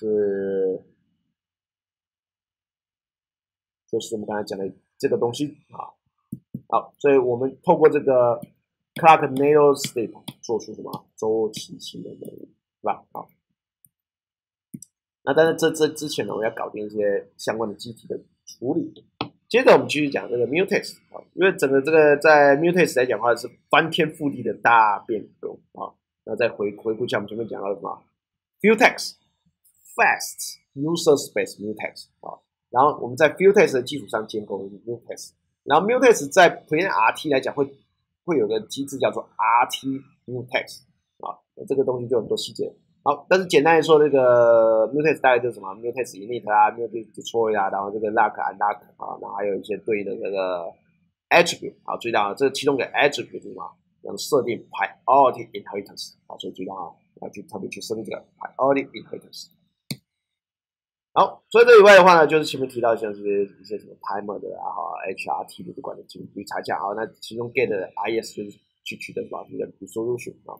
就是我们刚才讲的这个东西啊。好，所以我们透过这个 clock nanosecond 做出什么周期性的任务，是吧？好。那但是这之前呢，我要搞定一些相关的机体的处理。接着我们继续讲这个 mutex 啊，因为整个这个在 mutex 来讲的话是翻天覆地的大变动啊。那再回顾一下我们前面讲到的什么 futex fast user space mutex 啊，然后我们在 futex 的基础上建构 mutex， 然后 mutex 在 PNRT 来讲会有个机制叫做 RT mutex 啊，这个东西就很多细节。好，但是简单来说，那个 mutex 大概就是什么 mutex init 啊 ，mutex destroy 啊，然后这个 lock unlock 啊，然后还有一些对应的那个 attribute 啊，注意到啊，这其中的 attribute 是什么？要设定 priority inheritance 啊，所以注意到啊，要去特别去设定这个 priority inheritance。好，除了这以外的话呢，就是前面提到像是一些什么 timer 的啊，HRT 的这管的请注意查一下啊。那其中 get 的 IS 就是去取得什么？这个 resolution 啊。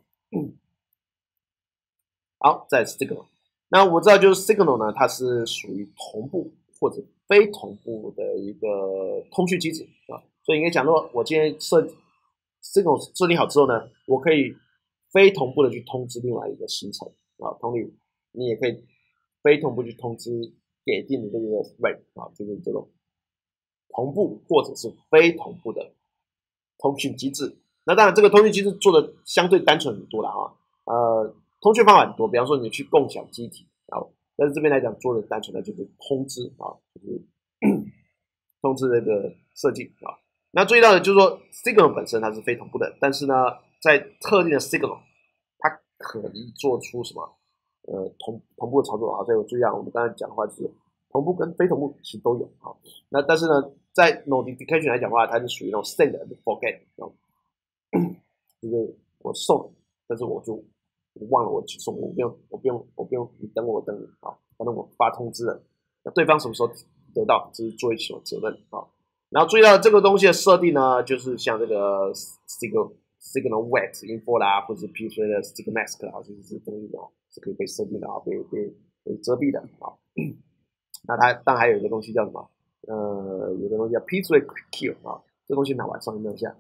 好，再是 signal。那我知道就是 signal 呢，它是属于同步或者非同步的一个通讯机制啊。所以应该讲说，我今天signal 设定好之后呢，我可以非同步的去通知另外一个行程啊。同理，你也可以非同步去通知给定的这个 thread 啊，就是这种同步或者是非同步的通讯机制。那当然，这个通讯机制做的相对单纯很多了啊。通讯方法很多，比方说你去共享机体啊，但是这边来讲做的单纯的就是通知啊，就是通知这个设计啊。那注意到的就是说 signal 本身它是非同步的，但是呢，在特定的 signal 它可以做出什么同步的操作啊。所以我注意到我们刚才讲的话就是同步跟非同步其实都有啊。那但是呢，在 notification 来讲的话，它是属于那种 send and forget 啊，就是我送，但是我忘了我去送，我不用你等我等你啊，反正我发通知了，那对方什么时候得到，这是做一些责任啊。然后注意到这个东西的设定呢，就是像这个 signal wet info 啦，或者是 P3 的 signal mask 啊，这些东西呢是可以被设定的啊，被遮蔽的啊。那它当然还有一个东西叫什么？有个东西叫 P3 kill 啊，这东西拿晚上弄一下。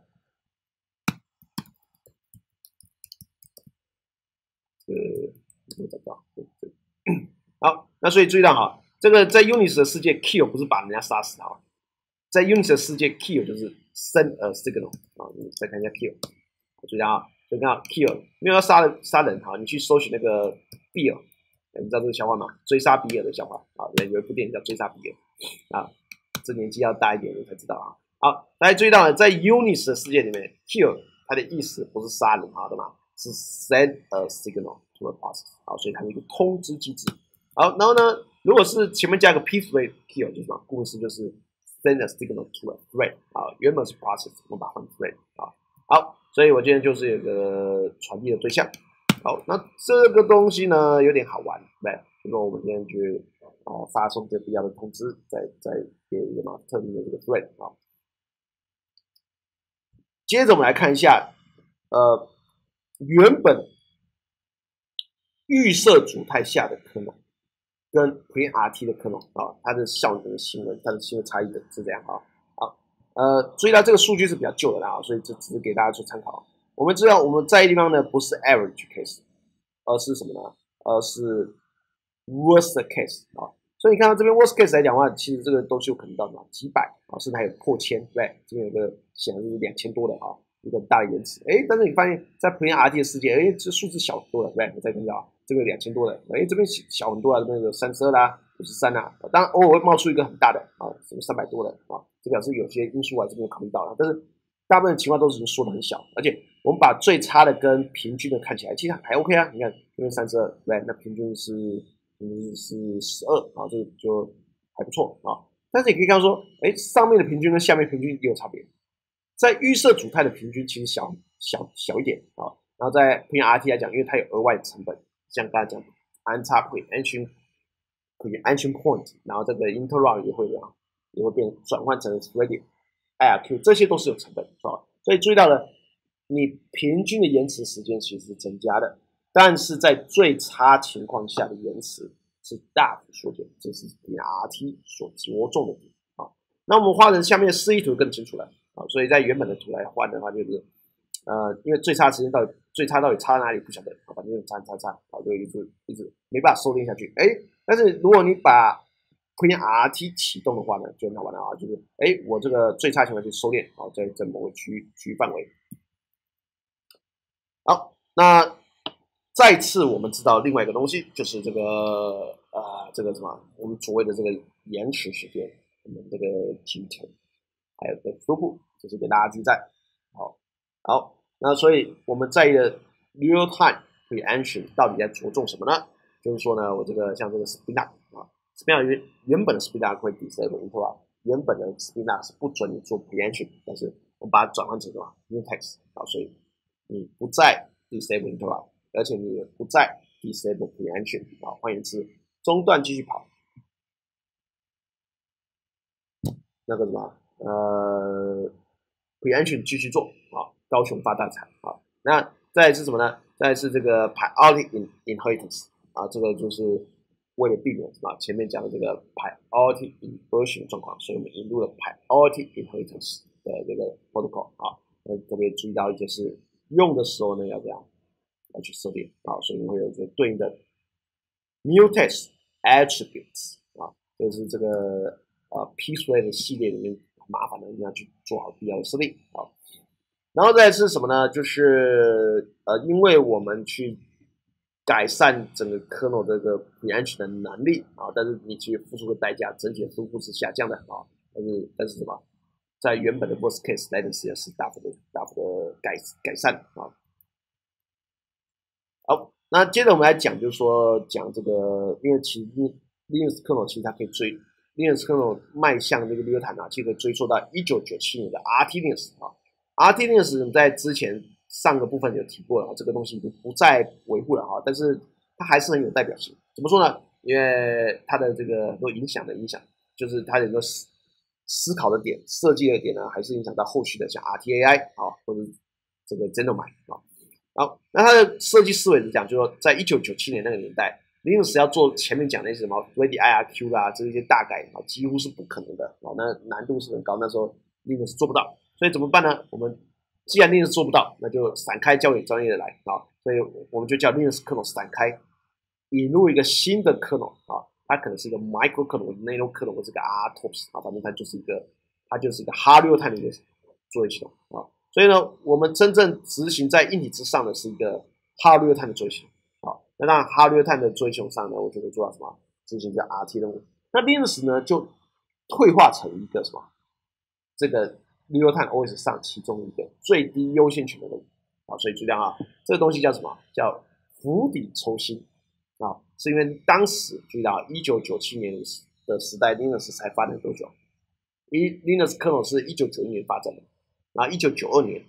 没找到，好，那所以注意到哈，这个在 Unix 的世界 ，kill 不是把人家杀死哈，在 Unix 的世界 ，kill 就是 send a signal 啊。你再看一下 kill， 注意到啊，就看到 kill 没有要杀人哈，你去搜寻那个比尔，你知道这个笑话吗？追杀比尔的笑话啊，有一部电影叫《追杀比尔》啊，这年纪要大一点你才知道啊。好，大家注意到了，在 Unix 的世界里面 ，kill 它的意思不是杀人啊，对吗？是 send a signal to a process 啊，所以它是一个通知机制。好，然后呢，如果是前面加个 p-thread kill 就是什么？顾名思义就是 send a signal to a thread 啊，原本是 process， 我们把它换 thread 啊。好，所以我今天就是有个传递的对象。好，那这个东西呢有点好玩，对，比如说我们今天去发送这必要的通知，再给一个特定的这个 thread 啊。 接着我们来看一下，原本预设主态下的kernel跟 PRT 的kernel啊，它的效能行为，它的行为差异的是这样啊。注意到这个数据是比较旧的啦，所以这只是给大家做参考。我们知道我们在意的地方呢，不是 average case， 而是什么呢？而是 worst case 啊。所以你看到这边 worst case 来讲的话，其实这个都是有可能到什么几百啊，甚至还有破千，对不对？这边有个显然是2000多的啊，一个很大的延迟。但是你发现，在 PRT 的世界，这数字小很多了，对不对？我再跟你讲啊，这个2000多的，这边小很多啊，这边有32啦、53啦，当然偶尔会冒出一个很大的啊，什么300多的啊，这表示有些因素啊这边考虑到了，但是大部分情况都是缩的很小，而且我们把最差的跟平均的看起来，其实还 OK 啊。你看这边32，对，那平均是12啊，这个就还不错啊。但是你可以看到说，上面的平均跟下面平均也有差别。在预设主态的平均其实小一点啊，然后在 PRT 来讲，因为它有额外的成本，像刚才讲安插preemption point， 然后这个 interrupt 也会变转换成 ready IRQ， 这些都是有成本，是吧？所以注意到了，你平均的延迟时间其实是增加的，但是在最差情况下的延迟是大幅缩减，这是 PRT 所着重的点啊。那我们画成下面的示意图更清楚了啊，所以在原本的图来换的话，就是因为最差时间最差到底差在哪里不晓得，反正差，就一直没办法收敛下去。但是如果你把PRT 启动的话呢，就很好玩了啊，就是我这个最差情况去收敛啊，在某个区域范围。好，那再次我们知道另外一个东西，就是这个什么，我们所谓的这个延迟时间，我们这个 T10， 还有这个throughput，这是给大家记在。好，那所以我们在意的 real time preemption 到底在着重什么呢？就是说呢，我这个像这个 speed up 啊 ，speed up 原本的 speed up 会 disable interrupt， 原本的 speed up 是不准你做 preemption， 但是我们把它转换成什么 mutex 啊，所以你不再 disable interrupt， 而且你也不再 disable preemption 啊，换言之，中断继续跑，那个什么preemption 继续做啊。高雄发大财啊！那再来是什么呢？再来是这个 priority inheritance 啊，这个就是为了避免什么？前面讲的这个 priority inversion 状况，所以我们引入了 priority inheritance 的这个 protocol 啊。特别注意到一件事，用的时候呢要这样要去设定啊，所以会有这个对应的 mutex attributes 啊，就是这个PSUA 的系列里面很麻烦的，你要去做好必要的设定啊。然后再来是什么呢？就是因为我们去改善整个 kernel 这个 preemption 的能力啊，但是你去付出的代价，整体的分布是下降的啊。但是什么，在原本的 worst case latency 是大幅的改善啊。好，那接着我们来讲，就是说讲这个，因为其实 Linux kernel 其实它可以Linux kernel 迈向这个 real time 啊，这个追溯到1997年的 RT Linux 啊。RT Linux 在之前上个部分有提过了，这个东西已经不再维护了哈，但是它还是很有代表性。怎么说呢？因为它的这个很多影响，就是它有很多思考的点、设计的点呢，还是影响到后续的像 RTAI 啊，或者这个 Xenomine 啊。好，那它的设计思维是讲，就是说在1997年那个年代，Linux 要做前面讲那些什么 Ready IRQ 啦，这些大改啊，几乎是不可能的啊，那难度是很高，那时候 Linux 做不到。所以怎么办呢？我们既然 Linux 做不到，那就散开交给专业的来啊。所以我们就叫 Linux kernel 散开，引入一个新的 kernel 啊，它可能是一个 micro kernel、nano kernel 或者是个 RTOS 啊，反正它就是一个 hard real time 的一个作业系统啊。所以呢，我们真正执行在硬体之上的是一个 hard real time 的作业系统啊。那当然 hard real time 的作业系统上呢，我就会做到什么？执行叫 RT 任务。那 Linux 呢，就退化成一个什么？这个real time OS 上其中一个最低优先权的任务啊，所以注意啊，这个东西叫什么？叫釜底抽薪啊，是因为当时注意到1997年的时代 ，Linux 才发展多久？Linux kernel 是1991年发展的，然后1992年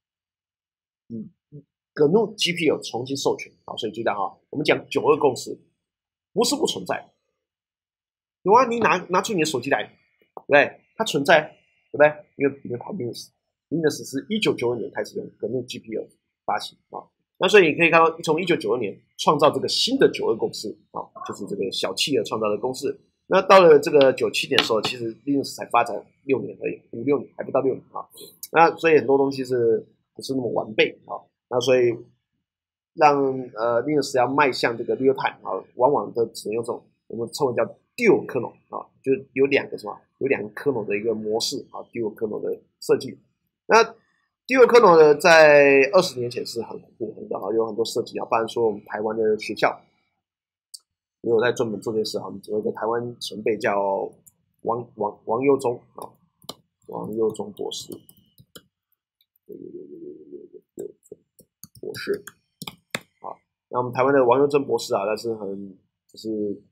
GNU GPL 重新授权啊，所以注意到啊，我们讲92共识不是不存在，有啊，你拿出你的手机来，对不对？它存在。对不对？因为里面跑 Linux， Linux 是1992年开始用 GNU GPL 发行啊。那所以你可以看到，从1992年创造这个新的92公式啊，就是这个小企鹅创造的公式。那到了这个97年的时候，其实 Linux 才发展6年而已，5、6年还不到6年啊。那所以很多东西是不是那么完备啊？那所以让Linux 要迈向这个 real time 啊，往往都只能用这种我们称为叫 dual kernel 啊，就是有两个kernel 的一个模式啊 ，dual kernel 的设计。那 dual kernel 呢，在20年前是很火红的啊，有很多设计啊，包含说我们台湾的学校也有在专门做这件事啊。我们有一个台湾前辈叫王佑忠啊，王佑忠博士，博士。那我们台湾的王佑忠博士啊，他是就是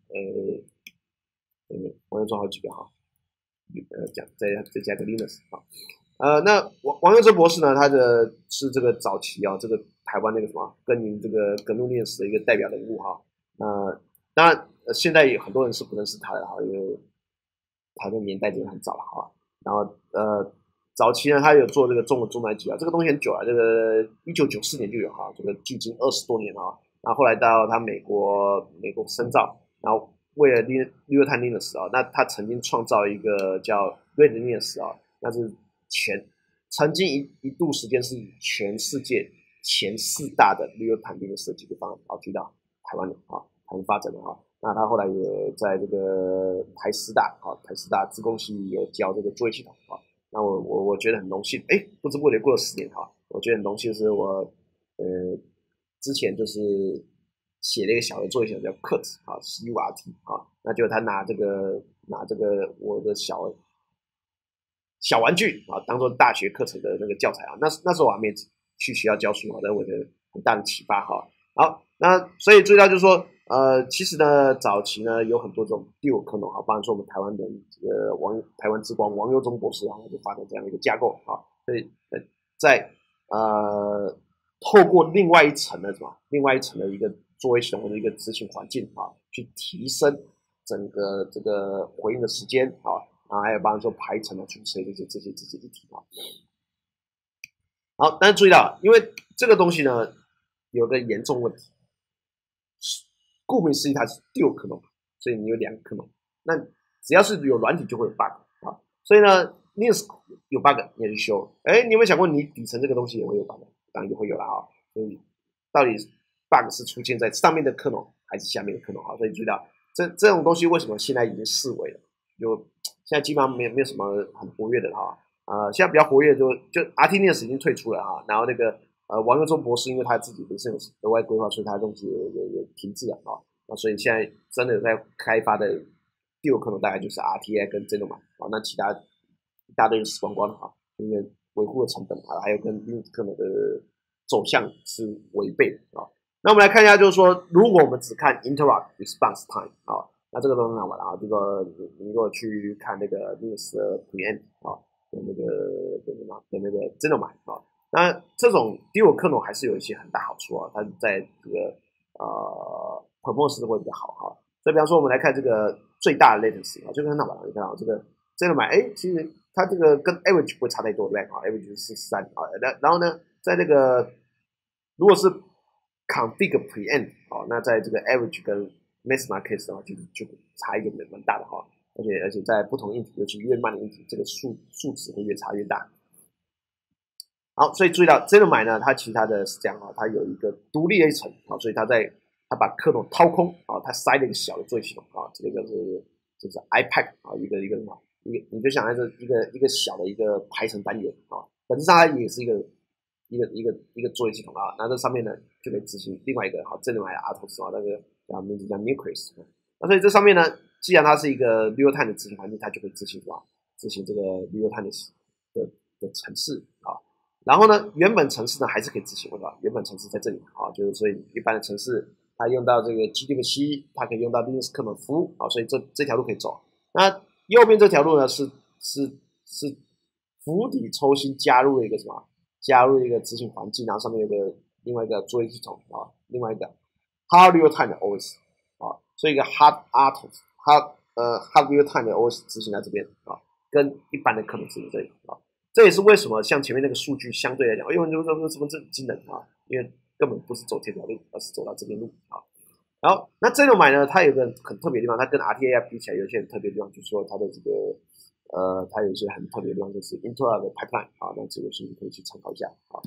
王佑忠好几个哈，再加个 Linux 啊，那王佑忠博士呢，他是这个早期啊，这个台湾那个什么耕耘这个GNU Linux 的一个代表人物哈。当然现在有很多人是不认识他的哈，因为他的年代真的很早了哈。然后早期呢，他有做这个中文中南机啊，这个东西很久了，这个1994年就有哈，这个距今20多年哈。然后后来到他美国深造，然后为了 Real Time Linux 啊，那他曾经创造一个叫 Red Linux 啊，那是曾经一度时间是全世界前4大的 Real Time Linux 设计的方案啊，去到台湾的啊，台湾发展的啊。那他后来也在这个台师大资工系有教这个作业系统啊。那我觉得很荣幸，不知不觉过了10年哈，我觉得很荣幸是我之前就是写了一个小的作业系统叫 CURT 啊 CURT 啊，那就他拿这个我的小玩具啊，当做大学课程的那个教材啊。那时候我还没去学校教书啊，但我觉得很大的启发哈。好，那所以注意到就是说，其实呢，早期呢有很多这种 dual kernel 啊，包含说我们台湾人台湾之光王佑忠博士啊，就发展这样的一个架构啊。所以在透过另外一层的一个作业系统的一个执行环境啊，去提升整个这个回应的时间啊。还有包含说排程啊、去设计这些议题啊。好，但是注意到，因为这个东西呢有个严重问题，顾名思义它是dual kernel，所以你有2个 kernel，那只要是有软体就会有 bug 啊。所以呢 Linux 有 bug 你也去修，你有没有想过你底层这个东西也会有 bug？ 当然也会有啦啊。所以到底 bug 是出现在上面的 kernel还是下面的 kernel 啊？所以注意到这种东西为什么现在已经式微了？现在基本上没有什么很活跃的哈。现在比较活跃就 RT-Linux 已经退出了哈。然后那个王佑忠博士因为他自己本身有额外规划，所以他的东西也停滞了啊。那所以现在真的在开发的第5 kernel大概就是 RTI 跟 Xenomine 啊，那其他一大堆死光光的哈，因为维护的成本啊，还有跟 Linux kernel 的走向是违背的啊。那我们来看一下，就是说，如果我们只看 interrupt response time 啊，那这个都很好玩啊。这个你如果去看那个 Linux 的 preempt 啊，跟那个 Xenomine 啊，那这种 dual kernel 还是有一些很大好处啊，它在这个performance 会比较好哈。所以比方说我们来看这个最大的 latency 啊，这个很好玩，你看啊，这个 Xenomine 其实它这个跟 average 不会差太多，对不对啊 ？average 是13啊，然后呢，在这个如果是 config preempt 那在这个 average 跟 maxima case 的话，就差一个蛮大的哈。而且在不同硬体，尤其越慢的硬体，这个数值会越差越大。好，所以注意到 Xenomine 呢，它其他的是这样它有一个独立的一层所以它把kernel掏空它塞了一个小的作业系统这个就是 iPad 一个你就想象是一个小的一个排程单元本质上它也是一个作业系统那这上面呢就可以执行另外一个Xenomine RTOS 那个名字叫 Nucleus 那所以这上面呢，既然它是一个 real time 的执行环境，它就可以执行这个 real time 的程式然后呢，原本程式呢还是可以执行原本程式在这里就是所以一般的程式它用到这个 GDBC， 它可以用到 Linux kernel 服务所以这条路可以走。那右边这条路呢是釜底抽薪加入了一个什么？加入一个执行环境，然后上面有另外一个作业系统另外一个 Hard Real Time 的 OS 所以一个 Hard Real Time 的 OS 执行在这边跟一般的kernel执行这里这也是为什么像前面那个数据相对来讲，因为什么这惊人啊，因为根本不是走这条路，而是走到这边路啊。然后那这种买呢，它有个很特别的地方，它跟 RTAI 比起来，有一些很特别的地方，就是说它的这个它有一些很特别的地方，就是 Intel 的 pipeline 啊，那这个是你可以去参考一下啊。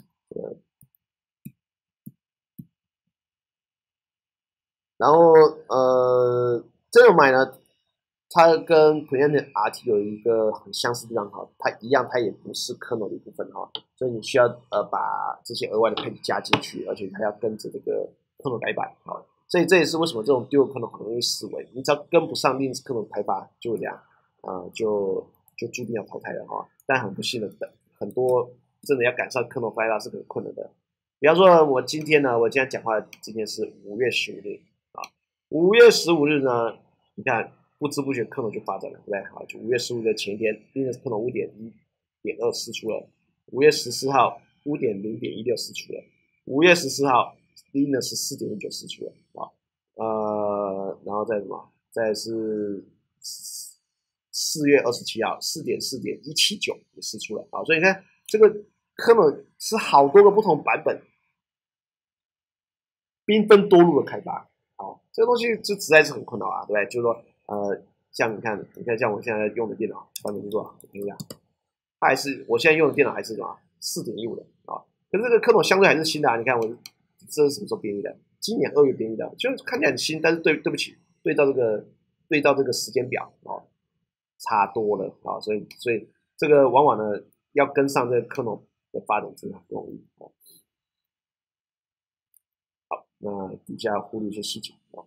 然后这种买呢，它跟 Preempt RT 有一个很相似的地方哈，它一样，它也不是 kernel 的一部分哈，所以你需要把这些额外的配置加进去，而且它要跟着这个 kernel 改版啊。所以这也是为什么这种 dual kernel 很容易死维，你只要跟不上 Linux kernel 开发，就这样就注定要淘汰了哈。但很不幸的，很多真的要赶上 kernel 开发是很困难的。比方说，我今天讲话今天是5月15日啊，5月15日呢，你看不知不觉kernel就发展了，对不对？好，就5月15日的前一天 ，Linux kernel 5.1.2释出了，5月14号5.0.16释出了，5月14号 Linux 4.19释出了啊，然后再什么？再是4月27号4.4.179也释出了啊，所以你看这个kernel是好多个不同版本，缤纷多路的开发。好，这个东西就实在是很困扰啊，对不对？就是说，像你看像我现在用的电脑，版本是多少？我听一下，它还是我现在用的电脑还是什么4.15的啊？可是这个kernel相对还是新的啊。你看我这是什么时候编译的？今年2月编译的，就看起来很新，但是对不起，对到这个时间表啊，差多了啊，所以这个往往呢要跟上这个kernel的发展真的很不容易啊。好，那底下忽略一些细节啊。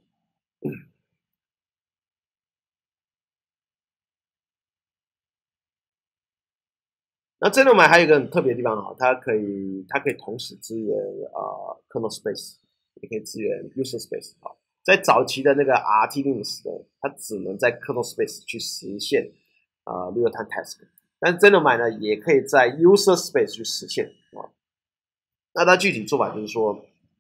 那这种买还有一个很特别的地方哈，它可以同时支援kernel space， 也可以支援 user space 啊。在早期的那个 RT Linux 呢，它只能在 kernel space 去实现real time task， 但是这种买呢，也可以在 user space 去实现啊。那它具体做法就是说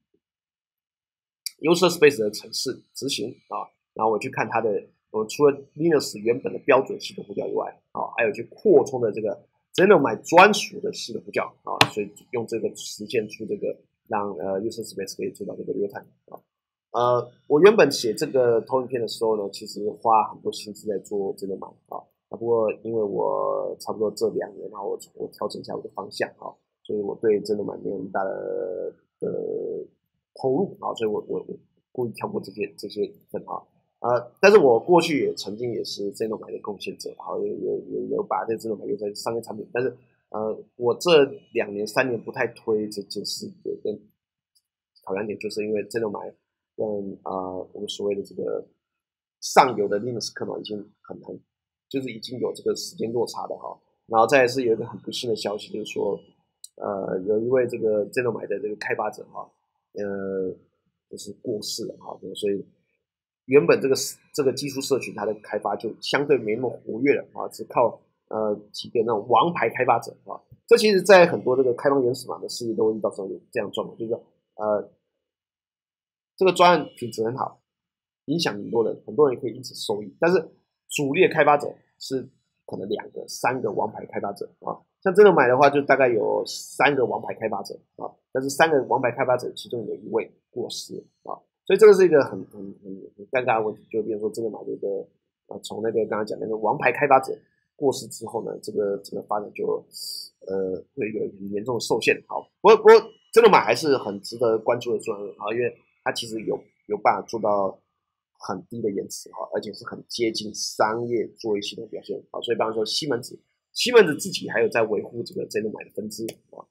user space 的程式执行啊，然后我去看它的，我除了 Linux 原本的标准系统呼叫以外啊，还有去扩充的这个真的买专属的系统呼叫啊，所以用这个实现出这个让user space 可以做到这个real time啊。我原本写这个投影片的时候呢，其实花很多心思在做真的买啊，不过因为我差不多这2年，然后我调整一下我的方向啊，所以我对真的买没有那么大的投入啊，所以我故意跳过这些份啊。但是我过去也曾经也是真的买的贡献者，好，也有把这真的买用在商业产品，但是我这2年3年不太推这件事，有跟考量点就是因为真的买跟我们所谓的这个上游的 Linux 可能已经就是已经有这个时间落差的哈。然后再来是有一个很不幸的消息，就是说有一位这个真的买的这个开发者哈，就是过世了哈，所以原本这个技术社群它的开发就相对没那么活跃了啊，只靠几个那种王牌开发者啊。这其实在很多这个开放原始码的事业都会遇到这样状况，就是说这个专案品质很好，影响很多人，很多人可以因此受益，但是主力的开发者是可能2个、3个王牌开发者啊。像真的买的话，就大概有3个王牌开发者啊，但是3个王牌开发者其中有1位过世啊，所以这个是一个很尴尬的问题。就比如说真的买这个从那个刚刚讲那个王牌开发者过世之后呢，这个整个发展就会有很严重的受限。好，不过真的买还是很值得关注的专案啊，因为它其实有办法做到很低的延迟哈，而且是很接近商业作业系统表现啊。所以，比方说西门子自己还有在维护这个真的买的分支啊，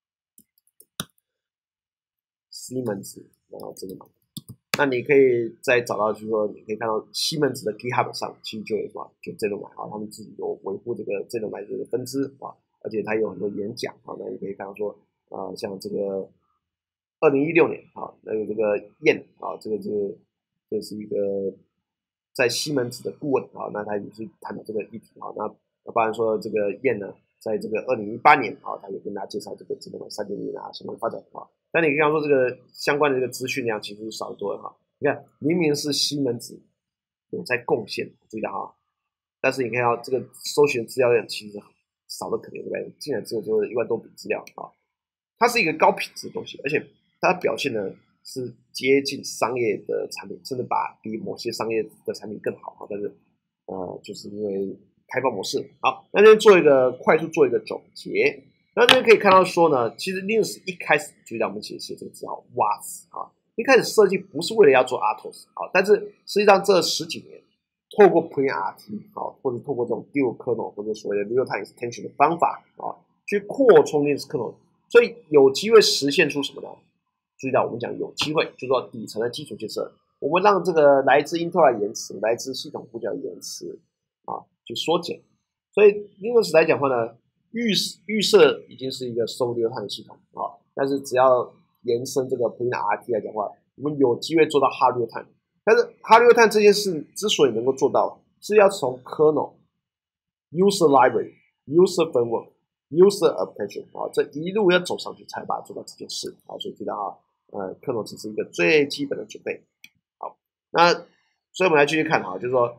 西门子然后真的买。那你可以再找到，就是说，你可以看到西门子的 GitHub 上，其实就有什么，就真的买啊，他们自己有维护这个真的买这个分支啊，而且他有很多演讲啊，那你可以看到说，像这个2016年啊，那个这个燕啊，这是一个在西门子的顾问啊，那他也是谈到这个议题啊，那包含说这个燕呢，在这个2018年啊，他也跟大家介绍这个智能网3.0啊什么发展啊。那你刚刚说这个相关的这个资讯量其实少多了哈。你看，明明是西门子有在贡献，注意到哈，但是你看到这个搜寻资料量其实少的可怜，对不对？进来之后就是1万多笔资料啊，它是一个高品质的东西，而且它的表现呢是接近商业的产品，甚至比某些商业的产品更好啊。但是就是因为开放模式。好，那这边快速做一个总结。那这边可以看到说呢，其实 Linux 一开始就让我们写这个字号 was 啊，一开始设计不是为了要做 RTOS 啊，但是实际上这10几年，透过 PrintRT 啊，或者透过这种 Dual Kernel 或者所谓的 Real Time Extension 的方法啊，去扩充 Linux Kernel， 所以有机会实现出什么呢？注意到我们讲有机会，就是说底层的基础建设，我们让这个来自 Intel 的延迟、来自系统呼叫的延迟啊，去缩减。所以 Linux 来讲的话呢，预设已经是一个收流碳的系统啊，但是只要延伸这个 PrintRT 来讲的话，我们有机会做到 Hard Real Time。但是 Hard Real Time 这件事之所以能够做到，是要从 Kernel、User Library、User Framework、User Application 啊，这一路要走上去，才把它做到这件事啊。所以知道Kernel 只是一个最基本的准备。好，那所以我们来继续看就是说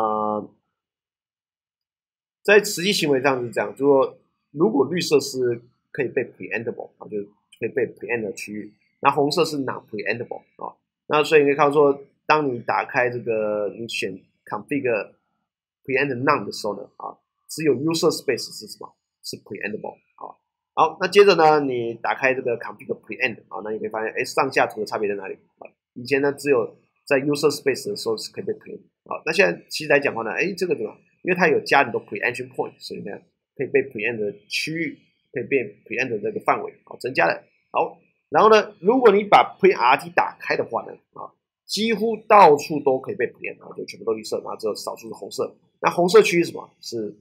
在实际行为上是这样，就是说，如果绿色是可以被 preemptable 啊，就是可以被 preempt 的区域，那红色是 not preemptable 啊。那所以你可以看到说，当你打开这个你选 config preempt none 的时候呢，只有 user space 是什么？是 preemptable 啊。好，那接着呢，你打开这个 config preempt 那你可以发现，上下图的差别在哪里？以前呢，只有在 user space 的时候是可以被 preempt 那现在其实来讲的话呢，这个对吧？因为它有加很多 preemption point， 所以呢，可以被 preempt 的区域，可以被 preempt 的这个范围增加了。好，然后呢，如果你把 PrintRT 打开的话呢，几乎到处都可以被 preempt 就全部都绿色，然后只有少数是红色。那红色区域是什么？是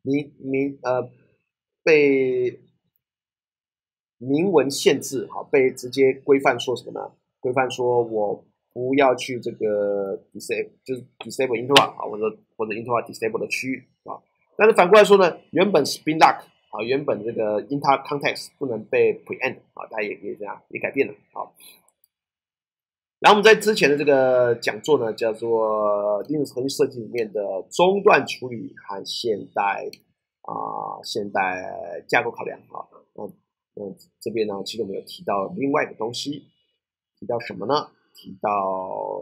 被明文限制，被直接规范说什么呢？规范说我不要去这个 disable， 就是 disable interrupt 或者 interrupt disable 的区域但是反过来说呢，原本 spin lock 原本这个 inter context 不能被 preempt 它也这样也改变了然后我们在之前的这个讲座呢，叫做 Linux 核心设计里面的中断处理和现代架构考量这边呢，其实我们有提到另外的东西，提到什么呢？提到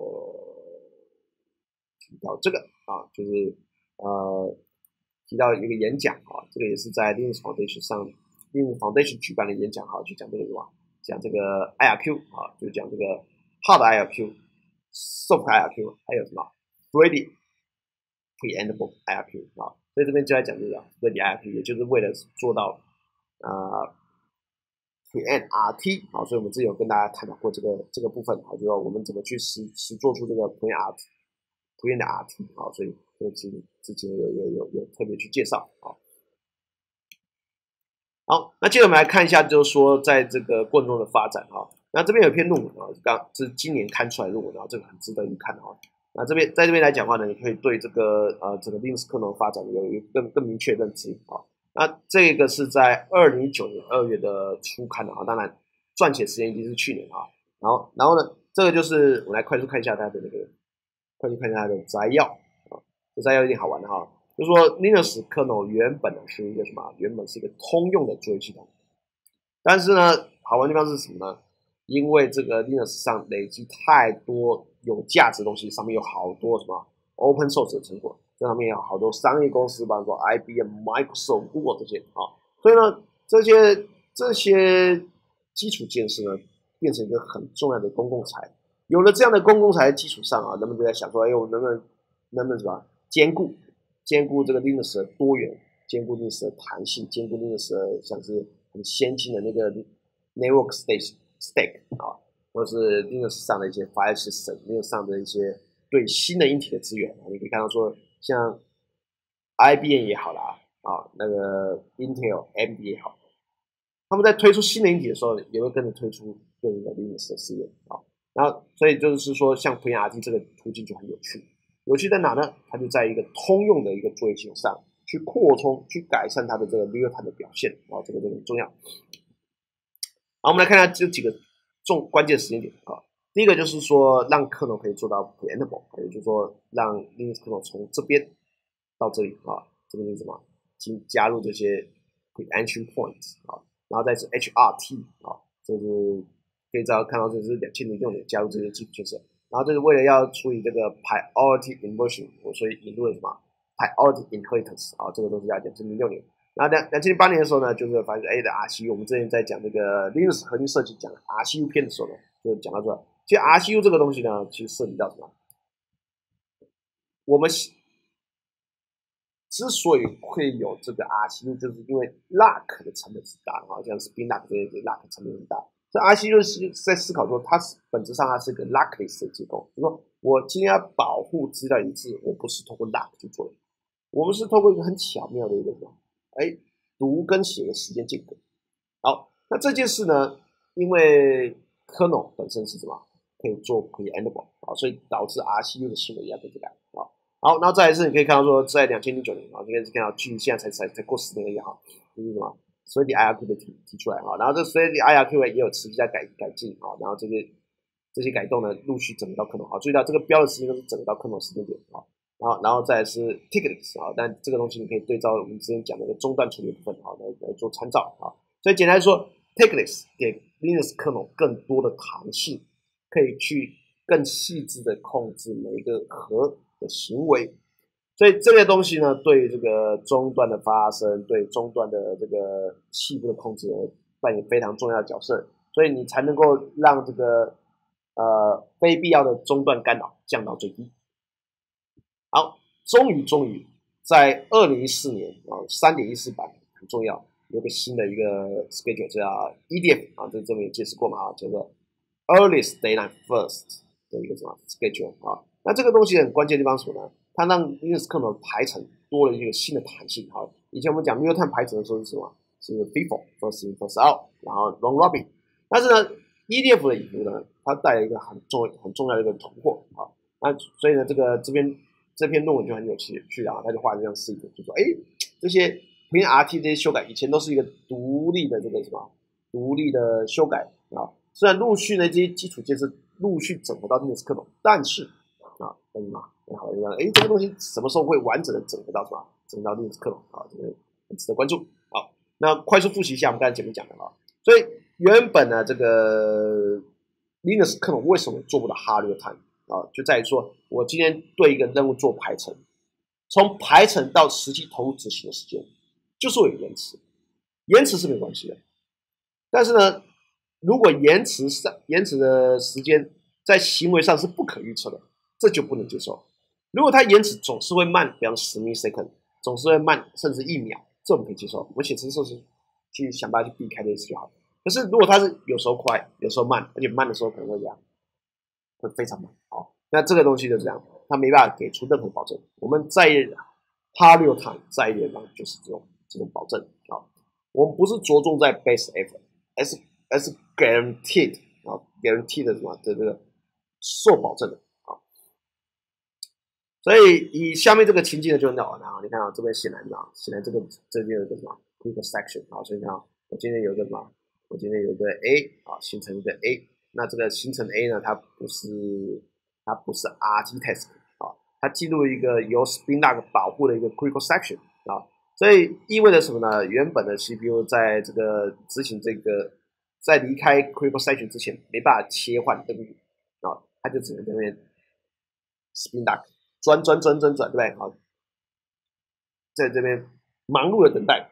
这个就是提到一个演讲这个也是在 Linux Foundation 上 Linux Foundation 举办的演讲就讲这个什么？讲这个 IRQ 就讲这个 Hard IRQ、Soft IRQ， 还有什么 Ready Preemptable IRQ 所以这边就在讲这个 Ready IRQ， 也就是为了做到PrintRT所以我们之前有跟大家探讨过这个部分就是说我们怎么去实做出这个 PrintRT 所以这个之前有特别去介绍好，那接着我们来看一下，就是说在这个过程中的发展那这边有一篇论文是今年刊出来的论文这个很值得一看那在这边来讲的话呢，你可以对这个整个 Linux 可能发展有一个更明确的认知那这个是在2019年2月的初刊的当然撰写时间已经是去年然后呢，这个就是我们来快速看一下它的摘要这摘要有点好玩的就是说 Linux kernel 原本是一个什么？原本是一个通用的作业系统，但是呢，好玩的地方是什么呢？因为这个 Linux 上累积太多有价值的东西，上面有好多什么 open source 的成果，这上面有好多商业公司，比如说 IBM、Microsoft、Google 这些所以呢，这些基础建设呢，变成一个很重要的公共财。有了这样的公共财的基础上人们就在想说，我能不能什么兼顾这个 Linux 的多元，兼顾 Linux 的弹性，兼顾 Linux 的像是很先进的那个 network stack 或者是 Linux 上的一些 file system，Linux 上的一些对新的硬体的资源你可以看到说，像 IBM 也好啦那个 Intel、AMD 也好，他们在推出新的硬体的时候，也会跟着推出对应的 Linux 的资源然后所以就是说，像 PrintRT 这个途径就很有趣。有趣在哪呢？它就在一个通用的一个作业系统上去扩充、去改善它的这个 real time 的表现这个很重要。好，我们来看一下这几个关键时间点第一个就是说，让 kernel 可以做到 preemptable， 也就是说，让 Linux kernel 从这边到这里这边是什么？加入这些 preemption point 啊，然后再是 HRT 啊，这是可以看到这是2006年加入这些基础建设，然后这是为了要处理这个 priority inversion， 所以引入了什么 priority inheritance 啊，这个都是在2006年。然后2008年的时候呢，就是发现的 RCU， 我们之前在讲这个 Linux 核心设计讲 RCU 篇的时候呢，就讲到这。其实 RCU 这个东西呢，其实涉及到什么？我们之所以会有这个 RCU， 就是因为 lock 的成本是大的，像 spin lock 这些 lock 成本很大。所以 RCU 是在思考说，它本质上它是一个 lockless 的结构，就是说我今天要保护资料一致，我不是通过 lock 去做的，我们是通过一个很巧妙的一个什么，读跟写的时间间隔。好，那这件事呢，因为 kernel 本身是什么，可以做 preamble 啊，所以导致 RCU 的行为要跟着改啊。好，然后再来是你可以看到说，在2009年啊，这边是看到距现在才过10年而已哈，就是什么，所以 IRQ 被提出来哈，然后这所以 IRQ 也有持续在改进啊，然后这些改动呢，陆续整合到 kernel 啊，注意到这个标的时间都是整合到 kernel 时间点啊。然后再来是 Tickless 啊，但这个东西你可以对照我们之前讲的一个中断处理部分啊来做参照啊。所以简单来说 ，Tickless 给 Linux kernel 更多的弹性，可以去更细致的控制每一个核的行为。所以这些东西呢，对这个中断的发生，对中断的这个细部的控制扮演非常重要的角色。所以你才能够让这个非必要的中断干扰降到最低。好，终于在2014年啊，3.14版很重要，有个新的一个 schedule 叫 EDF 啊，这边也解释过嘛啊，叫做 Earliest Daylight First 的一个什么 schedule 啊。那这个东西很关键的地方是什么呢？它让 Linux kernel 排程多了一个新的弹性。好，以前我们讲 real time 排程的时候是什么？是 FIFO first in first out， 然后 round robin。但是呢 ，EDF 的引入呢，它带来一个很重要的一个突破啊。那所以呢，这篇论文就很有趣啊，他就画了这样示意图，就说，这些平 RT 这些修改以前都是一个独立的这个什么独立的修改啊，虽然陆续呢这些基础建设陆续整合到 Linux kernel， 但是啊，为什么？好，这个东西什么时候会完整的整合到什么？整合到 Linux kernel 啊，这个很值得关注。好，那快速复习一下我们刚才前面讲的啊，所以原本呢这个 Linux kernel 为什么做不到 hard real time？啊，就在于说我今天对一个任务做排程，从排程到实际投入执行的时间，就是会有延迟，延迟是没关系的。但是呢，如果延迟的时间在行为上是不可预测的，这就不能接受。如果它延迟总是会慢，比方10 millisecond， 总是会慢，甚至1秒，这我们可以接受。我们写程式的时候去想办法去避开这些就好。可是如果它是有时候快，有时候慢，而且慢的时候可能会这样。会非常慢，好，那这个东西就这样，它没办法给出任何保证。我们在 hard real time 在意的地方就是这种保证啊，我们不是着重在 base effort，as guaranteed 啊 ，guaranteed 的什么的这个受保证的啊。所以以下面这个情境呢就很好玩啊，你看啊，这边显然这边有一个什么 critical section 啊，所以你看啊，我今天有一个什么，我今天有一个 A 啊，形成一个 A。那这个形成 A 呢，它不是 RT task 啊，它进入一个由 spin lock 保护的一个 critical section 啊，所以意味着什么呢？原本的 CPU 在这个执行这个在离开 critical section 之前没办法切换任务啊，它就只能在那边 spin lock 转，对不对？好，在这边忙碌的等待。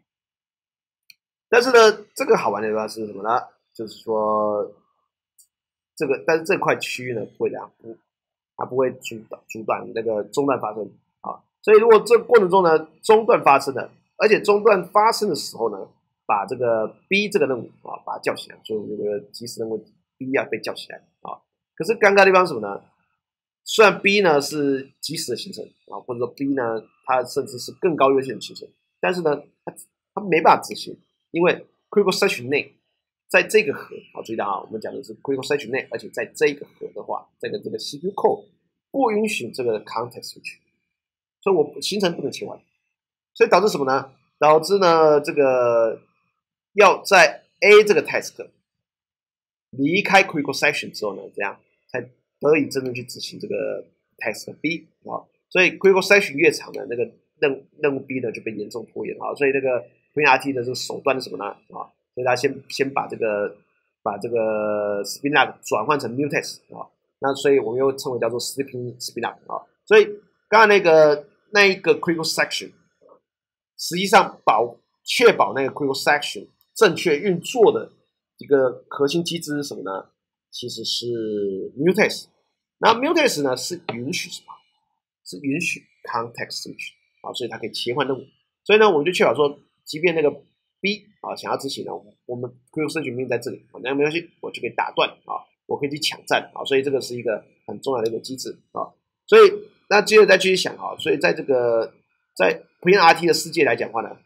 但是呢，这个好玩的地方是什么呢？就是说。但是这块区域呢不会这样，它不会阻断那个中断发生啊。所以如果这个过程中呢中断发生了，而且中断发生的时候呢，把这个 B 这个任务啊把它叫起来，所以这个即时任务 B 啊被叫起来啊。可是尴尬的地方是什么呢？虽然 B 呢是即时的形成啊，或者说 B 呢它甚至是更高优先的形成，但是呢它没办法执行，因为 critical section 内。在这个核，好，注意到啊，我们讲的是 critical section 内，而且在这个核的话，这个 CPU core 不允许这个 context switch， 所以我行程不能切换，所以导致什么呢？导致呢这个要在 A 这个 task 离开 critical section 之后呢，这样才得以真正去执行这个 task B 啊，所以 critical section 越长呢，那个任务 B 呢就被严重拖延啊，所以那个 PNRT 的这个手段是什么呢？啊，所以他先把这个spin lock 转换成 mutex 啊，那所以我们又称为叫做 sleeping spin lock 啊。所以刚刚那一个 critical section， 实际上确保那个 critical section 正确运作的一个核心机制是什么呢？其实是 mutex。那 mutex 呢是允许什么？是允许 context switch 啊，所以它可以切换任务。所以呢，我们就确保说，即便那个 B 啊想要执行呢，我们 critical section 命令在这里，那没关系，我就可以打断啊，我可以去抢占啊，所以这个是一个很重要的一个机制啊。所以那接着再继续想啊，所以在PNRT 的世界来讲的话呢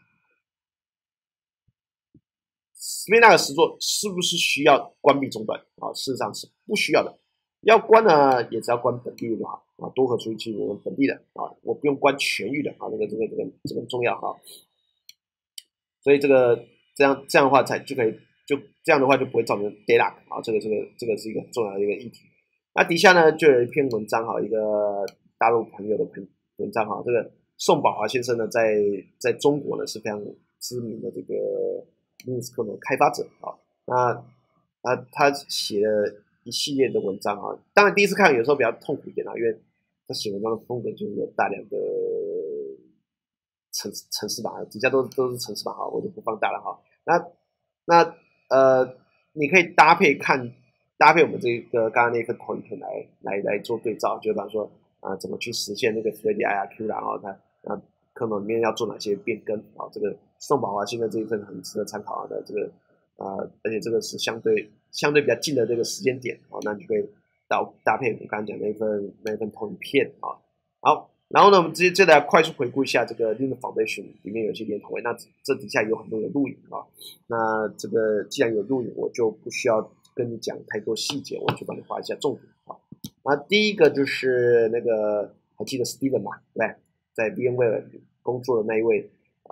，spin lock 实作是不是需要关闭终端啊？事实上是不需要的。要关呢，也只要关本地的就好啊，多核处理器我们本地的啊，我不用关全域的啊，这个很重要啊。所以这样的话就可以，就这样的话就不会造成 dead lock 啊，这个是一个很重要的一个议题。那底下呢就有一篇文章哈，一个大陆朋友的文章哈，这个宋宝华先生呢在中国呢是非常知名的这个 Linux 可能开发者啊，那他写了一系列的文章啊，当然第一次看有时候比较痛苦一点啊，因为他写文章的风格就是有大量的城市码，底下都是城市码哈，我就不放大了哈。那你可以搭配我们这个刚刚那份投影片来做对照，就比方说怎么去实现那个 Thread IRQ 然后它kernel 里面要做哪些变更啊？这个宋宝华现在这一份很值得参考的这个而且这个是相对比较近的这个时间点啊，那你就可以搭配我刚刚讲那份投影片啊。好，然后呢，我们接着来快速回顾一下这个 Linux Foundation 里面有些连同位，那这底下有很多的录影啊。那这个既然有录影，我就不需要跟你讲太多细节，我就帮你画一下重点啊。那第一个就是那个还记得 Steven 嘛，对不对？在 VMware 工作的那一位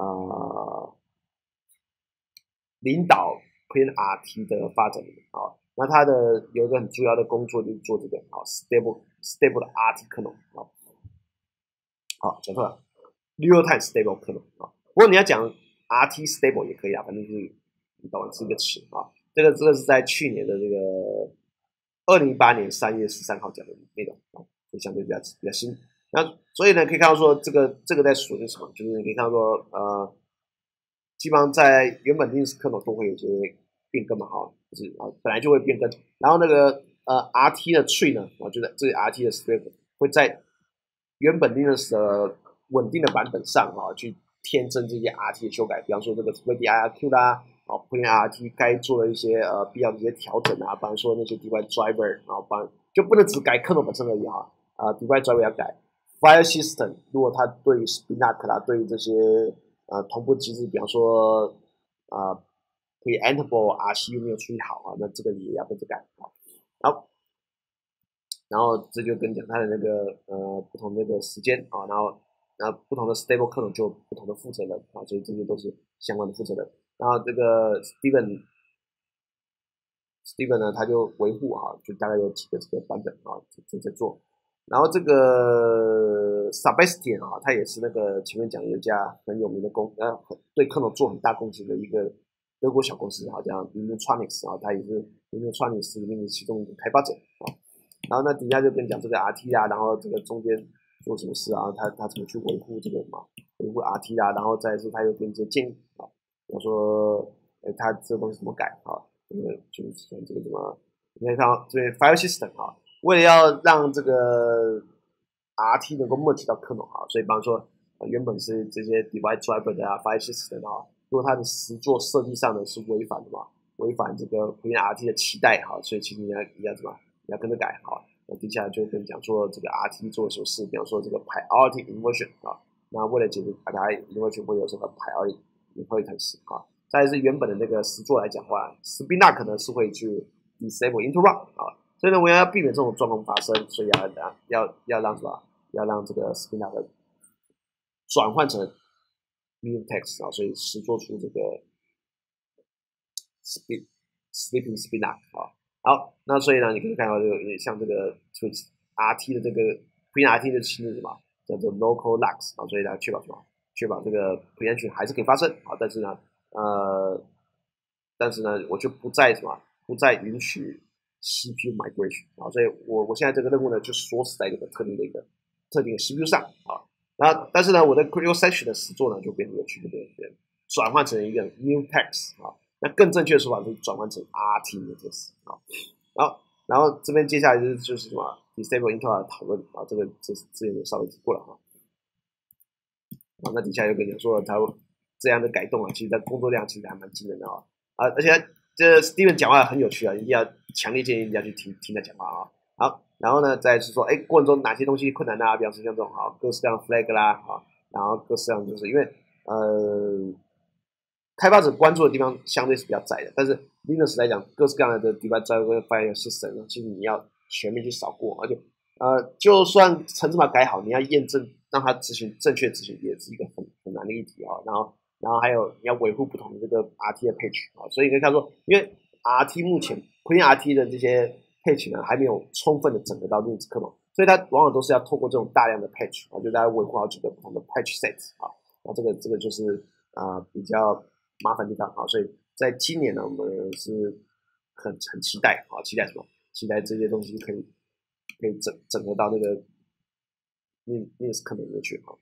领导 PNRT 的发展啊，那他的有一个很重要的工作就是做这个stable 的 RT kernel 啊，好讲错了 real time stable kernel 啊，不过你要讲 RT stable 也可以啊，反正就是你懂是一个词啊，这个是在去年的这个2018年3月13号讲的内容啊，就相对比较新。那所以呢，可以看到说这个在说是什么，就是你可以看到说基本上在原本 Linux kernel 都会有一些变更嘛，哈，就是本来就会变更，然后那个RT 的 tree 呢，就是这个 RT 的 script 会在原本 Linux 的稳定的版本上去添增这些 RT 的修改，比方说这个 VDIRQ 啦，PNRT 该做的一些必要的一些调整啊，比方说那些 device driver， 然后就不能只改 kernel 本身而已哈，device driver 要改 ，file system 如果它对于 spin lock 啦，对于这些同步机制，比方说preamble RCU 没有处理好啊，那这个也要跟着改啊。然后这就跟讲它的那个不同的那个时间啊，然后不同的 stable kernel 就有不同的负责人啊，所以这些都是相关的负责人。然后这个 Steven 呢，他就维护就大概有几个这个版本就在做。然后这个 Sebastian 他也是那个前面讲有一家很有名的对 kernel 做很大贡献的一个德国小公司叫 Minutronics 他也是 Minutronics 里面的其中一个开发者然后那底下就跟你讲这个 RT 然后这个中间做什么事他怎么去维护这个维护 RT 然后再是他又给你一些建议我说他这个东西怎么改就是这个怎么你看到这边 file system 为了要让这个 RT 能够 merge 到 kernel 所以比方说原本是这些 device driver 的file system 如果它的实作设计上呢是违反的违反这个 PNRT 的期待所以其实你要怎么你要跟着改那接下来就跟你讲说这个 RT 做什么事，比方说这个 priority inversion 那为了解决把它 inversion 会有这个 priority inheritance 再来是原本的那个实作来讲的话 spin lock 可能是会去 disable interrupt 所以呢我要避免这种状况发生，所以要让什么要让这个 spin lock 转换成 mutex 所以实作出这个 sleeping spin lock 好，那所以呢，你可以看到有点像这个 RT 的这个 PNRT 的新的什么叫做 local locks 所以它确保什么确保这个 preemption 还是可以发生啊，但是呢，我就不再允许 CPU migration 啊，所以我现在这个任务呢就锁死在一个特定的 CPU 上啊，但是呢，我的 critical section 的实作呢就变成有趣的转换成一个 mutex 啊，那更正确的说法是转换成 RT mutex 啊，然后这边接下来就是什么 disable Intel 的讨论啊，这之前也稍微提过了哈。啊，那底下有跟你说，他这样的改动啊，其实在工作量其实还蛮惊人的啊。而且这 Steven 讲话很有趣啊，一定要强烈建议大家去听他讲话啊。好，然后呢，再是说，过程中哪些东西困难啊？比方说像这种啊，各式各样的 flag 啦啊，然后各式各样就是因为开发者关注的地方相对是比较窄的，但是 Linux 来讲，各式各样的 device driver file system，其实你要全面去扫过，而且就算程式码改好，你要验证让它正确执行，也是一个很难的议题啊。然后还有你要维护不同的这个 RT 的 patch 啊，所以你可以看说，因为 RT 目前 Clean RT 的这些 patch 呢，还没有充分的整合到 Linux 可能，所以它往往都是要透过这种大量的 patch 啊，就大家维护好几个不同的 patch set 啊，那这个就是比较麻烦的地方啊，所以在今年呢，我们是很期待啊，期待什么？期待这些东西可以整合到那个 Linux 可能里面去啊。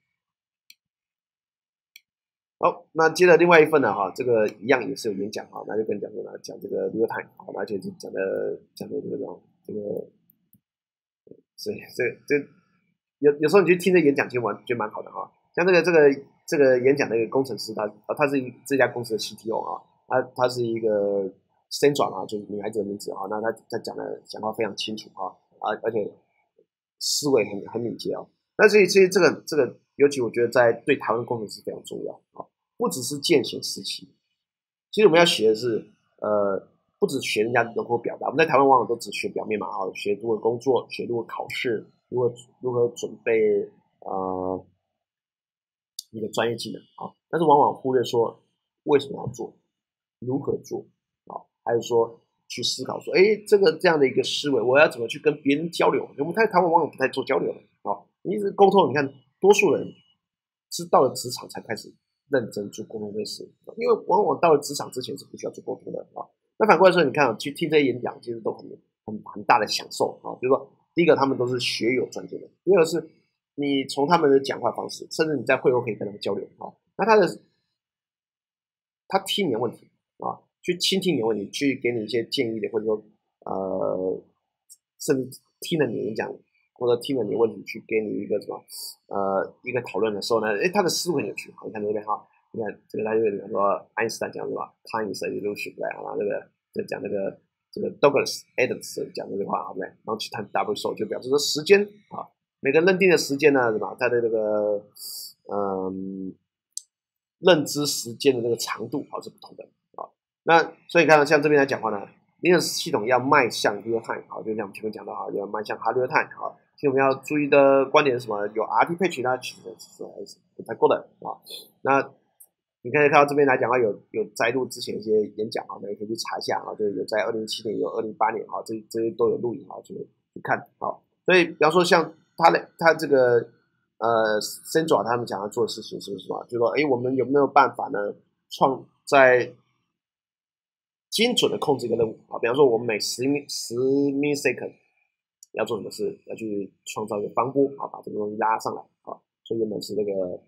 好，那接着另外一份呢，哈，这个一样也是有演讲哈，那就跟讲说呢，讲这个 real time，好，而且是讲的这个，所以有时候你去听这演讲，其实觉得蛮好的哈。像这个演讲的一个工程师，他是这家公司的 CTO 啊，他是一个 Sandra 啊，就是女孩子的名字啊，那他讲话非常清楚啊，而且思维很敏捷啊。那所以其实这个，尤其我觉得在对台湾工程师非常重要啊，不只是践行时期，其实我们要学的是不只学人家能够表达，我们在台湾往往都只学表面嘛啊，学如何工作，学如何考试，如何准备一个专业技能啊，但是往往忽略说为什么要做，如何做啊，还有说去思考说，这样的一个思维，我要怎么去跟别人交流？我们台湾往往不太做交流了啊，你一直沟通，你看多数人是到了职场才开始认真做沟通这件事，因为往往到了职场之前是不需要做沟通的啊。那反过来说，你看去听这些演讲，其实都很大的享受啊。比如说，第一个他们都是学有专精的，第二个是你从他们的讲话方式，甚至你在会后可以跟他们交流啊。那他听你的问题啊，去倾听你的问题，去给你一些建议的，或者说甚至听了你的演讲，或者听了你的问题，去给你一个一个讨论的时候呢，他的思维很有趣。好，你看这边哈，你看这个他就讲说爱因斯坦讲什么 time is a illusion， 对，然后讲这个 Douglas Adams 讲这句话，对不对？然后去谈 double show 就表示说时间啊，每个认定的时间呢，什么，它的这个认知时间的那个长度啊是不同的啊。那所以看到像这边来讲话呢，Linux 系统要迈向 real time 啊，就像我们前面讲到啊，要迈向 hard real time 啊。其实我们要注意的观点是什么？有 RT patch 呢，其实还是不太够的啊。那你可以看到这边来讲啊，有摘录之前一些演讲啊，那也可以去查一下啊，就是有在2007年有2008年啊，这些都有录影啊，去看啊。所以比方说像他这个Sandra 他们想要做的事情是什么？就是说，我们有没有办法呢，在精准的控制一个任务啊？比方说，我们每10 millisecond 要做什么事？要去创造一个方波啊，把这个东西拉上来啊。所以原本是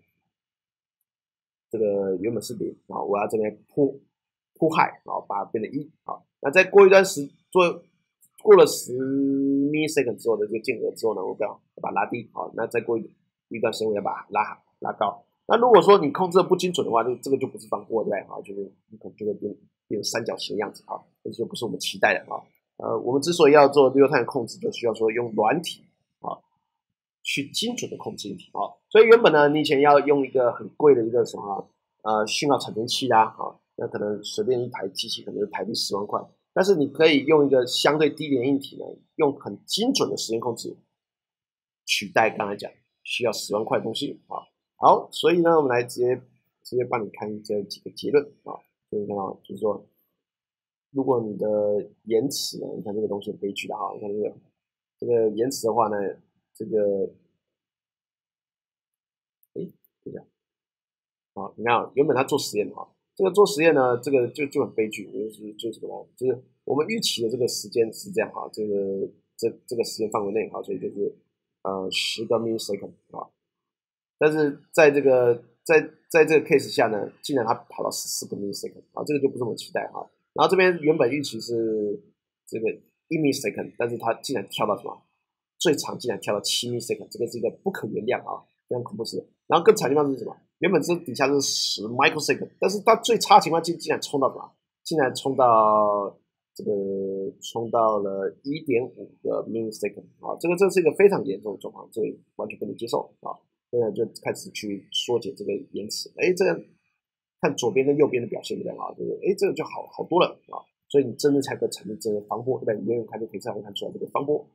原本是0啊，我要这边铺害啊，把它变成1啊。那再过过了10 millisecond 之后的这个间隔之后呢，我把它拉低啊。那再过一段时间我要把它拉高。那如果说你控制的不精准的话，这个就不是方波对不对啊？就是你可能就会变成三角形的样子啊，这就不是我们期待的啊。我们之所以要做real time控制，就需要说用软体啊去精准的控制硬体啊。所以原本呢，你以前要用一个很贵的一个什么讯号产生器啦啊，那可能随便一台机器可能就台币10万块，但是你可以用一个相对低廉硬体呢，用很精准的时间控制取代刚才讲需要10万块的东西啊。好，所以呢，我们来直接帮你看这几个结论啊。所以看到就是说，如果你的延迟呢，你看这个东西很悲剧的哈，你看这个延迟的话呢，这个等一下。 啊，你看啊，原本他做实验啊，这个做实验呢，这个就很悲剧，就是什么呢？就是我们预期的这个时间是这样哈，这个时间范围内哈，所以就是10个 millisecond 啊，但是在这个 case 下呢，竟然它跑到14个 millisecond 啊，这个就不这么期待哈。然后这边原本预期是这个1 millisecond，但是它竟然跳到什么？最长竟然跳到7 millisecond，这个是一个不可原谅啊，非常恐怖事。然后更惨的地方是什么？原本这底下是10 microsecond，但是它最差情况竟然冲到什么？竟然冲到冲到了1.5个 millisecond 啊，这是一个非常严重的状况，这个完全不能接受啊。所以就开始去缩减这个延迟。哎，这个看左边跟右边的表现怎么样啊？就是哎，这个就好多了啊。所以你真正才可以产生这个防波，对不对？远远看就可以看出来这个防波。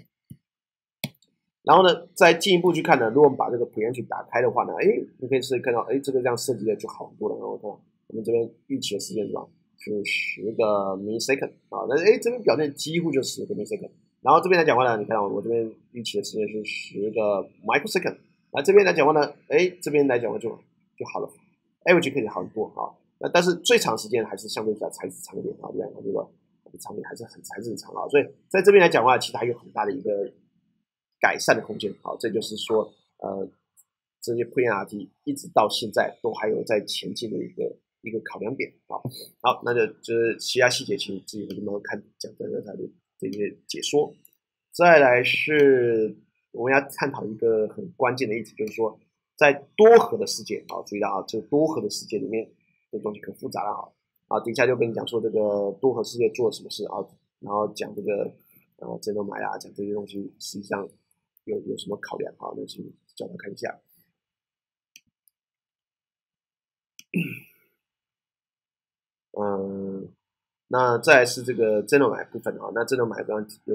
然后呢，再进一步去看呢，如果我们把这个 prehension 打开的话呢，哎，你可以是看到，哎，这个这样设计的就好很多了。然后看我们这边预期的时间是吧？是10个 millisecond 啊，那哎这边表现几乎就10个 millisecond。然后这边来讲话呢，你看到我这边预期的时间是10个 microsecond。那这边来讲话呢，哎，这边来讲话就好了 ，average 可以好很多啊。那但是最长时间还是相对比较才是长一点啊，对吧？这个长点还是很长啊。所以在这边来讲的话，其实还有很大的一个改善的空间。好，这就是说，这些 pre-NLP 一直到现在都还有在前进的一个考量点啊。好，那就是其他细节，请自己慢慢看讲的它的这些解说。再来是我们要探讨一个很关键的议题，就是说，在多核的世界啊，注意到啊，这个多核的世界里面，这东西可复杂了啊。啊，底下就跟你讲说这个多核世界做了什么事啊，然后讲这个真的买啊，讲这些东西实际上有什么考量啊？那请叫他看一下。嗯，那再来是这个真的买部分啊，那真的买刚刚有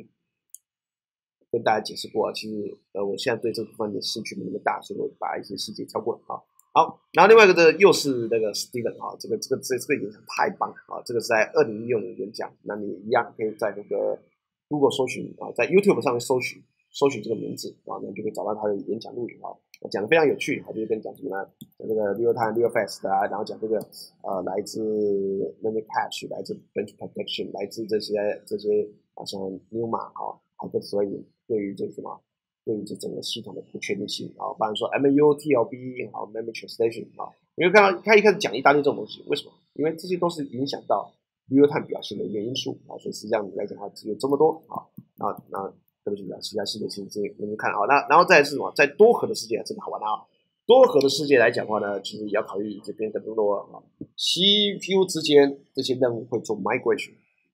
跟大家解释过，其实我现在对这部分的兴趣没那么大，所以我把一些细节跳过了啊。好，然后另外一个的又是那个 Steven 啊，这个演讲太棒了啊，这个是在2016年演讲，那你一样可以在那个 Google 搜寻啊，在 YouTube 上面搜寻这个名字啊，那就可以找到他的演讲录影啊，讲的非常有趣啊，就是跟你讲什么呢？讲这个 real time real fast 啊，然后讲这个来自 memory cache， 来自 bench protection， 来自这些像 Numa 啊，还有所以对于这什么？对于这整个系统的不确定性啊，比方说 MAU、TLB 好 Memory Translation 啊，你会看到他一开始讲一大堆这种东西，为什么？因为这些都是影响到 real time 表现的一个因素啊，所以实际上来讲的话，只有这么多啊。那对不起啊，其他细节请自己能看啊。那然后再来是什么？在多核的世界这个好玩啊。多核的世界来讲的话呢，其实也要考虑这边更多啊 CPU 之间这些任务会做 migration。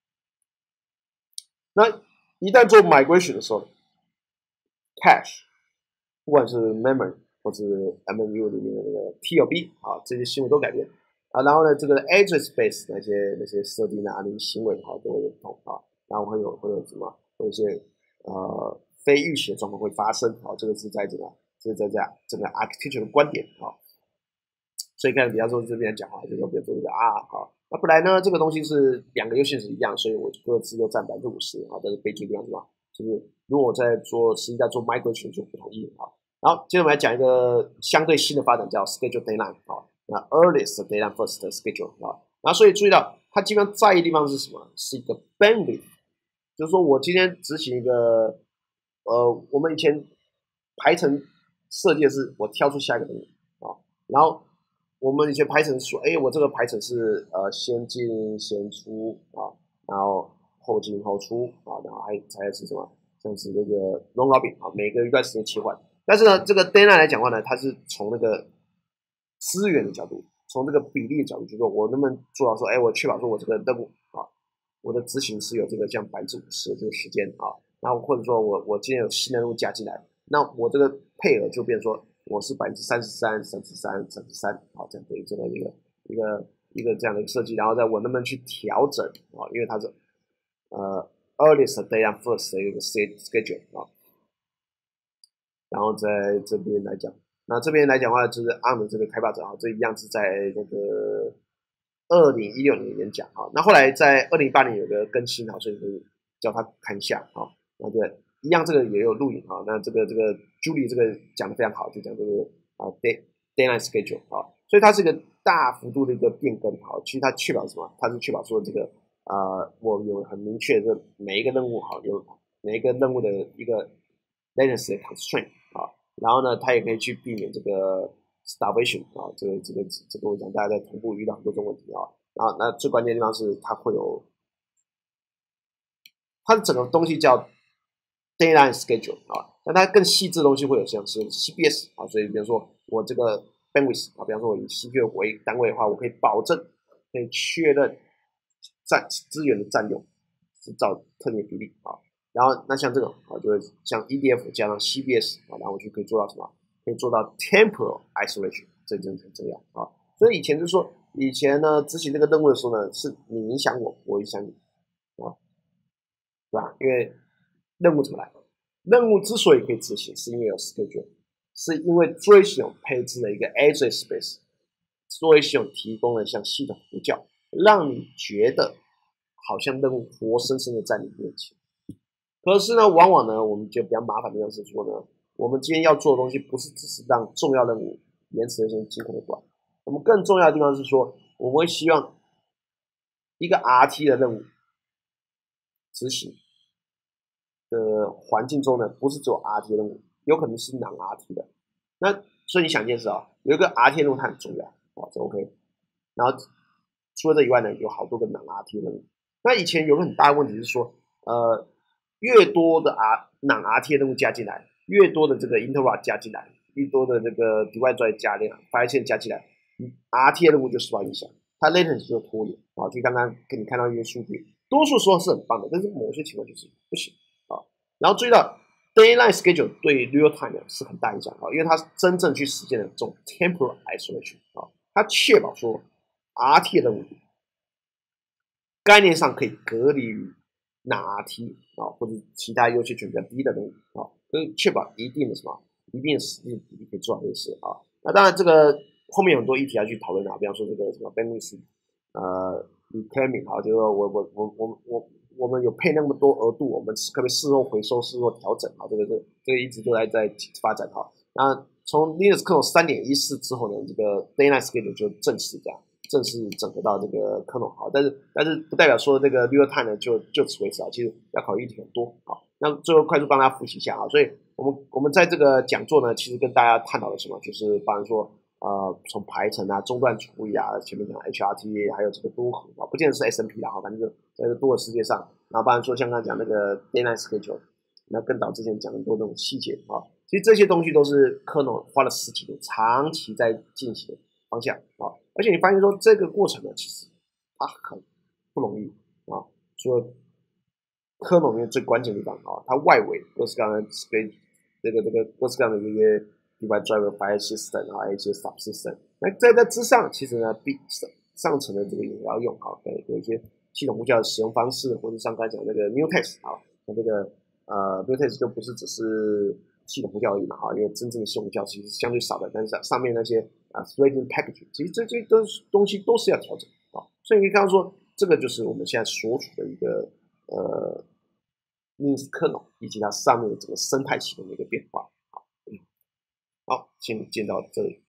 那一旦做 migration 的时候，cache， 不管是 memory 或是 MNU 里面的那个 TLB 啊，这些行为都改变啊。然后呢，这个 address space 那些设定啊，那些行为啊都会有不同啊。然后会有什么？会有一些非预期的状况会发生啊。这个是在这个 architecture 的观点啊。所以看，比方说这边讲话，就说比如说这个啊，好，那本来呢这个东西是2个优先值一样，所以我各自又占50%啊，这是悲剧的地方是吧？就是如果我在实际在做 migration 就不同意啊。然后接着我们来讲一个相对新的发展叫 schedule deadline 啊，那 earliest deadline first schedule 啊，然后所以注意到它基本上在意的地方是什么？是一个 bandwidth， 就是说我今天执行一个我们以前排程设计的是我跳出下一个东西啊，然后我们以前排程说，哎，我这个排程是先进先出啊，然后后进后出啊，然后才是什么，像是那个 long robin 啊，每个一段时间切换。但是呢，这个 deadline 来讲的话呢，它是从那个资源的角度，从这个比例的角度，就是说我能不能做到说，哎，我确保说我这个任务啊，我的执行是有这个这样50%的这个时间啊，然后或者说我今天有新的任务加进来，那我这个配额就变成说我是33%、33%啊，这样的这个一个这样的一个设计，然后我能不能去调整啊？因为它是earliest day first 的一个 schedule 啊，然后在这边来讲，那这边来讲的话，就是 ARM 的这个开发者啊，这一样是在那个2016年演讲啊，那后来在2018年有个更新啊，所以可以叫他看一下啊，那这个一样这个也有录影啊，那这个 Julie 这个讲的非常好，就讲这个deadline schedule 啊， 所以它是一个大幅度的一个变更。好，其实它确保什么？它是确保说这个我有很明确的每一个任务好有每一个任务的一个 latency 的 constraint 啊，然后呢，它也可以去避免这个 starvation 啊，这个我讲大家在同步遇到很多这种问题啊。然后那最关键的地方是它会有它的整个东西叫 dayline schedule 啊，那它更细致的东西会有像是 CBS 啊，所以比如说我这个 bandwidth 啊，比方说我以 CPU 为单位的话，我可以保证可以确认资源的占用是照特定比例啊。然后那像这种啊，就会像 EDF 加上 CBS 啊，然后我就可以做到什么？可以做到 temporal isolation， 这真的很重要啊。所以以前就是说，以前呢执行这个任务的时候呢，是你影响我，我影响你啊，对吧？因为任务怎么来？任务之所以可以执行，是因为有 schedule， 是因为作业系统配置了一个 address space， 作业系统提供了向系统呼叫，让你觉得好像任务活生生的在你面前。可是呢，往往呢，我们觉得比较麻烦的地方是说呢，我们今天要做的东西不是只是让重要任务延迟的时间尽可能短，我们更重要的地方是说，我们会希望一个 RT 的任务执行的环境中呢，不是只有 RT 任务，有可能是non RT 的。那所以你想一件事啊，有一个 RT 任务它很重要啊，这 OK。然后除了这以外呢，有好多个non RT 任务。那以前有个很大的问题是说，越多的non RT 任务加进来，越多的这个 interrupt 加进来，越多的这个 divide drive 加进来，发现加进来，RT 任务就受到影响，它 latency 就拖延啊。就刚刚给你看到一些数据，多数说是很棒的，但是某些情况就是不行啊。然后注意到 dayline schedule 对 real time 是很大影响啊，因为它真正去实现了这种 temporal isolation 啊，它确保说 RT 任务概念上可以隔离于non-RT 啊或者其他优先权比较低的任务啊，所以确保一定的什么一定的实际比例可以做到这事啊。那当然这个后面有很多议题要去讨论啊，比方说这个什么 bandwidth reclaiming 啊，就是说我们有配那么多额度，我们可不可以事后回收、事后调整啊？这个一直都在发展哈。那从 Linux kernel 3.14之后呢，这个 dayline schedule 就正式整合到这个 kernel 好，但是不代表说这个 real time 呢就此为止啊，其实要考虑议题很多啊。那最后快速帮大家复习一下啊，所以我们在这个讲座呢，其实跟大家探讨了什么，就是包含说从排程啊、中断处理啊，前面讲 HRTA， 还有这个多核啊，不见得是 SMP 啦，反正就在这个多核世界上，然后包含说像刚才讲那个 dayline schedule， 那跟导之前讲很多那种细节啊，其实这些东西都是 kernel 花了10几年长期在进行的方向啊，而且你发现说这个过程呢，其实它很不容易啊，除了kernel 里面最关键的地方啊，它外围都是刚刚各式各样的这些 device driver file system 啊，一些 subsystem。那在这之上，其实呢，上层的这个也要用好，有一些系统呼叫的使用方式，或者像刚才讲那个 mutex 啊，像这个mutex 就不是只是系统呼叫而已嘛，哈，因为真正的系统呼叫其实是相对少的，但是上面那些threading package， 其实这些东西都是要调整啊。所以你可以看到说，这个就是我们现在所处的一个Linux kernel 以及它上面的整个生态系统的一个变化。好，先见到这里。